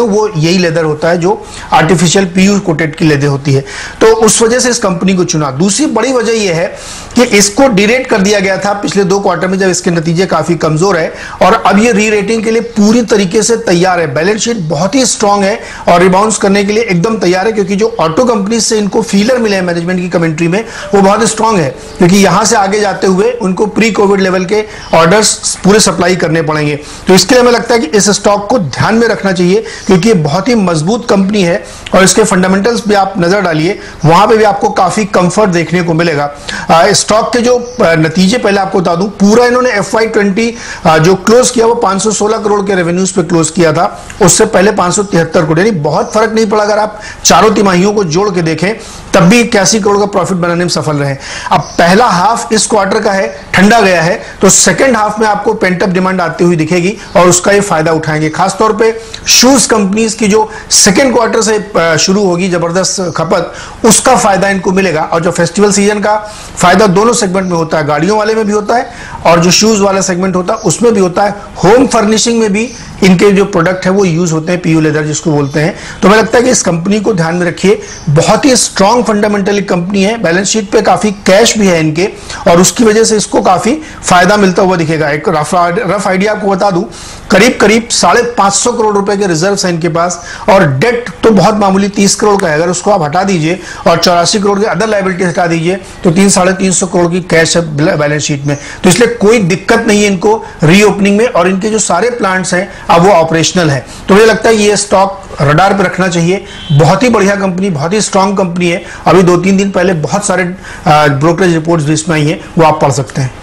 यही लेदर होता है जो आर्टिफिशियल पीयू कोटेड की लेदर होती है। तो उस वजह से इस कंपनी को चुना। दूसरी बड़ी वजह यह है कि इसको डीरेट कर दिया गया था पिछले 2 क्वार्टर में, जब इसके नतीजे काफी कमजोर है, और अब ये री रेटिंग के लिए पूरी तरीके से तैयार है। बैलेंस शीट बहुत ही स्ट्रांग है और रिबाउंस करने के लिए एकदम तैयार है, क्योंकि जो ऑटो कंपनी से इनको फीलर मिले हैं मैनेजमेंट की कमेंट्री में, वो बहुत स्ट्रांग है, क्योंकि यहां से आगे जाते हुए उनको प्री कोविड लेवल के ऑर्डर्स पूरे सप्लाई करने पड़ेंगे। तो इसके लिए हमें लगता है कि इस स्टॉक को ध्यान में रखना चाहिए, क्योंकि ये बहुत ही मजबूत कंपनी है और इसके फंडामेंटल्स भी आप नजर डालिए, वहां पे भी आपको काफी कंफर्ट देखने को मिलेगा। स्टॉक के जो नतीजे पहले आपको बता दूं, पूरा इन्होंने FY20 जो क्लोज किया वो 516 करोड़ के रेवेन्यूज पे क्लोज किया था, उससे पहले 573 करोड़, यानी बहुत फर्क नहीं पड़ा। अगर आप चारों तिमाहियों को जोड़ के देखें तब भी 81 करोड़ का प्रॉफिट बनाने में सफल रहे। अब पहला हाफ इस क्वार्टर का है, ठंडा गया है, तो सेकंड हाफ में आपको पेंटअप डिमांड आती हुई दिखेगी और उसका ये फायदा उठाएंगे। खासतौर पे शूज कंपनीज की जो सेकंड क्वार्टर से शुरू होगी जबरदस्त खपत, उसका फायदा इनको मिलेगा। और जो फेस्टिवल सीजन का फायदा दोनों सेगमेंट में होता है, गाड़ियों वाले में भी होता है और जो शूज वाला सेगमेंट होता है उसमें भी होता है। होम फर्निशिंग में भी इनके जो प्रोडक्ट है वो यूज होते हैं, पीयू लेदर जिसको बोलते हैं। तो मुझे लगता है कि इस कंपनी को ध्यान में रखिए, बहुत ही स्ट्रांग फंडामेंटली कंपनी है, बैलेंस शीट पे काफी कैश भी है इनके, और उसकी वजह से इसको काफी फायदा मिलता हुआ दिखेगा। एक रफ आइडिया आपको बता दूं, करीब 550 करोड़ रुपए के रिजर्व है इनके पास, और डेट तो बहुत मामूली 30 करोड़ का है। अगर उसको आप हटा दीजिए और 84 करोड़ के अदर लायबिलिटी हटा दीजिए तो 300-350 करोड़ की कैश है बैलेंस शीट में। तो इसलिए कोई दिक्कत नहीं है इनको रीओपनिंग में, और इनके जो सारे प्लांट्स हैं अब वो ऑपरेशनल है। तो मुझे लगता है ये स्टॉक रडार पे रखना चाहिए। बहुत ही बढ़िया कंपनी, बहुत ही स्ट्रांग कंपनी है। अभी 2-3 दिन पहले बहुत सारे ब्रोकरेज रिपोर्ट्स भी इसमें आई हैं, वो आप पढ़ सकते हैं।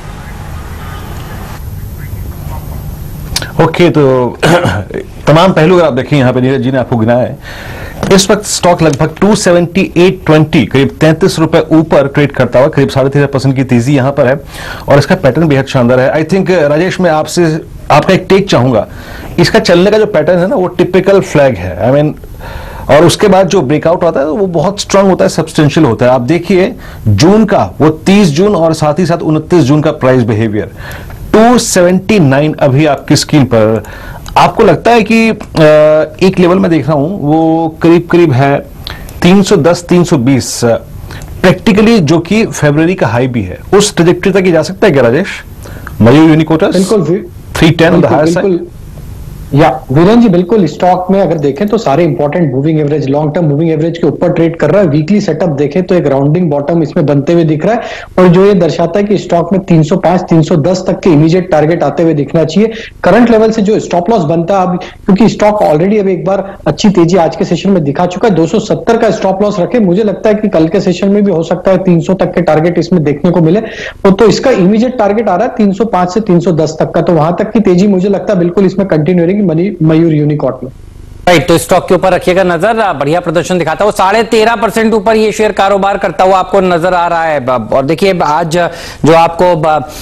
ओके, तो तमाम पहलू अगर आप देखें यहाँ पे नीरज जी ने आपको गिनाया है, इस वक्त स्टॉक लगभग 278.20 करीब 33 रुपए ऊपर ट्रेड करता हुआ, करीब 13.5% की तेजी यहां पर है और इसका पैटर्न बेहद शानदार है। आई थिंक राजेश, मैं आपसे आपका एक टेक चाहूंगा। इसका चलने का जो पैटर्न है ना, वो टिपिकल फ्लैग है, आई मीन, और उसके बाद जो ब्रेकआउट होता है वो बहुत स्ट्रांग होता है, सब्सटेंशियल होता है। आप देखिए जून का वो 30 जून और साथ ही साथ 29 जून का प्राइस बिहेवियर 279 अभी आपकी स्क्रीन पर। आपको लगता है कि एक लेवल में देख रहा हूं वो करीब है 310-320 प्रैक्टिकली, जो कि फरवरी का हाई भी है, उस ट्रैजेक्टरी तक जा सकता है क्या राजेश? मयूर यूनिकोटर्स बिल्कुल 310 ऑन द हायर साइड। या वीरेन जी, बिल्कुल स्टॉक में अगर देखें तो सारे important moving average, long term moving average के ऊपर ट्रेड कर रहा है। वीकली सेटअप देखें तो एक राउंडिंग बॉटम इसमें बनते हुए दिख रहा है, और जो ये दर्शाता है कि स्टॉक में 305-310 तक के इमीडिएट टारगेट आते हुए दिखना चाहिए। करंट लेवल से जो स्टॉप लॉस बनता है, अब क्योंकि स्टॉक ऑलरेडी अब एक बार अच्छी तेजी आज के सेशन में दिखा चुका है, 270 का स्टॉप लॉस रखे। मुझे लगता है कि कल के सेशन में भी हो सकता है 300 तक के टारगेट इसमें देखने को मिले, तो इसका इमीडिएट टारगेट आ रहा है 305 से 310 तक का। तो वहां तक की तेजी मुझे लगता है बिल्कुल इसमें कंटिन्यू रहेगी मयूर यूनिकॉर्न में। राइट, तो स्टॉक के ऊपर रखिएगा नजर, बढ़िया प्रदर्शन दिखाता है। 13.5% ऊपर ये शेयर कारोबार करता हुआ आपको नजर आ रहा है। और देखिए आज जो आपको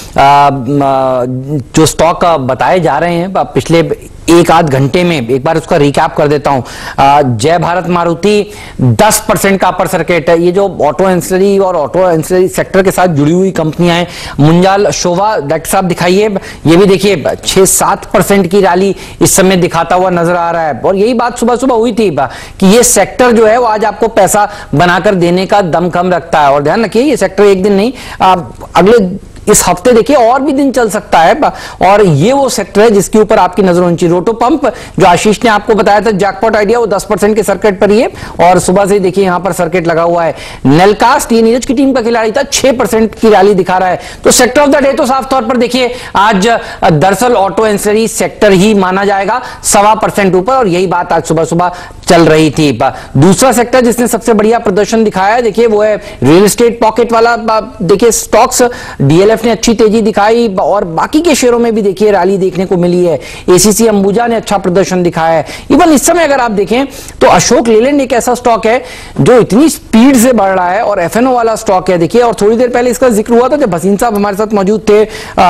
जो स्टॉक बताए जा रहे हैं पिछले 1-8 घंटे में, एक बार उसका रिकैप कर देता हूं। जय भारत मारुति 10% का अपर सर्किट है। ये जो ऑटो एंसिलरी और ऑटो एंसिलरी सेक्टर के साथ जुड़ी हुई कंपनियां हैं। मुंजाल शोभा, डॉक्टर साहब दिखाइए, ये भी देखिए 6-7% की रैली इस समय दिखाता हुआ नजर आ रहा है। और यही बात सुबह सुबह हुई थी कि ये सेक्टर जो है वो आज आपको पैसा बनाकर देने का दमखम रखता है। और ध्यान रखिए, ये सेक्टर एक दिन नहीं, अगले इस हफ्ते देखिए और भी दिन चल सकता है, और ये वो सेक्टर है जिसके ऊपर आपकी नजर होनी चाहिए। रोटो पंप जो आशीष ने आपको बताया था जैकपॉट आइडिया, वो 10% के सर्किट पर ही है और सुबह से देखिए यहां पर सर्किट लगा हुआ है। नेलकास्ट, ये नीरज की टीम का खिलाड़ी था, 6% की रैली दिखा रहा है। तो सेक्टर ऑफ द डे तो साफ तौर पर देखिए आज दरअसल ऑटो एंसिलरी सेक्टर ही माना जाएगा, 1.25% ऊपर, और यही बात आज सुबह सुबह चल रही थी। दूसरा सेक्टर जिसने सबसे बढ़िया प्रदर्शन दिखाया है देखिए वो है रियल एस्टेट पॉकेट वाला। देखिए स्टॉक्स, डीएलएफ ने अच्छी तेजी दिखाई और बाकी के शेयरों में भी देखिए रैली देखने को मिली है। एसीसी अंबुजा ने अच्छा प्रदर्शन दिखाया है। इवन इस समय अगर आप देखें तो अशोक लेलैंड एक ऐसा स्टॉक है जो इतनी स्पीड से बढ़ रहा है और एफएनओ वाला स्टॉक है देखिए। और थोड़ी देर पहले इसका जिक्र हुआ था जब भसीन साहब हमारे साथ मौजूद थे,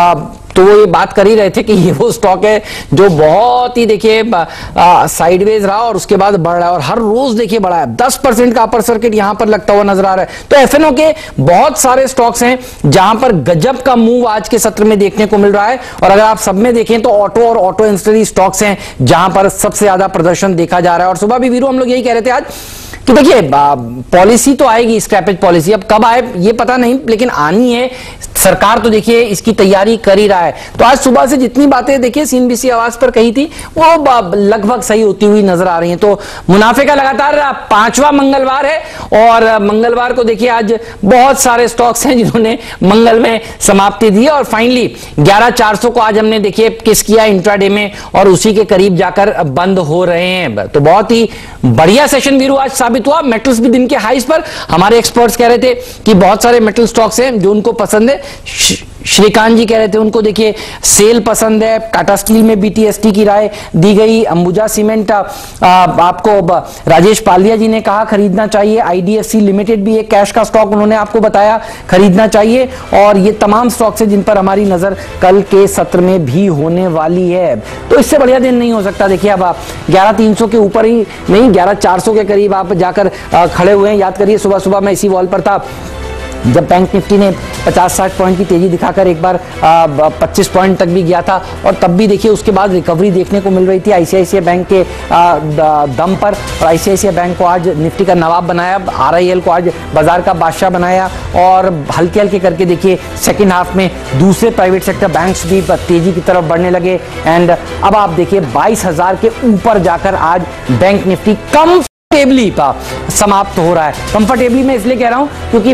तो वो ये बात कर ही रहे थे कि ये वो स्टॉक है जो बहुत ही देखिए साइडवेज रहा और उसके बाद बढ़ रहा है और हर रोज देखिए बढ़ा है। 10% का अपर सर्किट यहां पर लगता हुआ नजर आ रहा है। तो एफएनओ के बहुत सारे स्टॉक्स हैं जहां पर गजब का मूव आज के सत्र में देखने को मिल रहा है। और अगर आप सब में देखें तो ऑटो और ऑटो एंसिलरी स्टॉक्स हैं जहां पर सबसे ज्यादा प्रदर्शन देखा जा रहा है। और सुबह भी वीरू हम लोग यही कह रहे थे आज कि देखिए पॉलिसी तो आएगी, स्क्रैपेज पॉलिसी, अब कब आए ये पता नहीं, लेकिन आनी है। सरकार तो देखिए इसकी तैयारी कर ही रहा है। तो आज सुबह से जितनी बातें देखिए सीएनबीसी आवाज पर कही थी वो लगभग सही होती हुई नजर आ रही हैं। तो मुनाफे का लगातार 5वां मंगलवार है और मंगलवार को देखिए आज बहुत सारे स्टॉक्स हैं जिन्होंने मंगल में समाप्ति दी और फाइनली 11,400 को आज हमने देखिए किस किया इंट्राडे में और उसी के करीब जाकर बंद हो रहे हैं। तो बहुत ही बढ़िया सेशन वीरू आज साबित हुआ। मेटल्स भी दिन के हाईस पर। हमारे एक्सपर्ट्स कह रहे थे कि बहुत सारे मेटल स्टॉक्स हैं जो उनको पसंद है। श्रीकांत जी कह रहे थे उनको देखिए सेल पसंद है। टाटा स्टील में बीटीएसटी की राय दी गई। अंबुजा सीमेंट आपको राजेश पालिया जी ने कहा खरीदना चाहिए। आईडीएफसी लिमिटेड भी एक कैश का स्टॉक उन्होंने आपको बताया खरीदना चाहिए। और ये तमाम स्टॉक्स है जिन पर हमारी नजर कल के सत्र में भी होने वाली है। तो इससे बढ़िया दिन नहीं हो सकता। देखिए अब 11,300 के ऊपर ही नहीं 11,400 के करीब आप जाकर खड़े हुए हैं। याद करिए सुबह सुबह मैं इसी वॉल पर था जब बैंक निफ्टी ने 50-60 पॉइंट की तेजी दिखाकर एक बार 25 पॉइंट तक भी गया था और तब भी देखिए उसके बाद रिकवरी देखने को मिल रही थी आईसीआईसीआई बैंक के दम पर। और आईसीआईसीआई बैंक को आज निफ्टी का नवाब बनाया, आरआईएल को आज बाजार का बादशाह बनाया और हल्के हल्के करके देखिए सेकेंड हाफ में दूसरे प्राइवेट सेक्टर बैंक्स भी तेजी की तरफ बढ़ने लगे। एंड अब आप देखिए 22,000 के ऊपर जाकर आज बैंक निफ्टी कंफर्टेबली समाप्त हो रहा है। कंफर्टेबली मैं इसलिए कह रहा हूं क्योंकि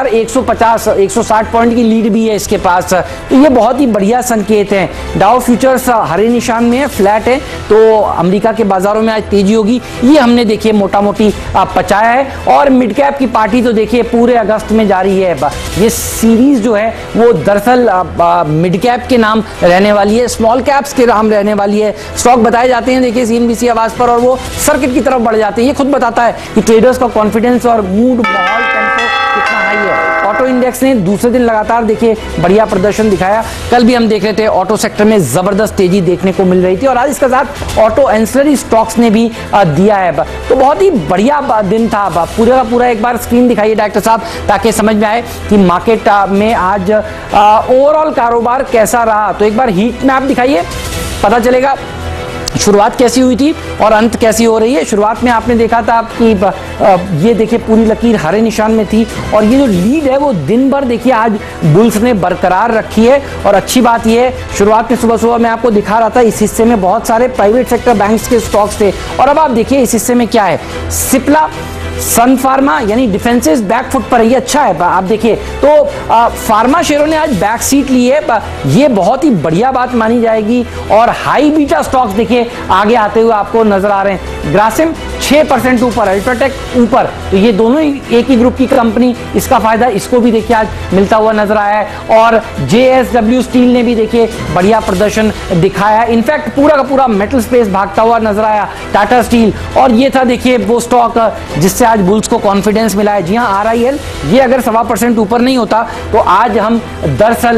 22,150-160 पॉइंट की लीड भी है इसके पास। तो ये बहुत ही बढ़िया संकेत है। डाउ फ्यूचर्स हरे निशान में है, फ्लैट है। तो अमेरिका के बाजारों में आज तेजी होगी ये हमने देखिए मोटा मोटी पचाया है। और मिड कैप की पार्टी तो देखिए पूरे अगस्त में जारी है। ये सीरीज जो है वो दरअसल मिड कैप के नाम रहने वाली है, स्मॉल कैप्स के नाम रहने वाली है। स्टॉक बताए जाते हैं देखिए सीएनबीसी आवाज पर और वो सर्किट की तरफ बढ़ जाते हैं। ये खुद बताता है कि ट्रेडर्स का कॉन्फिडेंस और मूड माहौल टेंपो कितना हाई है। ऑटो इंडेक्स ने दूसरे दिन लगातार देखिए बढ़िया प्रदर्शन दिखाया। कल भी हम देख रहे थे ऑटो सेक्टर में जबरदस्त तेजी देखने को मिल रही थी और आज इसके साथ ऑटो एंसिलरी स्टॉक्स ने भी दिया है। तो बहुत ही बढ़िया दिन था। पूरा का पूरा एक बार स्क्रीन दिखाइए डॉक्टर साहब ताकि समझ में आए कि मार्केट में आज ओवरऑल कारोबार कैसा रहा। तो एक बार हीट मैप दिखाइए, पता चलेगा शुरुआत कैसी हुई थी और अंत कैसी हो रही है। शुरुआत में आपने देखा था कि ये देखिए पूरी लकीर हरे निशान में थी और ये जो लीड है वो दिन भर देखिए आज बुल्स ने बरकरार रखी है। और अच्छी बात ये है शुरुआत में सुबह सुबह मैं आपको दिखा रहा था इस हिस्से में बहुत सारे प्राइवेट सेक्टर बैंक्स के स्टॉक्स थे और अब आप देखिए इस हिस्से में क्या है, सिप्ला सन फार्मा यानी डिफेंसेस बैक फुट पर है। ये अच्छा है। आप देखिए तो फार्मा शेयरों ने आज बैक सीट ली है, ये बहुत ही बढ़िया बात मानी जाएगी। और हाई बीटा स्टॉक्स देखिए आगे आते हुए आपको नजर आ रहे हैं। ग्रासिम 6% ऊपर, अल्ट्राटेक ऊपर, तो ये दोनों ही एक ही ग्रुप की कंपनी, इसका फायदा इसको भी देखिए आज मिलता हुआ नजर आया है। और जेएसडब्ल्यू स्टील ने भी देखिए बढ़िया प्रदर्शन दिखाया। इनफैक्ट पूरा का पूरा मेटल स्पेस भागता हुआ नजर आया, टाटा स्टील। और ये था देखिए वो स्टॉक जिससे आज बुल्स को कॉन्फिडेंस मिला है। जी हां, आरआईएल ये अगर 1.25% ऊपर नहीं होता तो आज हम दरअसल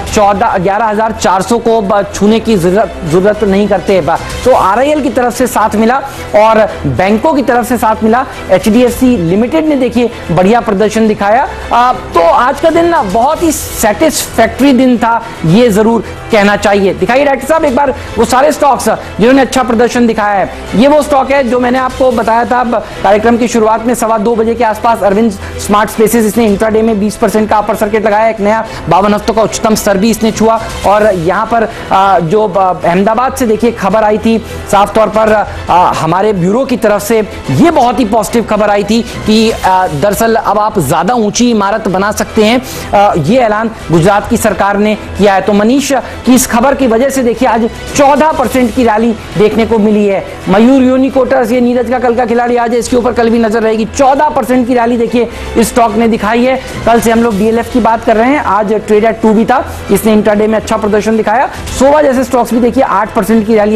11,400 को छूने की जरूरत नहीं करते। तो आरआईएल की तरफ से साथ मिला और बैंकों की तरफ से साथ मिला। एचडीएफसी लिमिटेड ने देखिए बढ़िया प्रदर्शन दिखाया। तो आज का दिन ना बहुत ही सेटिस्फैक्टरी दिन था, ये जरूर कहना चाहिए। दिखाइए डॉक्टर साहब एक बार वो सारे स्टॉक्स जिन्होंने अच्छा प्रदर्शन दिखाया है। ये वो स्टॉक है जो मैंने आपको बताया था कार्यक्रम की शुरुआत में 2:15 बजे के आसपास। अरविंद स्मार्ट स्पेसेस, इसने इंट्राडे में 20% का अपर सर्किट लगाया। एक नया 52 हफ्तों का उच्चतम स्तर भी इसने छुआ। और यहाँ पर जो अहमदाबाद से देखिए खबर आई थी साफ तौर पर हमारे ब्यूरो की तरफ से ये बहुत ही पॉजिटिव खबर आई थी कि दरअसल अब आप ज्यादा ऊंची इमारत बना सकते हैं। ये ऐलान गुजरात की सरकार ने किया है। तो मनीष की इस खबर की वजह से देखिए आज 14% की रैली देखने को मिली है। मयूर यूनिकोटर्स, ये नीरज का कल का खिलाड़ी, आज इसके ऊपर कल भी नजर रहेगी। 14% की रैली देखिए इस स्टॉक ने दिखाई है। कल से हम लोग डीएलएफ की बात कर रहे हैं, आज ट्रेड एट 2 भी था, इसने इंट्राडे में अच्छा प्रदर्शन दिखाया। सोवा जैसे स्टॉक्स भी देखिए 8% की रैली आज के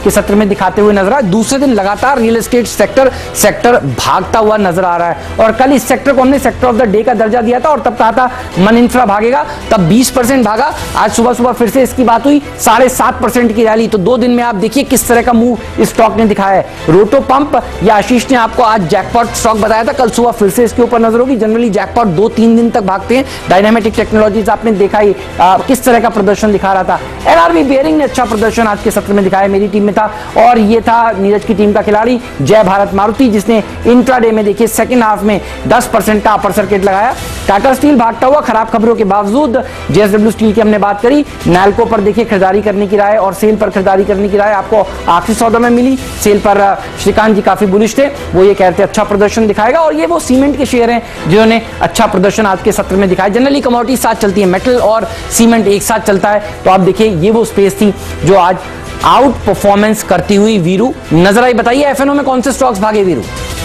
के सत्र में दिखाते हुए नजर आए। दूसरे दिन लगातार रियल एस्टेट सेक्टर भागता हुआ नजर आ रहा है और कल इस सेक्टर को हमने सेक्टर ऑफ द डे का दर्जा दिया था और तब कहा था मन इंफ्रा भागेगा, तब 20% भागा। आज सुबह फिर से इसकी बात हुई, 7.5% की रैली। तो 2 दिन में आप देखिए किस तरह का मूव इस स्टॉक ने दिखाया है। रोटो पंप या आशीष ने आपको आज जैकपॉट स्टॉक बताया था, कल सुबह फिर से इसके ऊपर नजर होगी। जनरली जैकपॉट 2-3 दिन तक भागते हैं। डायनामेटिक टेक्नोलॉजीज आपने देखा ही किस तरह का प्रदर्शन दिखा रहा था। एनआरबी बेयरिंग ने अच्छा प्रदर्शन आज के सत्र में दिखाया, मेरी टीम में था और ये था नीरज की टीम का खिलाड़ी जय भारत मारुति, जिसने इंट्राडे में देखिए सेकंड हाफ में 10% का अपर सर्किट लगाया। टाटा स्टील भागता हुआ खराब खबरों के बावजूद, जेएसडब्ल्यू स्टील की हमने बात करी, नैल्को पर देखिए खरीदारी करने की राय और सेल पर खरीदारी करने की राय आपको आखिरी सौदे में मिली। सेल पर श्रीकांत जी काफी बुलिश थे, वो ये कहते अच्छा प्रदर्शन दिखाएगा और ये वो सीमेंट के शेयर हैं जिन्होंने अच्छा प्रदर्शन आज के सत्र में दिखाया। जनरली कमोडिटी साथ चलती है, मेटल और सीमेंट एक साथ चलता है, तो आप देखिए ये वो स्पेस थी जो आज आउट परफॉर्मेंस करती हुई वीरू नजर आई। बताइए एफएनओ में कौन से स्टॉक्स भागे वीरू?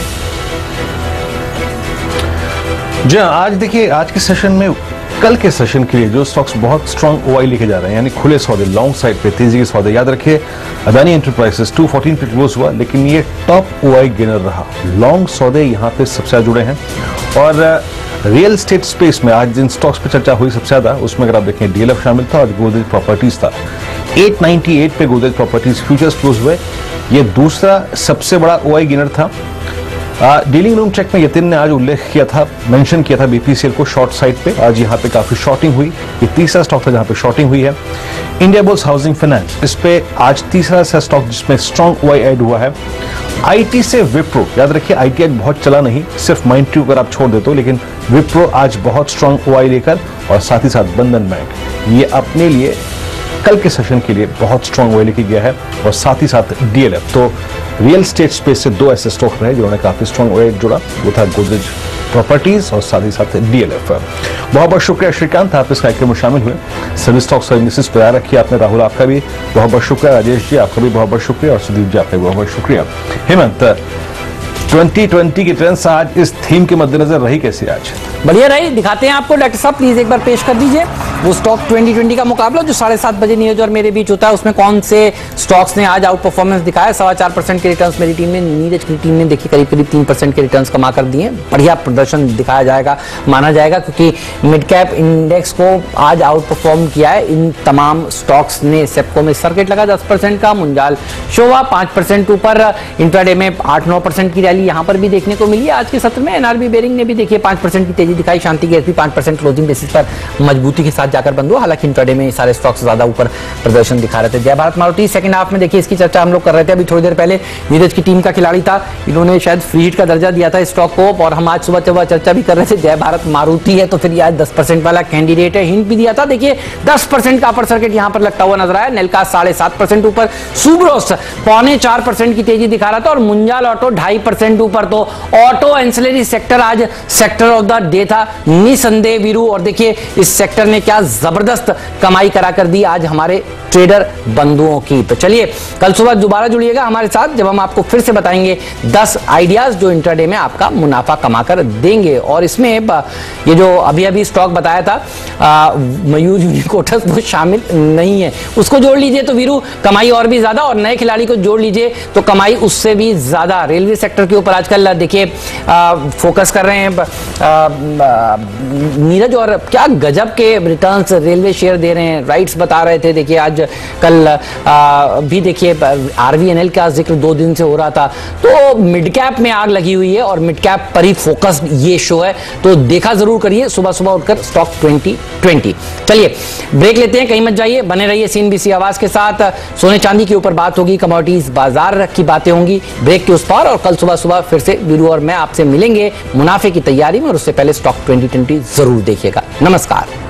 जी आज देखिए आज के सेशन में, कल के सेशन के लिए जो स्टॉक्स बहुत स्ट्रांग ओआई लेके जा रहे हैं, यानी खुले सौदे, लॉन्ग साइड पे तेजी के सौदे, याद रखिए अदानी एंटरप्राइजेस 214 पे क्लोज हुआ, लेकिन ये टॉप ओआई गेनर रहा। लॉन्ग सौदे यहाँ पे सबसे ज्यादा जुड़े हैं और रियल एस्टेट स्पेस में आज जिन स्टॉक्स पे चर्चा हुई सबसे ज्यादा, उसमें अगर आप देखें डीएलएफ शामिल था और गोदरेज प्रॉपर्टीज था। 898 पे गोदरेज प्रॉपर्टीज फ्यूचर्स क्लोज हुए, ये दूसरा सबसे बड़ा ओआई गेनर था। डीलिंग रूम चेक में यतिन ने आज उल्लेख किया था, मेंशन किया था बीपीसीएल को शॉर्ट साइड पे, आज यहाँ पे काफी शॉर्टिंग हुई, ये तीसरा स्टॉक था जहाँ पे शॉर्टिंग हुई है। इंडिया बुल्स हाउसिंग फाइनेंस, इस पे आज तीसरा सा स्टॉक जिसमें स्ट्रॉन्ग ओआई ऐड हुआ है। आईटी से विप्रो, याद रखिए आईटी आज बहुत चला नहीं, सिर्फ माइंडट्री अगर आप छोड़ देते हो, लेकिन विप्रो आज बहुत स्ट्रॉन्ग ओआई लेकर, और साथ ही साथ बंधन बैंक ये अपने लिए कल के सेशन के लिए बहुत स्ट्रॉन्ग ओआई लेके गया है, और साथ ही साथ डीएलएफ। तो रियल स्टेट स्पेस से 2 ऐसे स्टॉक रहे जिन्होंने काफी स्ट्रॉन्ग ओआई जुड़ा, वो था गोदरेज प्रॉपर्टीज और साथ ही साथ डीएलएफ। बहुत बहुत शुक्रिया श्रीकांत, आप इस कार्यक्रम में शामिल हुए। सभी स्टॉक सर्विसेज तैयार रखिए आपने। राहुल आपका भी बहुत बहुत शुक्रिया, राजेश जी आपका भी बहुत बहुत शुक्रिया, और सुदीप जी आपका भी बहुत बहुत शुक्रिया। हेमंत, 2020 की ट्रेंड्स आज इस थीम के मद्देनजर रही कैसी आज? बढ़िया रही, दिखाते हैं आपको। डॉक्टर साहब प्लीज एक बार पेश कर दीजिए वो स्टॉक 2020 का मुकाबला जो 7:30 बजे नीरज और मेरे बीच होता है, उसमें कौन से स्टॉक्स ने आज आउट परफॉर्मेंस दिखाया। 4.25% के रिटर्न्स मेरी टीम ने, नीरज की टीम ने देखिए करीब 3% के रिटर्न्स कमा कर दिए। बढ़िया प्रदर्शन दिखाया जाएगा, माना जाएगा, क्योंकि मिड कैप इंडेक्स को आज आउट परफॉर्म किया है इन तमाम स्टॉक्स ने। सेप्को में सर्किट लगा 10% का, मुंजाल शोभा 5% ऊपर, इंट्राडे में 8-9% की रैली यहाँ पर भी देखने को मिली। आज के सत्र में एनआरबी बेयरिंग ने भी देखिए 5% की तेजी दिखाई, शांति गैस भी 5% क्लोजिंग बेसिस पर मजबूती के साथ जाकर बंद हुआ। हालांकि इंट्राडे में सारे स्टॉक्स ज्यादा ऊपर प्रदर्शन दिखा रहे थे। जय भारत मारुति सेकंड हाफ में देखिए इसकी चर्चा हम लोग कर रहे थे अभी थोड़ी देर पहले, नीरज की टीम का खिलाड़ी था, इन्होंने शायद फ्री हिट का दर्जा दिया था स्टॉक को, और हम आज सुबह चर्चा भी कर रहे थे जय भारत मारुति है तो फिर आज 10% वाला कैंडिडेट है, हिंट भी दिया था। देखिए 10% का अपर सर्किट यहां पर लगता हुआ नजर आया। नेलका 7.5% ऊपर, सुब्रोस 4.25% की तेजी दिखा रहा था, और मुंजाल ऑटो 2.5% ऊपर। तो ऑटो एंसिलरी सेक्टर आज सेक्टर ऑफ द डे था निसंदेह वीरू, और देखिए इस सेक्टर ने क्या जबरदस्त कमाई करा कर दी आज हमारे ट्रेडर बंधुओं की। तो चलिए कल सुबह दोबारा जुड़िएगा हमारे साथ जब हम आपको फिर से बताएंगे 10 आइडियाज जो इंट्राडे में आपका मुनाफा कमाकर देंगे। और इसमें ये जो अभी स्टॉक बताया था मयूर यूनिकोटर्स वो शामिल नहीं है, उसको जोड़ लीजिए तो वीरू कमाई और भी ज्यादा, और नए खिलाड़ी को जोड़ लीजिए तो कमाई उससे भी ज्यादा। रेलवे सेक्टर के ऊपर आजकल देखिए फोकस कर रहे हैं नीरज, और क्या गजब के रिटर्न्स रेलवे शेयर दे रहे हैं। राइट्स बता रहे थे, देखिए आज कल भी देखिए आरवीएनएल का जिक्र 2 दिन से हो रहा था। तो मिड कैप में आग लगी हुई है और मिड कैप पर ही फोकस ये शो है, तो देखा जरूर करिए सुबह सुबह उठकर स्टॉक 2020। चलिए ब्रेक लेते हैं, कहीं मत जाइए, बने रहिए सीएनबीसी आवाज के साथ। सोने चांदी के ऊपर बात होगी, कमोडिटीज बाजार की बातें होंगी ब्रेक के उस पार, और कल सुबह फिर से वीरू और मैं आपसे मिलेंगे मुनाफे की तैयारी में, और उससे पहले स्टॉक 2020 जरूर देखिएगा। नमस्कार।